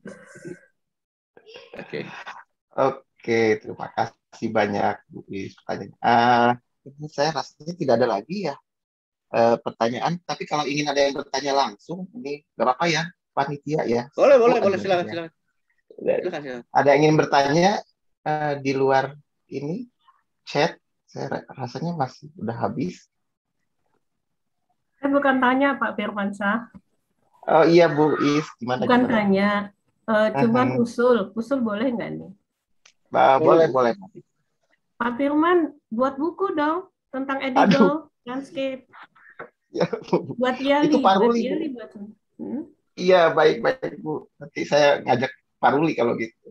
Oke, terima kasih banyak Bu Is ini saya rasanya tidak ada lagi ya pertanyaan, tapi kalau ingin ada yang bertanya langsung, ini nggak apa-apa ya, panitia ya. Boleh, silakan. Ada yang ingin bertanya di luar ini chat? Saya rasanya masih udah habis. Saya bukan tanya Pak Firmansyah. Oh iya Bu Is, gimana? Bukan tanya, cuman usul boleh nggak nih? Boleh. Pak Firman buat buku dong tentang edible landscape. Ya, buat Yali. Itu Pak Ruli. Iya, baik Bu. Nanti saya ngajak Pak Ruli kalau gitu.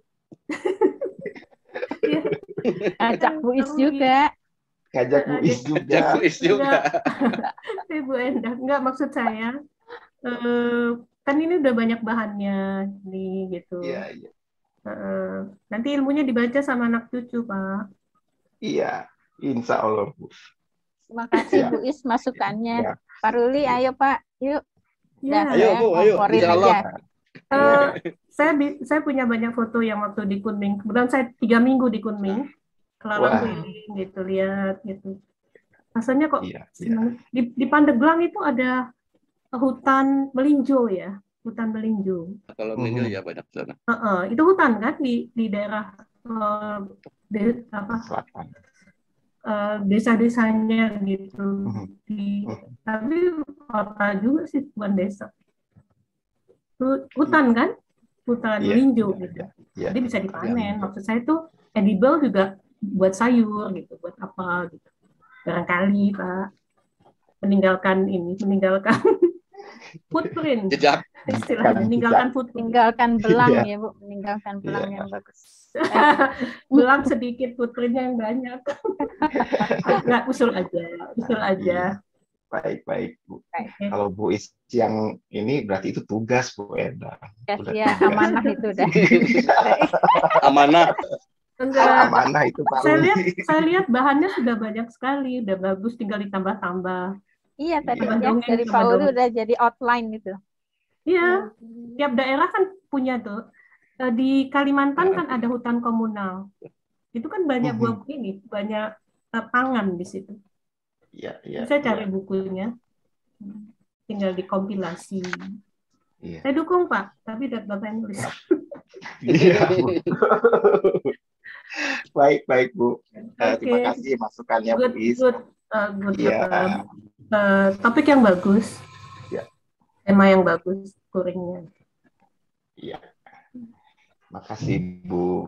Ajak Bu Is juga. Ngajak Bu Is juga. Bu Endah, enggak maksud saya. Kan ini udah banyak bahannya nih gitu. Iya. Nanti ilmunya dibaca sama anak cucu, Pak. Iya, insya Allah Bu. Terima kasih Bu Is masukannya. Ya. Pak Ruli, ayo Pak, yuk. Ya. Ayo, aja. Saya punya banyak foto yang waktu di Kunming. Kemudian saya 3 minggu di Kunming. kelalang Wah. keliling gitu, lihat gitu. Rasanya kok Iya, iya. senang. Di Pandeglang itu ada hutan melinjo ya, hutan melinjo. Kalau meninjau ya banyak di sana. Itu hutan kan di daerah apa Selatan. Desa-desanya gitu. Mhm. Tapi kota juga sih, bukan desa. Hutan kan, hutan Iya, melinjo iya, gitu. iya. Jadi bisa Hutan dipanen. melinjo. Maksud saya itu edible juga buat sayur gitu, buat apa gitu. Barangkali Pak meninggalkan footprint, Jejak. istilahnya meninggalkan footprint. Meninggalkan belang Iya. ya Bu, meninggalkan belang Iya. yang bagus. Belang sedikit, footprintnya yang banyak. Nggak, usul aja. Iya. Baik, Bu. Oke. Kalau Bu Is yang ini berarti itu tugas Bu Enda. Udah Ya, tugas. amanah itu udah. Amanah. Enggak, Amanah itu Pak saya Ruli. lihat bahannya sudah banyak sekali, udah bagus, tinggal ditambah-tambah. Iya tadi Iya. ya dari Pak Uli udah jadi outline gitu. Iya, tiap daerah kan punya tuh. Di Kalimantan kan ada hutan komunal. Itu kan banyak buah ini, banyak pangan di situ. Iya. Saya cari bukunya, tinggal dikompilasi. Iya. Saya dukung Pak, tapi Bapak yang nulis. Iya, Bu. Baik, Bu. Oke. Terima kasih masukannya Bu Is. Good. Iya. Topik yang bagus, Iya. tema yang bagus, kuringnya. Iya. Makasih Bu.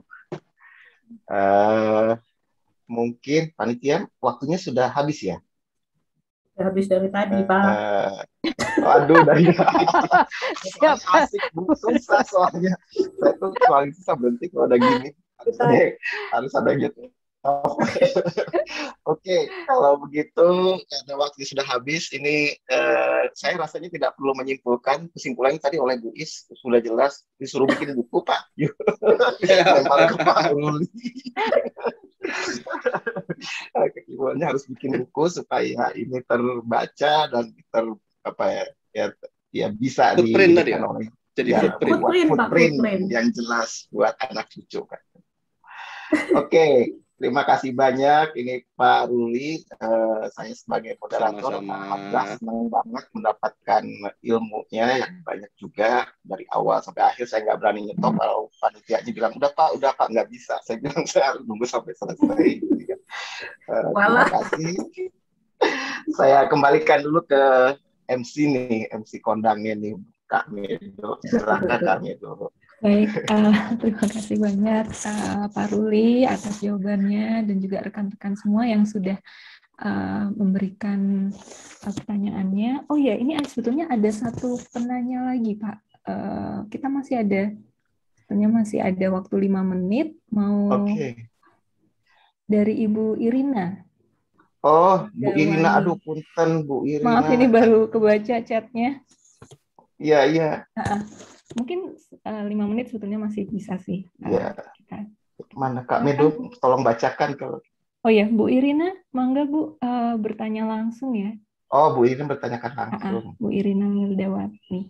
Mungkin panitia waktunya sudah habis ya? Sudah habis dari tadi Pak. Waduh, dari asik Bu, susah soalnya. Saya tuh paling susah berhenti kalau ada gini. Harus ada gitu. Oke, kalau begitu karena waktu sudah habis, ini saya rasanya tidak perlu menyimpulkan. Kesimpulannya tadi oleh Bu Is sudah jelas, disuruh bikin buku Pak. Lempar ke Pak Ruli. Kesimpulannya harus bikin buku supaya ini terbaca dan ya bisa footprint tadi ya? oleh Jadi footprint yang jelas buat anak cucu kan. Oke, terima kasih banyak. Ini Pak Ruli, saya sebagai moderator alhamdulillah senang banget mendapatkan ilmunya yang banyak juga dari awal sampai akhir. Saya nggak berani nyetop kalau panitianya bilang udah Pak nggak bisa. Saya bilang saya harus nunggu sampai selesai. Terima kasih. Saya kembalikan dulu ke MC nih, MC kondangnya nih, Kak Medo. Silakan Kak Medo. Baik, terima kasih banyak Pak Ruli atas jawabannya dan juga rekan-rekan semua yang sudah memberikan pertanyaannya. Oh ya, ini sebetulnya ada satu penanya lagi Pak. Kita masih ada waktu 5 menit. Mau dari Ibu Irina. Oh, Bu Irina, aduh punten Bu Irina. Maaf ini baru kebaca chatnya. Iya. Mungkin 5 menit sebetulnya masih bisa sih. Iya. Mana Kak Medo, tolong bacakan kalau. Oh ya, Bu Irina, mangga Bu bertanya langsung ya. Oh, Bu Irina bertanyakan langsung. Bu Irina Wildawati.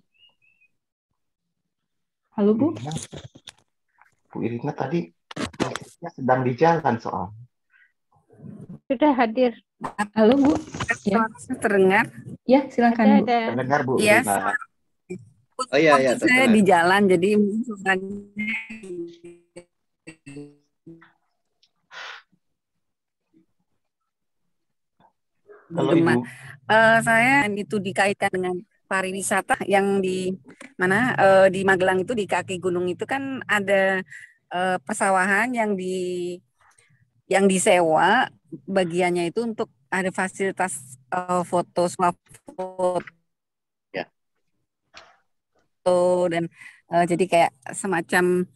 Halo Bu. Bu Irina tadi sedang di jalan soal. Sudah hadir. Halo Bu. Ya. Terdengar? Ya, silakan Bu. Terdengar Bu Yes. Irina. Oh iya, saya di jalan jadi Halo Ibu. Saya itu dikaitkan dengan pariwisata yang di mana di Magelang itu di kaki gunung itu kan ada persawahan yang disewa bagiannya itu untuk ada fasilitas foto dan jadi kayak semacam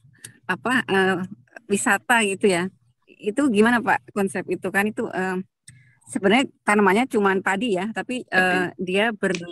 wisata gitu ya. Itu gimana Pak konsep itu kan itu sebenarnya tanamannya cuma padi ya, tapi dia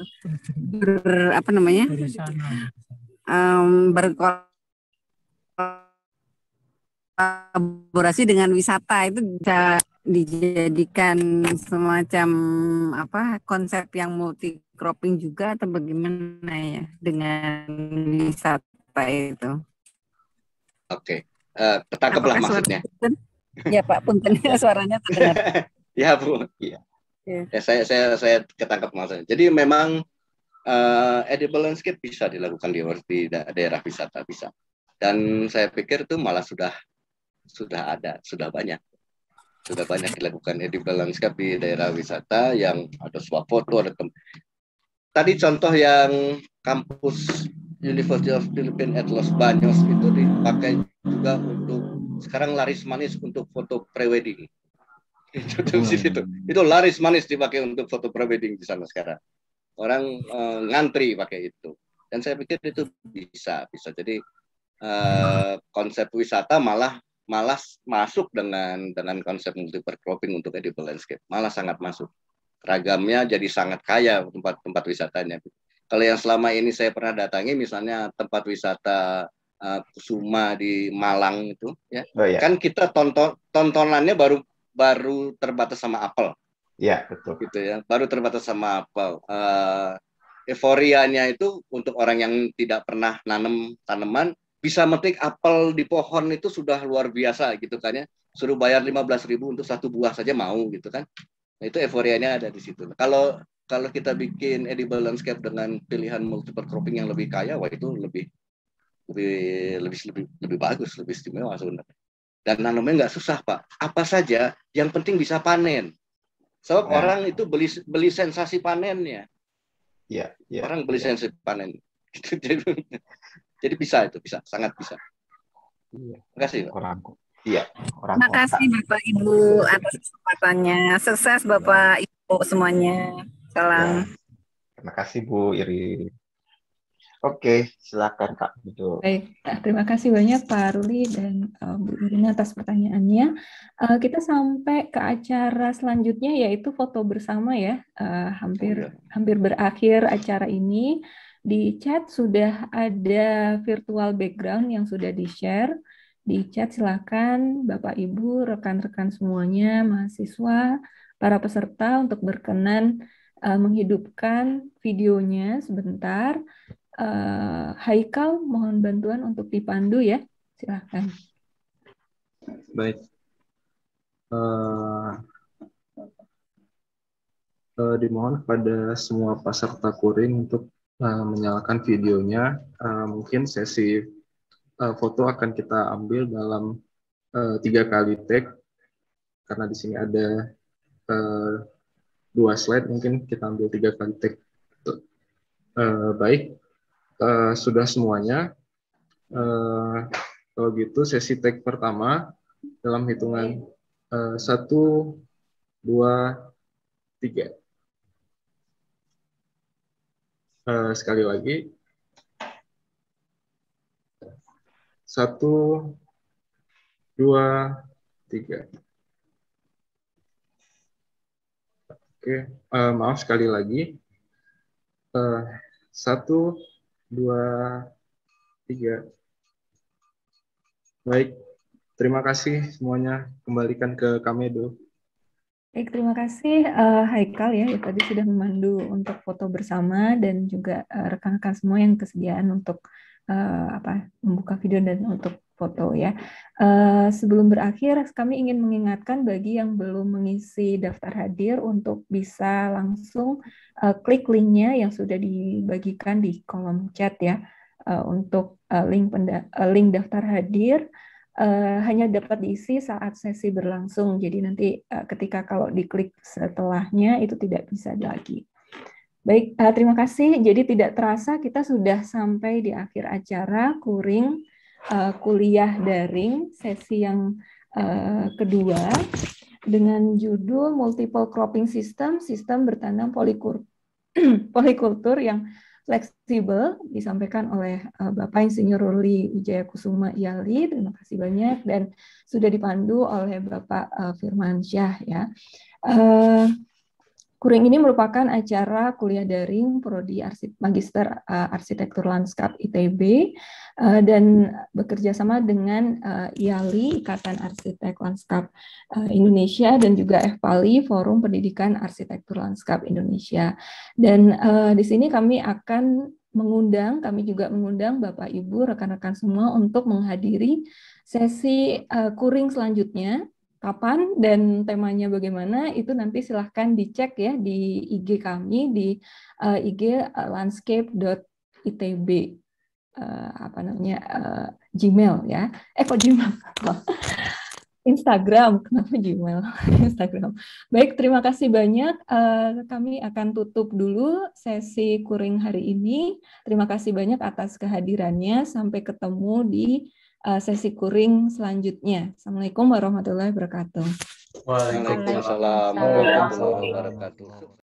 berkolaborasi dengan wisata itu bisa dijadikan semacam konsep yang multi cropping juga atau bagaimana ya dengan wisata itu? Oke, ketangkep lah maksudnya. Ya Pak, punten suaranya terdengar. Ya Bu. Iya. Ya, saya ketangkap maksudnya. Jadi memang edible landscape bisa dilakukan di daerah wisata bisa. Dan saya pikir itu malah sudah ada, sudah banyak dilakukan edible landscape di daerah wisata yang ada swap foto, ada tadi contoh yang kampus University of Philippines at Los Baños itu dipakai juga untuk sekarang laris manis untuk foto prewedding. Itu laris manis dipakai untuk foto prewedding di sana sekarang. Orang ngantri pakai itu. Dan saya pikir itu bisa. Jadi konsep wisata malah masuk dengan konsep multiple cropping untuk edible landscape. Malah sangat masuk. Ragamnya jadi sangat kaya tempat wisatanya. Kalau yang selama ini saya pernah datangi, misalnya tempat wisata Kusuma di Malang itu, ya, kan kita tontonannya baru terbatas sama apel. Ya, betul. Gitu ya, baru terbatas sama apel. Euforianya itu untuk orang yang tidak pernah nanam tanaman, bisa metik apel di pohon itu sudah luar biasa gitu kan ya. Suruh bayar 15.000 untuk satu buah saja mau gitu kan. Nah, itu euforianya ada di situ. Kalau kita bikin edible landscape dengan pilihan multiple cropping yang lebih kaya, wah itu lebih bagus, lebih istimewa sebenarnya. Dan nanamnya nggak susah Pak. Apa saja, yang penting bisa panen. Sebab orang itu beli sensasi panennya. Iya. Orang beli sensasi panen. Jadi bisa, sangat bisa. Iya. Terima kasih Pak. Terima kasih Bapak Ibu atas kesempatannya. Sukses Bapak Ibu semuanya. Salam. Terima kasih Bu Iri. Oke, silakan Kak Mido. Baik, terima kasih banyak Pak Ruli dan Bu Irina atas pertanyaannya. Kita sampai ke acara selanjutnya yaitu foto bersama ya. Hampir berakhir acara ini. Di chat sudah ada virtual background yang sudah di-share. Di chat silakan Bapak Ibu, rekan-rekan semuanya, mahasiswa, para peserta untuk berkenan menghidupkan videonya sebentar. Haikal, mohon bantuan untuk dipandu ya, silakan. Baik. Dimohon kepada semua peserta kuring untuk menyalakan videonya. Mungkin sesi foto akan kita ambil dalam 3 kali take, karena di sini ada 2 slide, mungkin kita ambil 3 kali take. Baik. Sudah semuanya. Kalau gitu sesi take pertama dalam hitungan 1, 2, 3. Sekali lagi. 1, 2, 3. Oke, maaf sekali lagi. 1, 2, 3. Baik, terima kasih semuanya. Kembalikan ke Kamedo. Baik, terima kasih Haikal ya, tadi sudah memandu untuk foto bersama dan juga rekan-rekan semua yang kesediaan untuk membuka video dan untuk foto ya. Sebelum berakhir, kami ingin mengingatkan bagi yang belum mengisi daftar hadir untuk bisa langsung klik linknya yang sudah dibagikan di kolom chat ya. Untuk link daftar hadir hanya dapat diisi saat sesi berlangsung. Jadi nanti ketika kalau diklik setelahnya itu tidak bisa lagi. Baik, terima kasih. Jadi tidak terasa kita sudah sampai di akhir acara kuring kuliah daring sesi yang kedua dengan judul Multiple Cropping System, sistem bertanam polikultur yang fleksibel, disampaikan oleh Bapak Insinyur Ruli Wijayakusuma IALI. Terima kasih banyak dan sudah dipandu oleh Bapak Firmansyah ya. Kuring ini merupakan acara kuliah daring Prodi Magister Arsitektur Lanskap ITB dan bekerja sama dengan IALI, Ikatan Arsitek Lanskap Indonesia, dan juga FPALI, Forum Pendidikan Arsitektur Lanskap Indonesia. Dan di sini kami juga mengundang Bapak Ibu, rekan-rekan semua untuk menghadiri sesi kuring selanjutnya kapan dan temanya bagaimana, itu nanti silahkan dicek ya di IG kami, di IG landscape.itb, Gmail ya. Kok Gmail? Instagram, kenapa Gmail? Instagram. Baik, terima kasih banyak. Kami akan tutup dulu sesi kuring hari ini. Terima kasih banyak atas kehadirannya. Sampai ketemu di sesi kuring selanjutnya. Assalamualaikum warahmatullahi wabarakatuh. Waalaikumsalam warahmatullahi wabarakatuh.